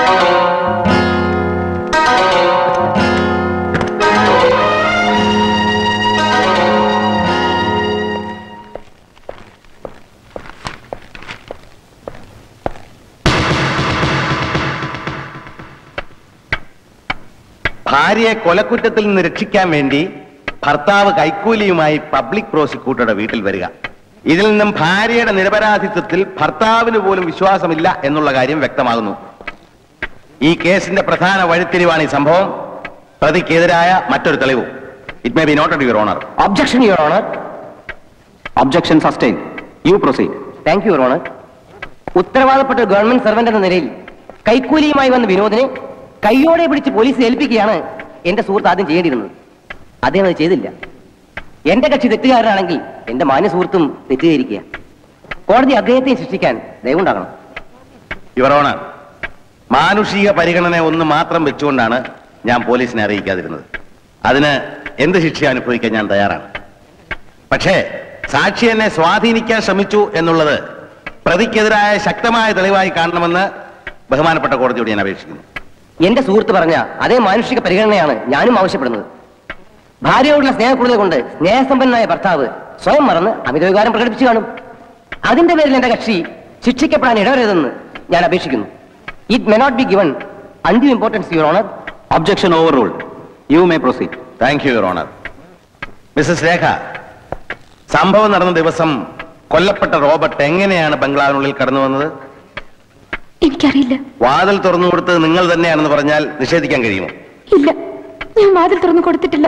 ഭാര്യയെ കൊലക്കുറ്റത്തിൽ നിന്ന് രക്ഷിക്കാൻ വേണ്ടി ഭർത്താവ് കൈക്കൂലിയുമായി പബ്ലിക് പ്രോസിക്യൂട്ടറുടെ വീട്ടിൽ വരിക. ഇതിൽ നിന്നും ഭാര്യയുടെ നിരപരാധിത്വത്തിൽ ഭർത്താവിന് പോലും വിശ്വാസമില്ല എന്നുള്ള കാര്യം വ്യക്തമാകുന്നു. ഈ കേസിന്റെ പ്രധാന വഴിത്തിരിവാണ് ഈ സംഭവം. പ്രതിക്കെതിരായ മറ്റൊരു തെളിവ്. It may be noted your honour. Objection your honour. Objection sustain. You proceed. Thank you your honour. ഉത്തരവാദപ്പെട്ട ഗവൺമെന്റ് സർവന്റ് എന്ന നിലയിൽ കൈക്കൂലിയുമായി വന്ന വിനോദിനെ കയ്യോടെ പിടിച്ച് പോലീസിൽ ഏൽപ്പിക്കുകയാണ് എന്റെ സുഹൃത്ത് ആദ്യം ചെയ്യേണ്ടിയിരുന്നത്. അദ്ദേഹം അത് ചെയ്തില്ല. എന്റെ കക്ഷി തെറ്റുകാരനാണെങ്കിൽ എന്റെ മാന്യ സുഹൃത്തും തെറ്റുകയിരിക്കുക. കോടതി അദ്ദേഹത്തെ ശിക്ഷിക്കാൻ ദയവുണ്ടാകണം. യുവർ ഓണർ, മാനുഷിക പരിഗണന ഒന്ന് മാത്രം വെച്ചുകൊണ്ടാണ് ഞാൻ പോലീസിനെ അറിയിക്കാതിരുന്നത്. അതിന് എന്ത് ശിക്ഷ അനുഭവിക്കാൻ ഞാൻ തയ്യാറാണ്. പക്ഷേ സാക്ഷി എന്നെ സ്വാധീനിക്കാൻ ശ്രമിച്ചു എന്നുള്ളത് പ്രതിക്കെതിരായ ശക്തമായ തെളിവായി കാണണമെന്ന് ബഹുമാനപ്പെട്ട കോടതിയോട് ഞാൻ അപേക്ഷിക്കുന്നു. എന്റെ സുഹൃത്ത് പറഞ്ഞ അതേ മാനുഷിക പരിഗണനയാണ് ഞാനും ആവശ്യപ്പെടുന്നത്. ഭാര്യയോടുള്ള സ്നേഹക്കൂടുതൽ കൊണ്ട് സ്നേഹസമ്പന്നനായ ഭർത്താവ് സ്വയം മറന്ന് അമിതവികാരം പ്രകടിപ്പിച്ചു കാണും. അതിന്റെ പേരിൽ എന്റെ കക്ഷി ശിക്ഷിക്കപ്പെടാൻ ഇടവരരുതെന്ന് ഞാൻ അപേക്ഷിക്കുന്നു. It may not be given undue importance your honour. Objection overruled. You may proceed. Thank you your honour. Mrs Rekha, സംഭവം നടന്ന ദിവസം കൊല്ലപ്പെട്ട റോബർട്ട് എങ്ങനെയാണ് ബംഗ്ലാവിനുള്ളിൽ കടന്നു വന്നത്? എനിക്കറിയില്ല. വാതിൽ തുറന്നു കൊടുത്തത് നിങ്ങൾ തന്നെയാണെന്ന് പറഞ്ഞാൽ നിഷേധിക്കാൻ കഴിയുമോ? ഇല്ല, ഞാൻ വാതിൽ തുറന്നു കൊടുത്തിട്ടില്ല.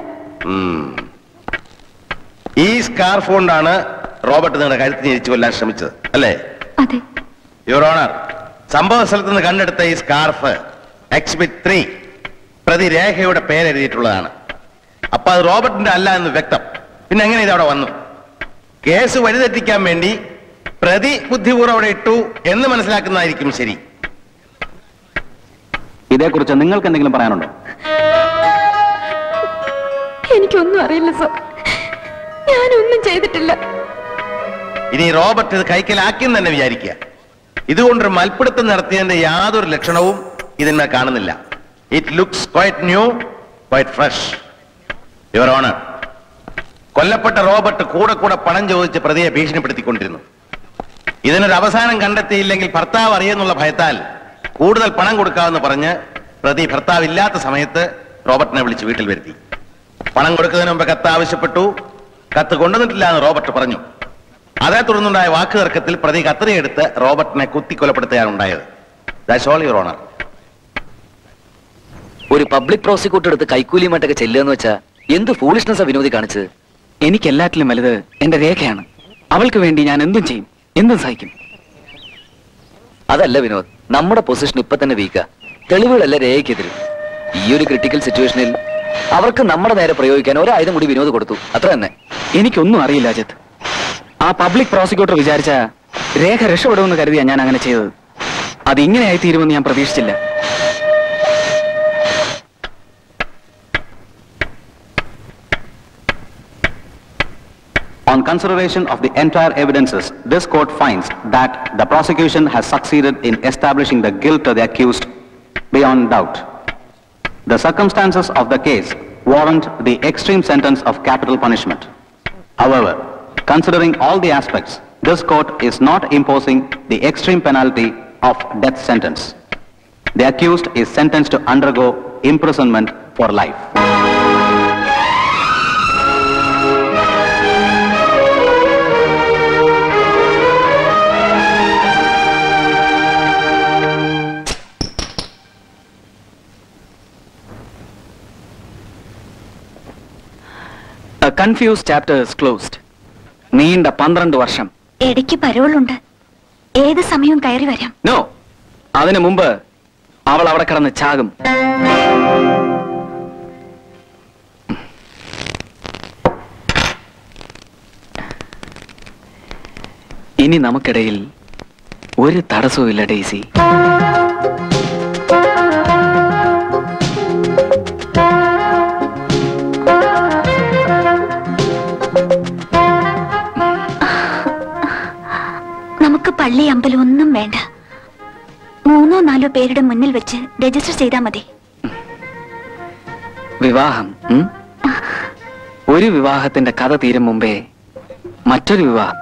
ഈ സ്കാർഫ് കൊണ്ടാണ് റോബർട്ട് നിങ്ങളുടെ കഴുത്തിന് ഞെരിച്ചു കൊല്ലാൻ ശ്രമിച്ചത് അല്ലേ? അതെ യുവർ ഓണർ, സംഭവ സ്ഥലത്ത് നിന്ന് കണ്ടെടുത്ത ഈ സ്കാർഫ് എക്സിബിറ്റ് 3 പ്രതി രേഖയുടെ പേരെഴുതിയിട്ടുള്ളതാണ്. അപ്പൊ അത് റോബർട്ടിന്റെ അല്ല എന്ന് വ്യക്തം. പിന്നെ എങ്ങനെ ഇത് അവിടെ വന്നു? കേസ് വഴിതെറ്റിക്കാൻ വേണ്ടി പ്രതി ബുദ്ധിപൂർവ്വം അവിടെ ഇട്ടു എന്ന് മനസ്സിലാക്കുന്നതായിരിക്കും ശരി. ഇതേക്കുറിച്ച് നിങ്ങൾക്ക് എന്തെങ്കിലും പറയാനുണ്ടോ? എനിക്കൊന്നും അറിയില്ല സർ. ഞാനൊന്നും ചെയ്തിട്ടില്ല. ഇനി റോബർട്ട് ഇത് കൈക്കലാക്കിയെന്ന് തന്നെ വിചാരിക്കുക. ഇതുകൊണ്ടൊരു മൽപ്പിടുത്തം നടത്തിയതിന്റെ യാതൊരു ലക്ഷണവും ഇതിന്മേൽ കാണുന്നില്ല. It looks quite new, quite fresh. Your honour, കൊല്ലപ്പെട്ട റോബർട്ട് കൂടെ കൂടെ പണം ചോദിച്ച് പ്രതിയെ ഭീഷണിപ്പെടുത്തിക്കൊണ്ടിരുന്നു. ഇതിനൊരു അവസാനം കണ്ടെത്തിയില്ലെങ്കിൽ ഭർത്താവ് അറിയുന്നുള്ള ഭയത്താൽ കൂടുതൽ പണം കൊടുക്കാമെന്ന് പറഞ്ഞ് പ്രതി ഭർത്താവില്ലാത്ത സമയത്ത് റോബർട്ടിനെ വിളിച്ച് വീട്ടിൽ വരുത്തി. പണം കൊടുക്കുന്നതിന് മുമ്പ് കത്ത് ആവശ്യപ്പെട്ടു. കത്ത് കൊണ്ടുവന്നിട്ടില്ല എന്ന് റോബർട്ട് പറഞ്ഞു. അതേ തുടർന്നുണ്ടായ വാക്ക് തർക്കത്തിൽ പ്രതി കത്രിയെടുത്ത് റോബർട്ടിനെ കുത്തിക്കൊലപ്പെടുത്തുകയാണ് ഉണ്ടായത്. That's all your honour. ഒരു പബ്ലിക് പ്രോസിക്യൂട്ടർ എടുത്ത് കൈക്കൂലിയുമായിട്ടൊക്കെ ചെല്ലുകയെന്ന് വെച്ചാൽ എന്ത് ഫൂളിഷ്നെസ്സാ വിനോദി കാണിച്ചത്? എനിക്ക് എല്ലാറ്റിലും വലുത് എന്റെ രേഖയാണ്. അവൾക്ക് വേണ്ടി ഞാൻ എന്തും ചെയ്യും, എന്തും സഹിക്കും. അതല്ല വിനോദ്, നമ്മുടെ പൊസിഷൻ ഇപ്പൊ തന്നെ വീക്കാ. തെളിവുകളല്ല രേഖയ്ക്കെതിരും. ഈ ഒരു ക്രിട്ടിക്കൽ സിറ്റുവേഷനിൽ അവർക്ക് നമ്മുടെ നേരെ പ്രയോഗിക്കാൻ ഒരായുധം കൂടി വിനോദ് കൊടുത്തു, അത്ര തന്നെ. എനിക്കൊന്നും അറിയില്ല അജിത്ത്. ആ പബ്ലിക് പ്രോസിക്യൂട്ടർ വിചാരിച്ച രേഖ രക്ഷപ്പെടുമെന്ന് കരുതിയാ ഞാൻ അങ്ങനെ ചെയ്തത്. അത് ഇങ്ങനെയായി തീരുമെന്ന് ഞാൻ പ്രതീക്ഷിച്ചില്ല. On consideration of the entire evidences, this court finds that the prosecution has succeeded in establishing the guilt of the accused beyond doubt. The circumstances of the case warrant the extreme sentence of capital punishment. However, considering all the aspects, this court is not imposing the extreme penalty of death sentence. The accused is sentenced to undergo imprisonment for life. A confused chapter is closed. നീണ്ട 12 വർഷം. ഇടയ്ക്ക് പരോളുണ്ട്. ഏത് സമയവും കയറി വരാം. No, അതിനു മുമ്പ് അവൾ അവിടെ കിടന്ന് ചാകും. ഇനി നമുക്കിടയിൽ ഒരു തടസ്സവുമില്ല ഡെയ്സി. നമുക്ക് പള്ളി അമ്പലം ഒന്നും വേണ്ട. 3-4 പേരുടെ മുന്നിൽ വെച്ച് രജിസ്റ്റർ ചെയ്താൽ മതി. വിവാഹം, ഒരു വിവാഹത്തിന്റെ കഥ തീരും മുമ്പേ മറ്റൊരു വിവാഹം.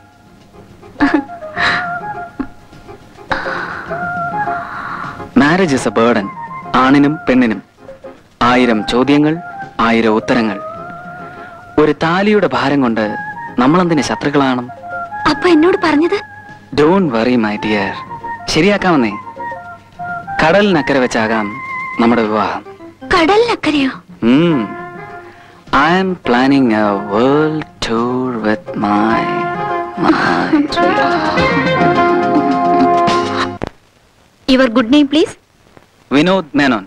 Marriage is a burden. ആണിനും പെണ്ണിനും 1000 ചോദ്യങ്ങൾ, 1000 ഉത്തരങ്ങൾ. ഒരു താലിയുടെ ഭാരം കൊണ്ട് നമ്മളെന്തിന് ശത്രുക്കളാണ്? അപ്പൊ എന്നോട് പറഞ്ഞത്? ഡോണ്ട് വറി മൈ ഡിയർ, ശരിയാക്കാമെന്നേ. കടലിനക്കരെ വെച്ചാകാം നമ്മുടെ വിവാഹം. കടലിനക്കരയോ? I am planning a world tour with my Your good name, please. Vinod Menon.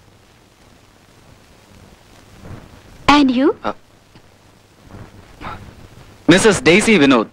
And you? Mrs. Daisy Vinod.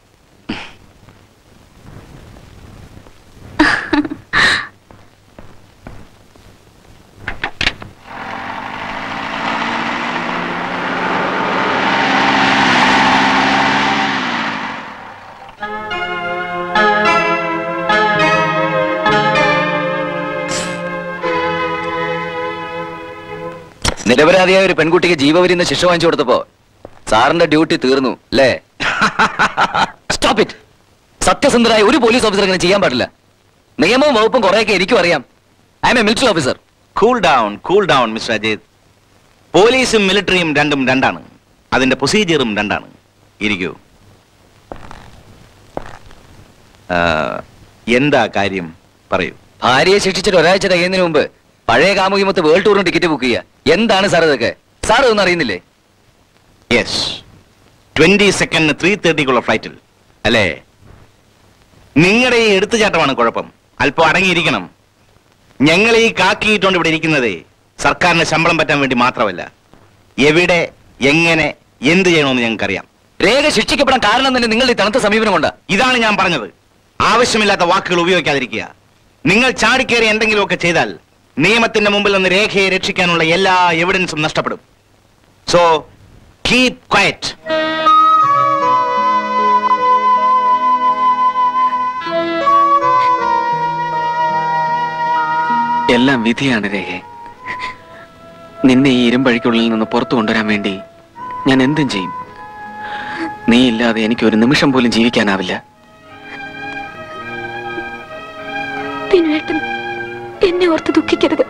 നിരപരാധിയായ ഒരു പെൺകുട്ടിക്ക് ജീവപര്യന്തം ശിക്ഷ വാങ്ങിച്ചു കൊടുത്തപ്പോ സാറിന്റെ ഡ്യൂട്ടി തീർന്നു അല്ലേ? Stop it. സത്യസന്ധരായ ഒരു പോലീസ് ഓഫീസർ അങ്ങനെ ചെയ്യാൻ പാടില്ല. നിയമവും വകുപ്പും കുറെയൊക്കെ എനിക്കും അറിയാം. I am a military officer. Cool down mister Ajith. പോലീസും മിലിറ്ററിയും രണ്ടും രണ്ടാണ്. അതിന്റെ പ്രൊസീജിയറും രണ്ടാണ്. ഇരിക്കൂ. എന്താ കാര്യം പറയൂ. ഭാര്യയെ ശിക്ഷിച്ചിട്ട് ഒരാഴ്ച തികയുന്നതിന് മുമ്പ് പഴയ കാമുകിമൊത്ത് വേൾഡ് ടൂറിന് ടിക്കറ്റ് ബുക്ക് ചെയ്യുക. എന്താണ് സാർ ഇതൊക്കെ? സാർ ഇതൊന്നും അറിയുന്നില്ലേ? യെസ്, 22 3:30 ഫ്ലൈറ്റിൽ അല്ലേ? നിങ്ങളുടെ ഈ എടുത്തുചാട്ടമാണ് കുഴപ്പം. അല്പം അടങ്ങിയിരിക്കണം. ഞങ്ങൾ ഈ കാക്കിയിട്ടുകൊണ്ട് ഇവിടെ ഇരിക്കുന്നത് സർക്കാരിന് ശമ്പളം പറ്റാൻ വേണ്ടി മാത്രമല്ല. എവിടെ, എങ്ങനെ, എന്ത് ചെയ്യണമെന്ന് ഞങ്ങൾക്കറിയാം. രേഖ ശിക്ഷിക്കപ്പെടാൻ കാരണം തന്നെ നിങ്ങളുടെ ഈ തണുത്ത സമീപനം കൊണ്ടാ. ഇതാണ് ഞാൻ പറഞ്ഞത്. ആവശ്യമില്ലാത്ത വാക്കുകൾ ഉപയോഗിക്കാതിരിക്കുക. നിങ്ങൾ ചാടിക്കേറി എന്തെങ്കിലുമൊക്കെ ചെയ്താൽ നിയമത്തിന്റെ മുമ്പിൽ നിന്ന് രേഖയെ രക്ഷിക്കാനുള്ള എല്ലാ എവിഡൻസും നഷ്ടപ്പെടും. So keep quiet. എല്ലാം വിധിയാണ് രേഖേ. നിന്നെ ഈ ഇരുമ്പഴിക്കുള്ളിൽ നിന്ന് പുറത്തു കൊണ്ടുവരാൻ വേണ്ടി ഞാൻ എന്തും ചെയ്യും. നീ ഇല്ലാതെ എനിക്ക് ഒരു നിമിഷം പോലും ജീവിക്കാനാവില്ല. പിന്നേട്ടൻ എന്നെ ഓർത്ത് ദുഃഖിക്കരുത്.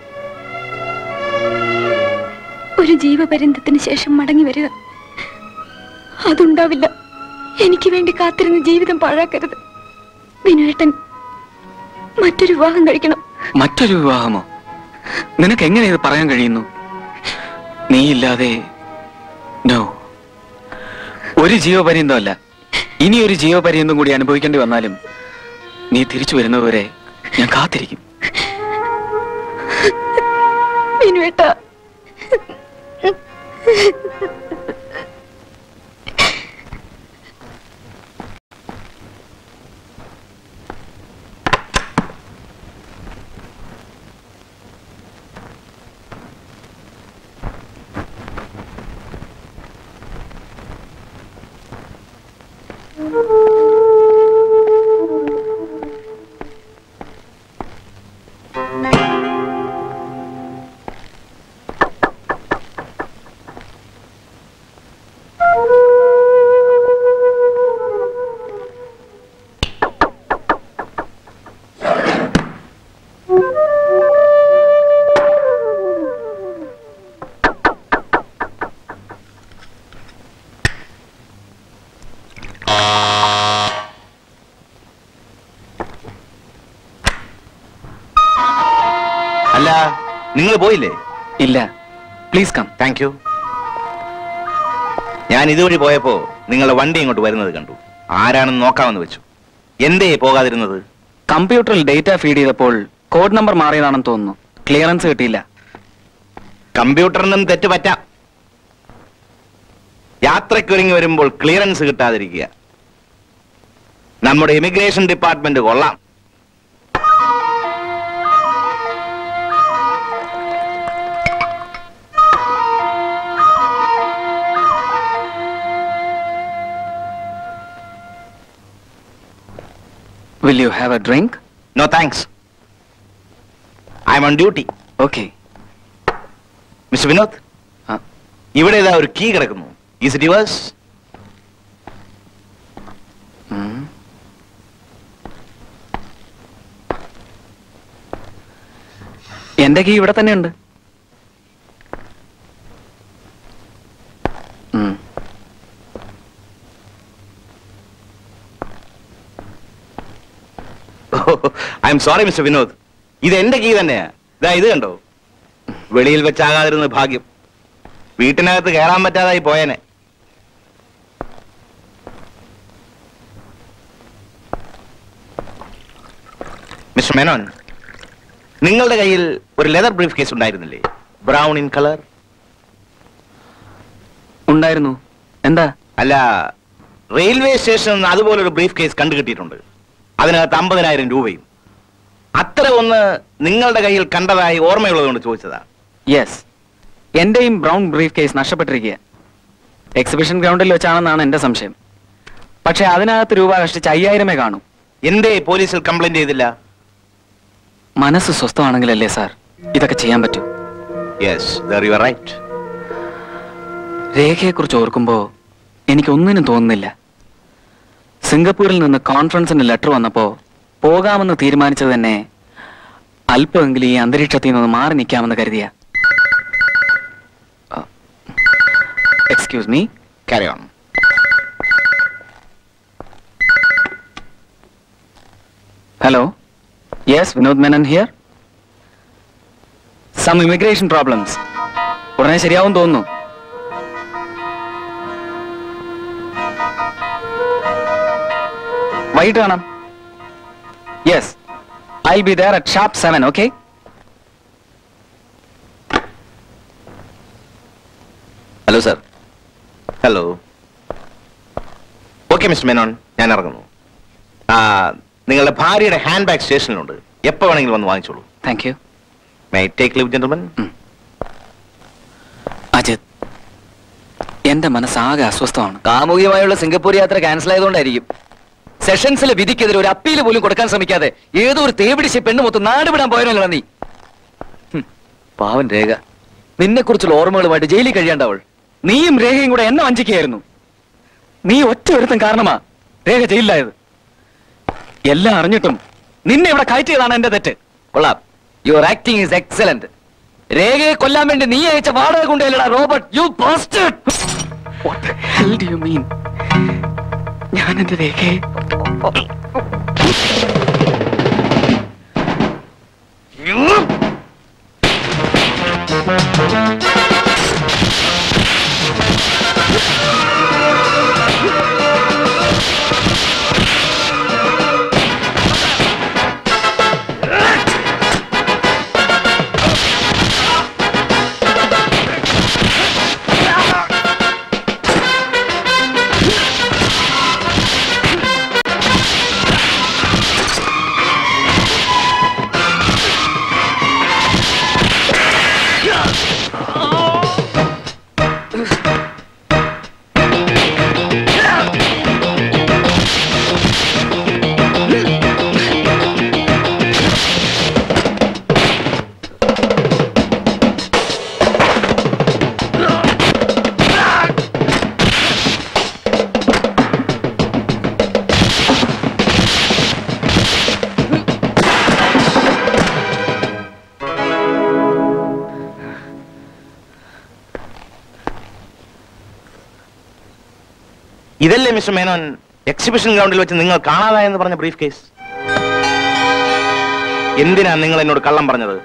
ഒരു ജീവപര്യന്തത്തിന് ശേഷം മടങ്ങി വരിക, അതുണ്ടാവില്ല. എനിക്ക് വേണ്ടി കാത്തിരുന്ന ജീവിതം പാഴാക്കരുത്. വിനുവേട്ടൻ മറ്റൊരു വിവാഹം കഴിക്കണം. മറ്റൊരു വിവാഹമോ? നിനക്ക് എങ്ങനെ ഇത് പറയാൻ കഴിയുന്നു? നീ ഇല്ലാതെ നോ. ഒരു ജീവപര്യന്തമല്ല, ഇനി ഒരു ജീവപര്യന്തം കൂടി അനുഭവിക്കേണ്ടി വന്നാലും നീ തിരിച്ചു വരുന്നതുവരെ ഞാൻ കാത്തിരിക്കും. വിനുവേട്ട, അല്ല, നിങ്ങൾ പോയില്ലേ? ഇല്ല, പ്ലീസ് കം. Thank you. ഞാൻ ഇതുവഴി പോയപ്പോ നിങ്ങളുടെ വണ്ടി ഇങ്ങോട്ട് വരുന്നത് കണ്ടു. ആരാണെന്ന് നോക്കാമെന്ന് വെച്ചു. എന്തേ പോകാതിരുന്നത്? കമ്പ്യൂട്ടറിൽ ഡേറ്റ ഫീഡ് ചെയ്തപ്പോൾ കോഡ് നമ്പർ മാറിയതാണെന്ന് തോന്നുന്നു. ക്ലിയറൻസ് കിട്ടിയില്ല. കമ്പ്യൂട്ടറിനും തെറ്റ് പറ്റാം. യാത്രയ്ക്കൊരുങ്ങി വരുമ്പോൾ ക്ലിയറൻസ് കിട്ടാതിരിക്കുക. നമ്മുടെ ഇമിഗ്രേഷൻ ഡിപ്പാർട്ട്മെന്റ് കൊള്ളാം. Will you have a drink? No thanks. I'm on duty. Okay. Mister Vinod, ഇവിടെ ഇതാ ഒരു കീ കിടക്കുന്നു. Is it yours? എന്റെ കീ ഇവിടെ തന്നെ ഉണ്ട്. I'm sorry mister Vinod, ഇത് എന്റെ കീ തന്നെയാ. ഇതാ ഇത് കണ്ടോ? വെളിയിൽ വെച്ചാകാതിരുന്ന ഭാഗ്യം. വീട്ടിനകത്ത് കയറാൻ പറ്റാതായി പോയനെ. മിസ്റ്റർ മേനോൻ, നിങ്ങളുടെ കയ്യിൽ ഒരു ലെതർ ബ്രീഫ് കേസ് ഉണ്ടായിരുന്നില്ലേ? Brown in colour. ഉണ്ടായിരുന്നു. എന്താ? അല്ല, റെയിൽവേ സ്റ്റേഷനിൽ നിന്ന് അതുപോലൊരു ബ്രീഫ് കേസ് കണ്ടുകിട്ടിയിട്ടുണ്ട്. അതിനകത്ത് 50,000 രൂപയും. അത്ര ഒന്ന് നിങ്ങളുടെ കയ്യിൽ കണ്ടതായി ഓർമ്മയുള്ളതുകൊണ്ട് ചോദിച്ചതാ. യെസ്, എന്റെയും ബ്രൗൺ ബ്രീഫ് കേസ് നഷ്ടപ്പെട്ടിരിക്കുക. എക്സിബിഷൻ ഗ്രൗണ്ടിൽ വെച്ചാണെന്നാണ് എന്റെ സംശയം. പക്ഷെ അതിനകത്ത് രൂപ കഷ്ടിച്ച് 5,000 കാണും. എന്തേ പോലീസിൽ കംപ്ലൈന്റ് ചെയ്തില്ല? മനസ്സ് സ്വസ്ഥമാണെങ്കിലല്ലേ സാർ ഇതൊക്കെ ചെയ്യാൻ പറ്റൂ. Yes, there you are right. രേഖയെക്കുറിച്ച് ഓർക്കുമ്പോ എനിക്കൊന്നിനും തോന്നുന്നില്ല. സിംഗപ്പൂരിൽ നിന്ന് കോൺഫറൻസിന് ലെറ്റർ വന്നപ്പോ പോകാമെന്ന് തീരുമാനിച്ചത് തന്നെ അല്പമെങ്കിലും ഈ അന്തരീക്ഷത്തിൽ നിന്ന് മാറി നിൽക്കാമെന്ന് കരുതിയ. Excuse me. Carry on. Hello. Yes, Vinod Menon here. Some immigration problems. ഉടനെ ശരിയാവും തോന്നുന്നു. വൈകിട്ട് കാണാം. Yes, I will be there at sharp 7. Okay. Hello sir. Hello. Okay mister Menon, ഞാൻ ഇറങ്ങുന്നു. നിങ്ങളുടെ ഭാര്യയുടെ ഹാൻഡ് ബാഗ് സ്റ്റേഷനിലുണ്ട്. എപ്പോ വേണമെങ്കിലും വന്ന് വാങ്ങിച്ചോളൂ. Thank you. May I take leave gentlemen? Ajith, എന്റെ മനസ്സാകെ അസ്വസ്ഥമാണ്. കാമുകിയുമായുള്ള സിംഗപ്പൂർ യാത്ര ക്യാൻസൽ ആയതുകൊണ്ടായിരിക്കും. സെഷൻസിലെ വിധിക്കെതിരെ ഒരു അപ്പീൽ പോലും കൊടുക്കാൻ ശ്രമിക്കാതെ ഏതോ ഒരു തേപിടിച്ച് പെണ്ണ് മൊത്തം നാട് വിടാൻ പോയനല്ലോ നീ. പാവൻ രേഖ, നിന്നെ കുറിച്ചുള്ള ഓർമ്മകളുമായിട്ട് ജയിലിൽ കഴിയാണ്ടവൾ. നീയും രേഖയും കൂടെ എന്നെ വഞ്ചിക്കുകയായിരുന്നു. നീ ഒറ്റ ഒരുത്തം കാരണമാ രേഖ ജയിലിലായത്. എല്ലാം അറിഞ്ഞിട്ടും നിന്നെ ഇവിടെ കയറ്റിയതാണ് എന്റെ തെറ്റ്. കൊള്ളാം. Your acting is excellent. രേഖയെ കൊല്ലാൻ വേണ്ടി നീ അയച്ച വാടക കൊണ്ടുവല്ലടാ Robert. You bastard. What the hell do you mean? ഞാൻ എന്റെ രേഖയെ ഇതല്ലേ മിസ്റ്റർ മേനോൻ എക്സിബിഷൻ ഗ്രൗണ്ടിൽ വെച്ച് നിങ്ങൾ കാണാതായെന്ന് പറഞ്ഞ ബ്രീഫ് കേസ്? എന്തിനാ നിങ്ങൾ എന്നോട് കള്ളം പറഞ്ഞത്?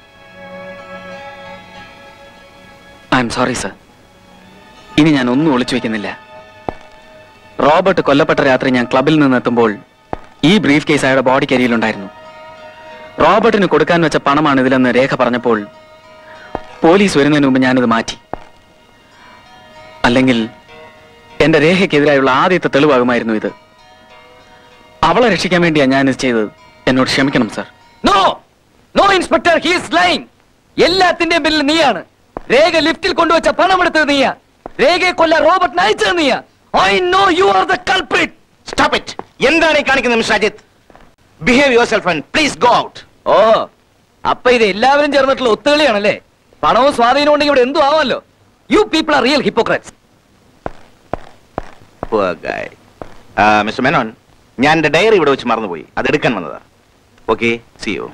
I'm sorry sir. ഇനി ഞാൻ ഒന്നും ഒളിച്ചു വെക്കുന്നില്ല. റോബർട്ട് കൊല്ലപ്പെട്ട രാത്രി ഞാൻ ക്ലബിൽ നിന്ന് എത്തുമ്പോൾ ഈ ബ്രീഫ് കേസ് അയാളുടെ ബോഡിക്കരിയിലുണ്ടായിരുന്നു. റോബർട്ടിന് കൊടുക്കാൻ വെച്ച പണമാണ് ഇതിലെന്ന് രേഖ പറഞ്ഞപ്പോൾ പോലീസ് വരുന്നതിന് മുമ്പ് ഞാനിത് മാറ്റി. അല്ലെങ്കിൽ എന്റെ രേഖയ്ക്കെതിരായുള്ള ആദ്യത്തെ തെളിവാകുമായിരുന്നു ഇത്. അവളെ രക്ഷിക്കാൻ വേണ്ടിയാണ് ഞാനിത് ചെയ്തത്. എന്നോട് ക്ഷമിക്കണം sir. No no inspector, he is lying. എല്ലാത്തിന്റെയും പിന്നിൽ നീയാണ്. രേഖ ലിഫ്റ്റിൽ കൊണ്ടുവച്ച പണം എടുത്തത് നീയാ. രേഖയെ കൊല്ലാൻ റോബർട്ടിനെ അയച്ചത് നീയാ. I know you are the culprit. Stop it. എന്താണ് ഈ കാണിക്കുന്നത് mister Ajith? Behave yourself and please go out. ഓ, അപ്പൊ ഇത് എല്ലാവരും ചേർന്നിട്ടുള്ള ഒത്തുകളിയാണല്ലേ? പണവും സ്വാധീനവും ഉണ്ടെങ്കിൽ ഇവിടെ എന്തു ആവാമല്ലോ. You people are real hypocrites. Mister Menon, ഞാൻ എന്റെ ഡയറി ഇവിടെ വെച്ച് മറന്നുപോയി. അത് എടുക്കാൻ വന്നതാ. Okay, see you.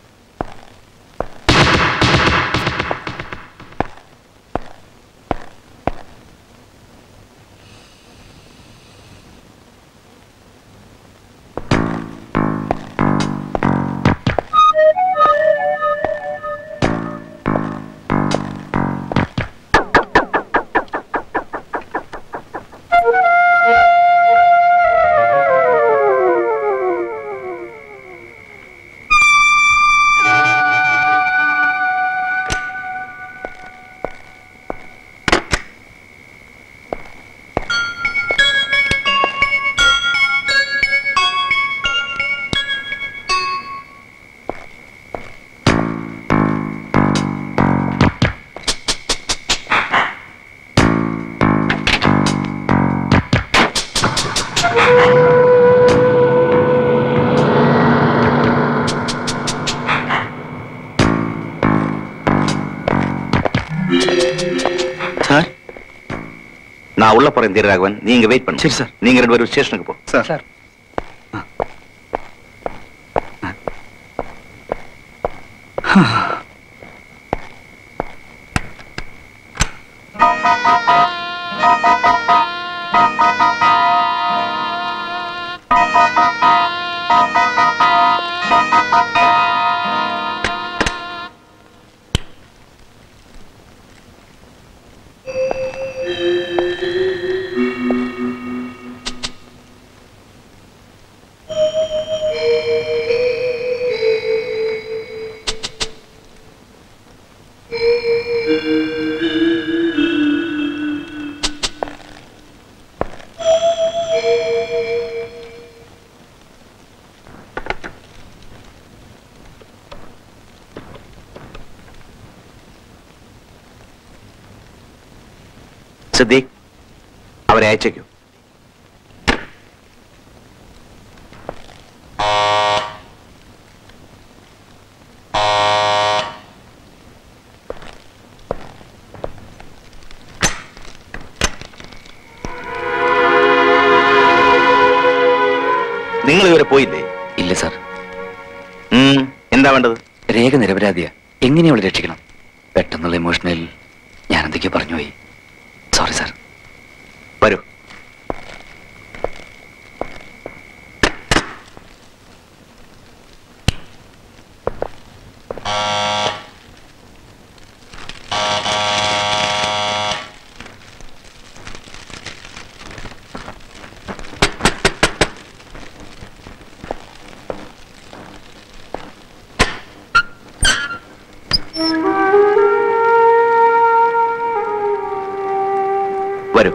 நான் உள்ள போறேன் தீரராகவன், நீங்க வெயிட் பண்ணுங்க. சரி சார். நீங்க ரெண்டு பேரும் ஸ்டேஷனுக்கு போ. Sir sir. സിദ്ദീഖ്, അവരെ അയച്ചേക്കൂ. നിങ്ങൾ ഇതുവരെ പോയില്ലേ? ഇല്ല സാർ. എന്താ വേണ്ടത്? രേഖ നിരപരാധിയാ, എങ്ങനെയാ അവളെ രക്ഷിക്കണം? പെട്ടെന്നുള്ള ഇമോഷനിൽ ഞാൻ എന്തൊക്കെയോ പറഞ്ഞുപോയി. Sorry sir. വരൂ. വരൂ.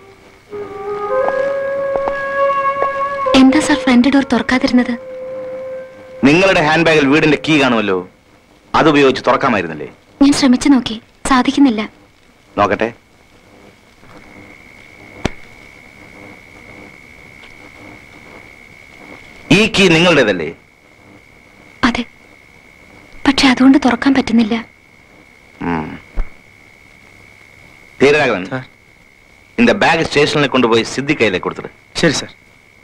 എന്താ സാർ ഫ്രണ്ട് ഡോർ തുറക്കാതിരുന്നത്? നിങ്ങളുടെ ഹാൻഡ് ബാഗിൽ വീടിന്റെ കീ കാണുമല്ലോ, അതുപയോഗിച്ച് തുറക്കാമായിരുന്നില്ലേ? ഞാൻ ശ്രമിച്ചു നോക്കി, സാധിക്കുന്നില്ല. നോക്കട്ടെ. ഈ കീ നിങ്ങളുടേതല്ലേ? അതെ, പക്ഷെ അതുകൊണ്ട് തുറക്കാൻ പറ്റുന്നില്ല. ധീരരാഘവൻ, இந்த ബാഗ് സ്റ്റേഷനിൽ കൊണ്ടുപോയി സിദ്ധി കയ്യിലേക്ക് കൊടുത്തിട്ട്. ശരി സാർ.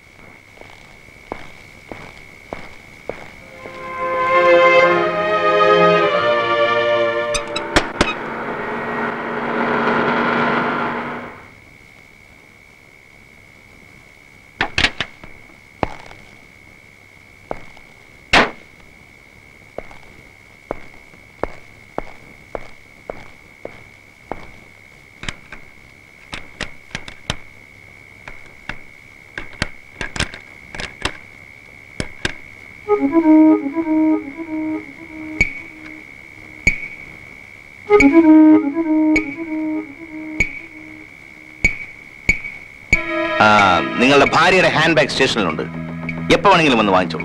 നിങ്ങളുടെ ഭാര്യയുടെ ഹാൻഡ് ബാഗ് സ്റ്റേഷനിലുണ്ട്, എപ്പോ വേണമെങ്കിലും വന്ന് വാങ്ങിച്ചോളൂ.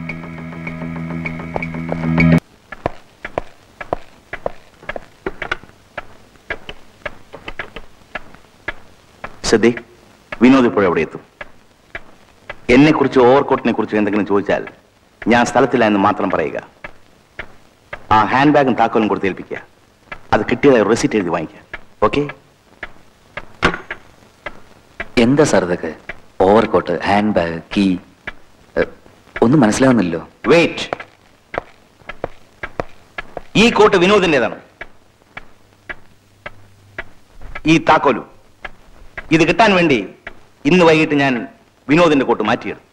സിദ്ദീഖ്, വിനോദ് ഇപ്പോഴും എവിടെ എത്തും? എന്നെ കുറിച്ച് ഓവർകോട്ടിനെ കുറിച്ച് എന്തെങ്കിലും ചോദിച്ചാൽ ഞാൻ സ്ഥലത്തില്ല എന്ന് മാത്രം പറയുക. ആ ഹാൻഡ് ബാഗും താക്കോലും കൊടുത്തേൽപ്പിക്കുക. അത് കിട്ടിയതായി റെസിറ്റ് എഴുതി വാങ്ങിക്കുക. ഓക്കെ? എന്താ സാർ ഇതൊക്കെ? ഓവർകോട്ട്, ഹാൻഡ് ബാഗ്, കീ, ഒന്നും മനസ്സിലാവുന്നില്ലോ. വെയിറ്റ്. ഈ കോട്ട് വിനോദിന്റേതാണ്. ഈ താക്കോലും. ഇത് കിട്ടാൻ വേണ്ടി ഇന്ന് വൈകിട്ട് ഞാൻ വിനോദിന്റെ കോട്ട് മാറ്റിയെടുത്തു.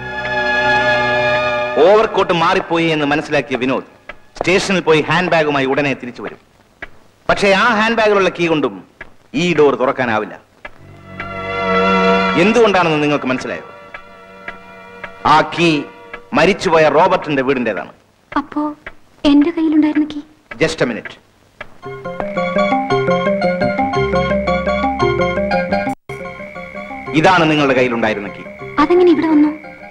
ഓവർകോട്ട് മാറിപ്പോയി എന്ന് മനസ്സിലാക്കിയ വിനോദ് സ്റ്റേഷനിൽ പോയി ഹാൻഡ് ബാഗുമായി ഉടനെ തിരിച്ചു വരും. പക്ഷേ ആ ഹാൻഡ് ബാഗിലുള്ള കീ കൊണ്ടും ഈ ഡോർ തുറക്കാനാവില്ല. എന്തുകൊണ്ടാണെന്ന് നിങ്ങൾക്ക് മനസ്സിലായോ? ആ കീ മരിച്ചുപോയ റോബർട്ടിന്റെ വീടിന്റേതാണ്. അപ്പോ എന്റെ കയ്യിലുണ്ടായിരുന്ന കീ? Just A minute. ഇതാണ് നിങ്ങളുടെ കയ്യിലുണ്ടായിരുന്ന കീ. അതെങ്ങനെ ഇവിടെ വന്നു?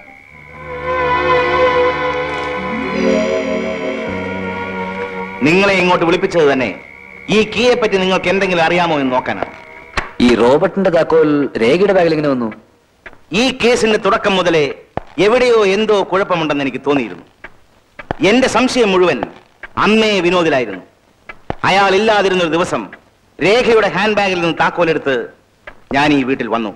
നിങ്ങളെ ഇങ്ങോട്ട് വിളിപ്പിച്ചത് തന്നെ ഈ കീയെ പറ്റി നിങ്ങൾക്ക് എന്തെങ്കിലും അറിയാമോ എന്ന് നോക്കാനാണ്. ഈ റോബർട്ടിന്റെ താക്കോൽ രേഖയുടെ ബാഗിൽ എങ്ങനെ വന്നു? ഈ കേസിന്റെ തുടക്കം മുതലേ എവിടെയോ എന്തോ കുഴപ്പമുണ്ടെന്ന് എനിക്ക് തോന്നിയിരുന്നു. എന്റെ സംശയം മുഴുവൻ അന്നേ വിനോദിലായിരുന്നു. അയാൾ ഇല്ലാതിരുന്നൊരു ദിവസം രേഖയുടെ ഹാൻഡ് ബാഗിൽ നിന്ന് താക്കോലെടുത്ത് ഞാൻ ഈ വീട്ടിൽ വന്നു.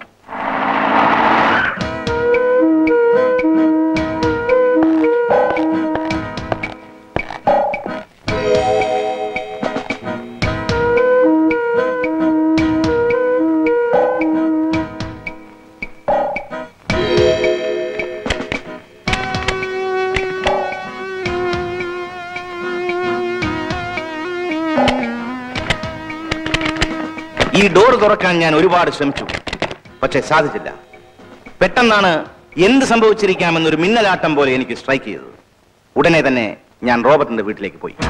ഈ ഡോർ തുറക്കാൻ ഞാൻ ഒരുപാട് ശ്രമിച്ചു, പക്ഷെ സാധിച്ചില്ല. പെട്ടെന്നാണ് എന്ത് സംഭവിച്ചിരിക്കാമെന്നൊരു മിന്നലാട്ടം പോലെ എനിക്ക് സ്ട്രൈക്ക് ചെയ്തത്. ഉടനെ തന്നെ ഞാൻ റോബർട്ടിന്റെ വീട്ടിലേക്ക് പോയി.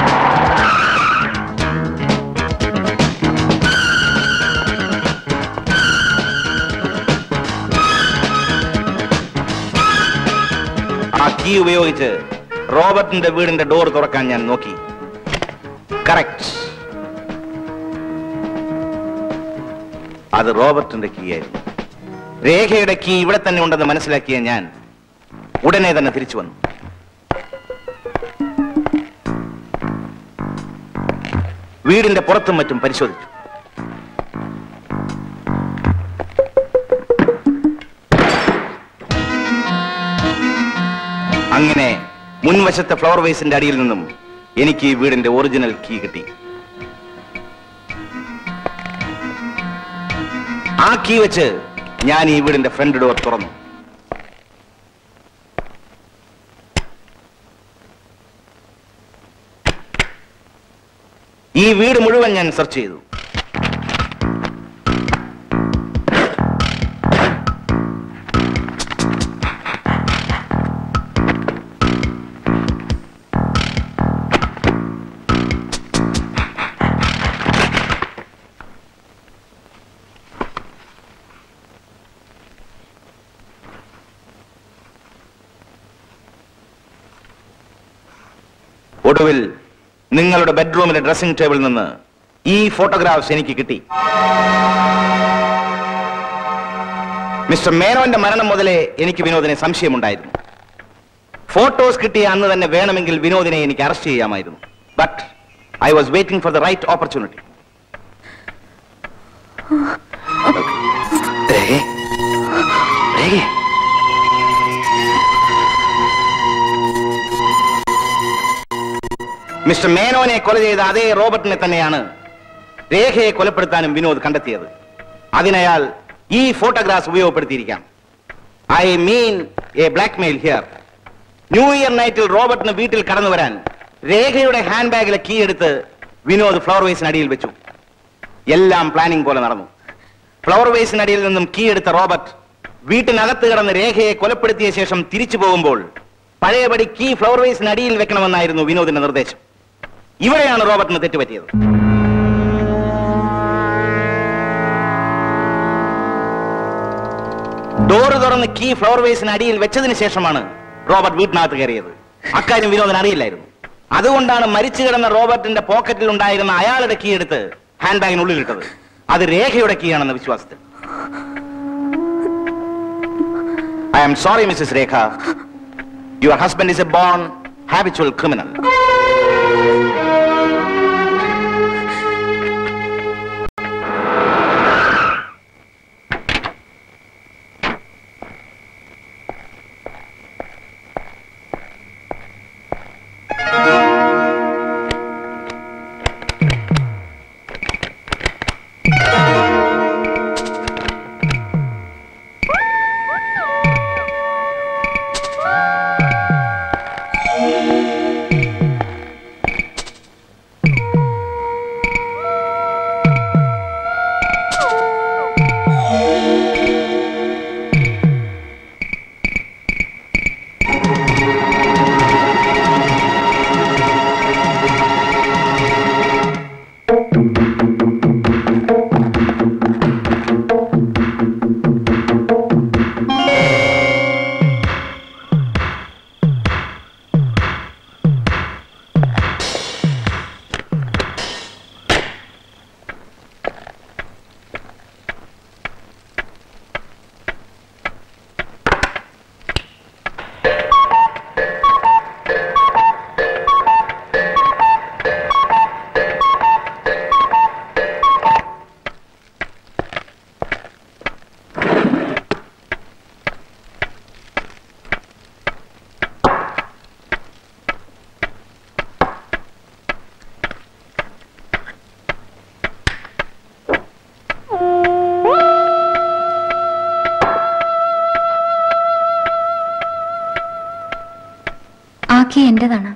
ആ കീ ഉപയോഗിച്ച് റോബർട്ടിന്റെ വീടിന്റെ ഡോർ തുറക്കാൻ ഞാൻ നോക്കി. കറക്റ്റ്, അത് റോബർട്ടിന്റെ കീ ആയിരുന്നു. രേഖയുടെ കീ ഇവിടെ തന്നെ ഉണ്ടെന്ന് മനസ്സിലാക്കിയ ഞാൻ ഉടനെ തന്നെ തിരിച്ചു വന്നു. വീടിന്റെ പുറത്തും മറ്റും പരിശോധിച്ചു. അങ്ങനെ മുൻവശത്തെ ഫ്ലവർ വേസിന്റെ അടിയിൽ നിന്നും എനിക്ക് ഈ വീടിന്റെ ഒറിജിനൽ കീ കിട്ടി. ആ കീ വെച്ച് ഞാൻ ഈ വീടിന്റെ ഫ്രണ്ട് ഡോർ തുറന്നു. ഈ വീട് മുഴുവൻ ഞാൻ സെർച്ച് ചെയ്തു. ഒടുവിൽ നിങ്ങളുടെ ബെഡ്റൂമിലെ ഡ്രസ്സിംഗ് ടേബിളിൽ നിന്ന് ഈ ഫോട്ടോഗ്രാഫ്സ് എനിക്ക് കിട്ടി. മിസ്റ്റർ മേനോന്റെ മരണം മുതലേ എനിക്ക് വിനോദിനെ സംശയമുണ്ടായിരുന്നു. ഫോട്ടോസ് കിട്ടിയ അന്ന് തന്നെ വേണമെങ്കിൽ വിനോദിനെ എനിക്ക് അറസ്റ്റ് ചെയ്യാമായിരുന്നു. But I was waiting for the right opportunity. Mister മേനോനെ കൊല ചെയ്ത അതേ റോബർട്ടിനെ തന്നെയാണ് രേഖയെ കൊലപ്പെടുത്താനും വിനോദ് കണ്ടെത്തിയത്. അതിനയാൾ ഈ ഫോട്ടോഗ്രാഫ്സ് ഉപയോഗപ്പെടുത്തിയിരിക്കാം. I mean a blackmail here. New year നൈറ്റിൽ റോബർട്ടിന് വീട്ടിൽ കടന്നു വരാൻ രേഖയുടെ ഹാൻഡ് ബാഗിലെ കീ എടുത്ത് വിനോദ് ഫ്ലവർ വേസിനടിയിൽ വെച്ചു. എല്ലാം പ്ലാനിംഗ് പോലെ നടന്നു. ഫ്ലവർ വേസിനടിയിൽ നിന്നും കീ എടുത്ത റോബർട്ട് വീട്ടിനകത്ത് കിടന്ന് രേഖയെ കൊലപ്പെടുത്തിയ ശേഷം തിരിച്ചു പോകുമ്പോൾ പഴയപടി കീ ഫ്ലവർ വേസിനടിയിൽ വെക്കണമെന്നായിരുന്നു വിനോദിന്റെ നിർദ്ദേശം. ഇവിടെയാണ് റോബർട്ടിന് തെറ്റുപറ്റിയത്. ഡോറ് തുറന്ന് കീ ഫ്ലവർ വേസിന് അടിയിൽ വെച്ചതിന് ശേഷമാണ് റോബർട്ട് വീട്ടിനകത്ത് കയറിയത്. അക്കാര്യം വിനോദിന് അറിയില്ലായിരുന്നു. അതുകൊണ്ടാണ് മരിച്ചു കിടന്ന റോബർട്ടിന്റെ പോക്കറ്റിൽ ഉണ്ടായിരുന്ന അയാളുടെ കീ എടുത്ത് ഹാൻഡ് ബാഗിനുള്ളിൽ ഇട്ടത്. അത് രേഖയുടെ കീ ആണെന്ന വിശ്വാസത്തിൽ. I am sorry missus Rekha. Your husband is a born habitual criminal. ബാക്കി എന്റേതാണ്.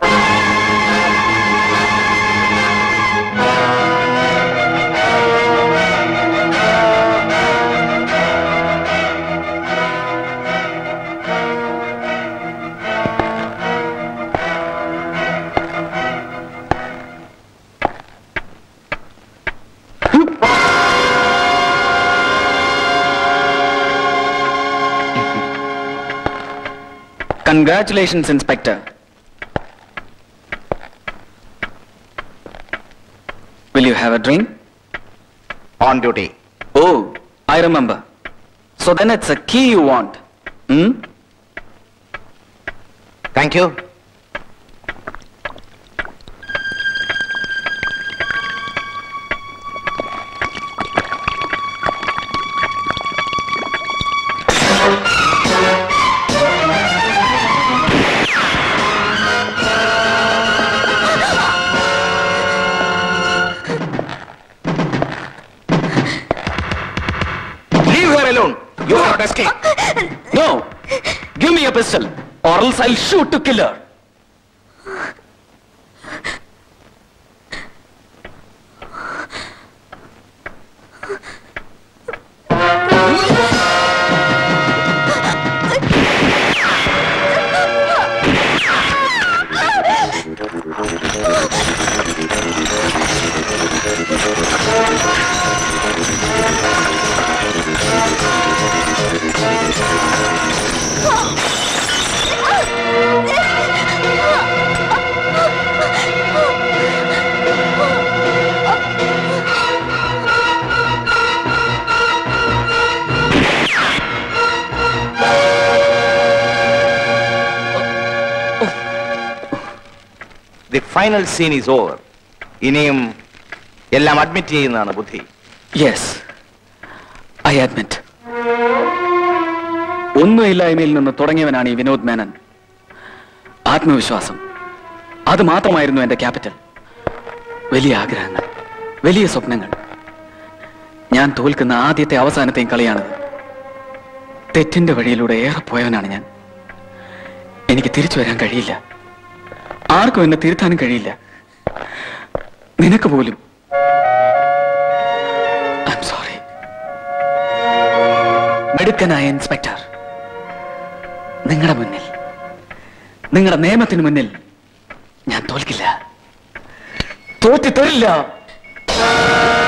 Congratulations, Inspector. Will you have a drink? On duty. Oh, I remember. So then it's a key you want. Hmm? Thank you. pistol, or else I'll shoot to kill her. The final scene is over. ഇനിയും എല്ലാം admit ചെയ്യുന്നതാണ് ബുദ്ധി. Yes, I admit. ഒന്നുമില്ലായ്മയിൽ നിന്ന് തുടങ്ങിയവനാണ് ഈ വിനോദ് മേനൻ. ആത്മവിശ്വാസം, അത് മാത്രമായിരുന്നു എന്റെ ക്യാപിറ്റൽ. വലിയ ആഗ്രഹങ്ങൾ, വലിയ സ്വപ്നങ്ങൾ. ഞാൻ തോൽക്കുന്ന ആദ്യത്തെ അവസാനത്തെയും കളിയാണിത്. തെറ്റിന്റെ വഴിയിലൂടെ ഏറെ പോയവനാണ് ഞാൻ. എനിക്ക് തിരിച്ചു വരാൻ കഴിയില്ല. ആർക്കും എന്നെ തിരുത്താനും കഴിയില്ല. നിനക്ക് പോലും. I'm sorry. മിടുക്കനായ ഇൻസ്പെക്ടർ, നിങ്ങളുടെ മുന്നിൽ, നിങ്ങളുടെ നിയമത്തിന് മുന്നിൽ ഞാൻ തോൽക്കില്ല, തോറ്റു തരില്ല.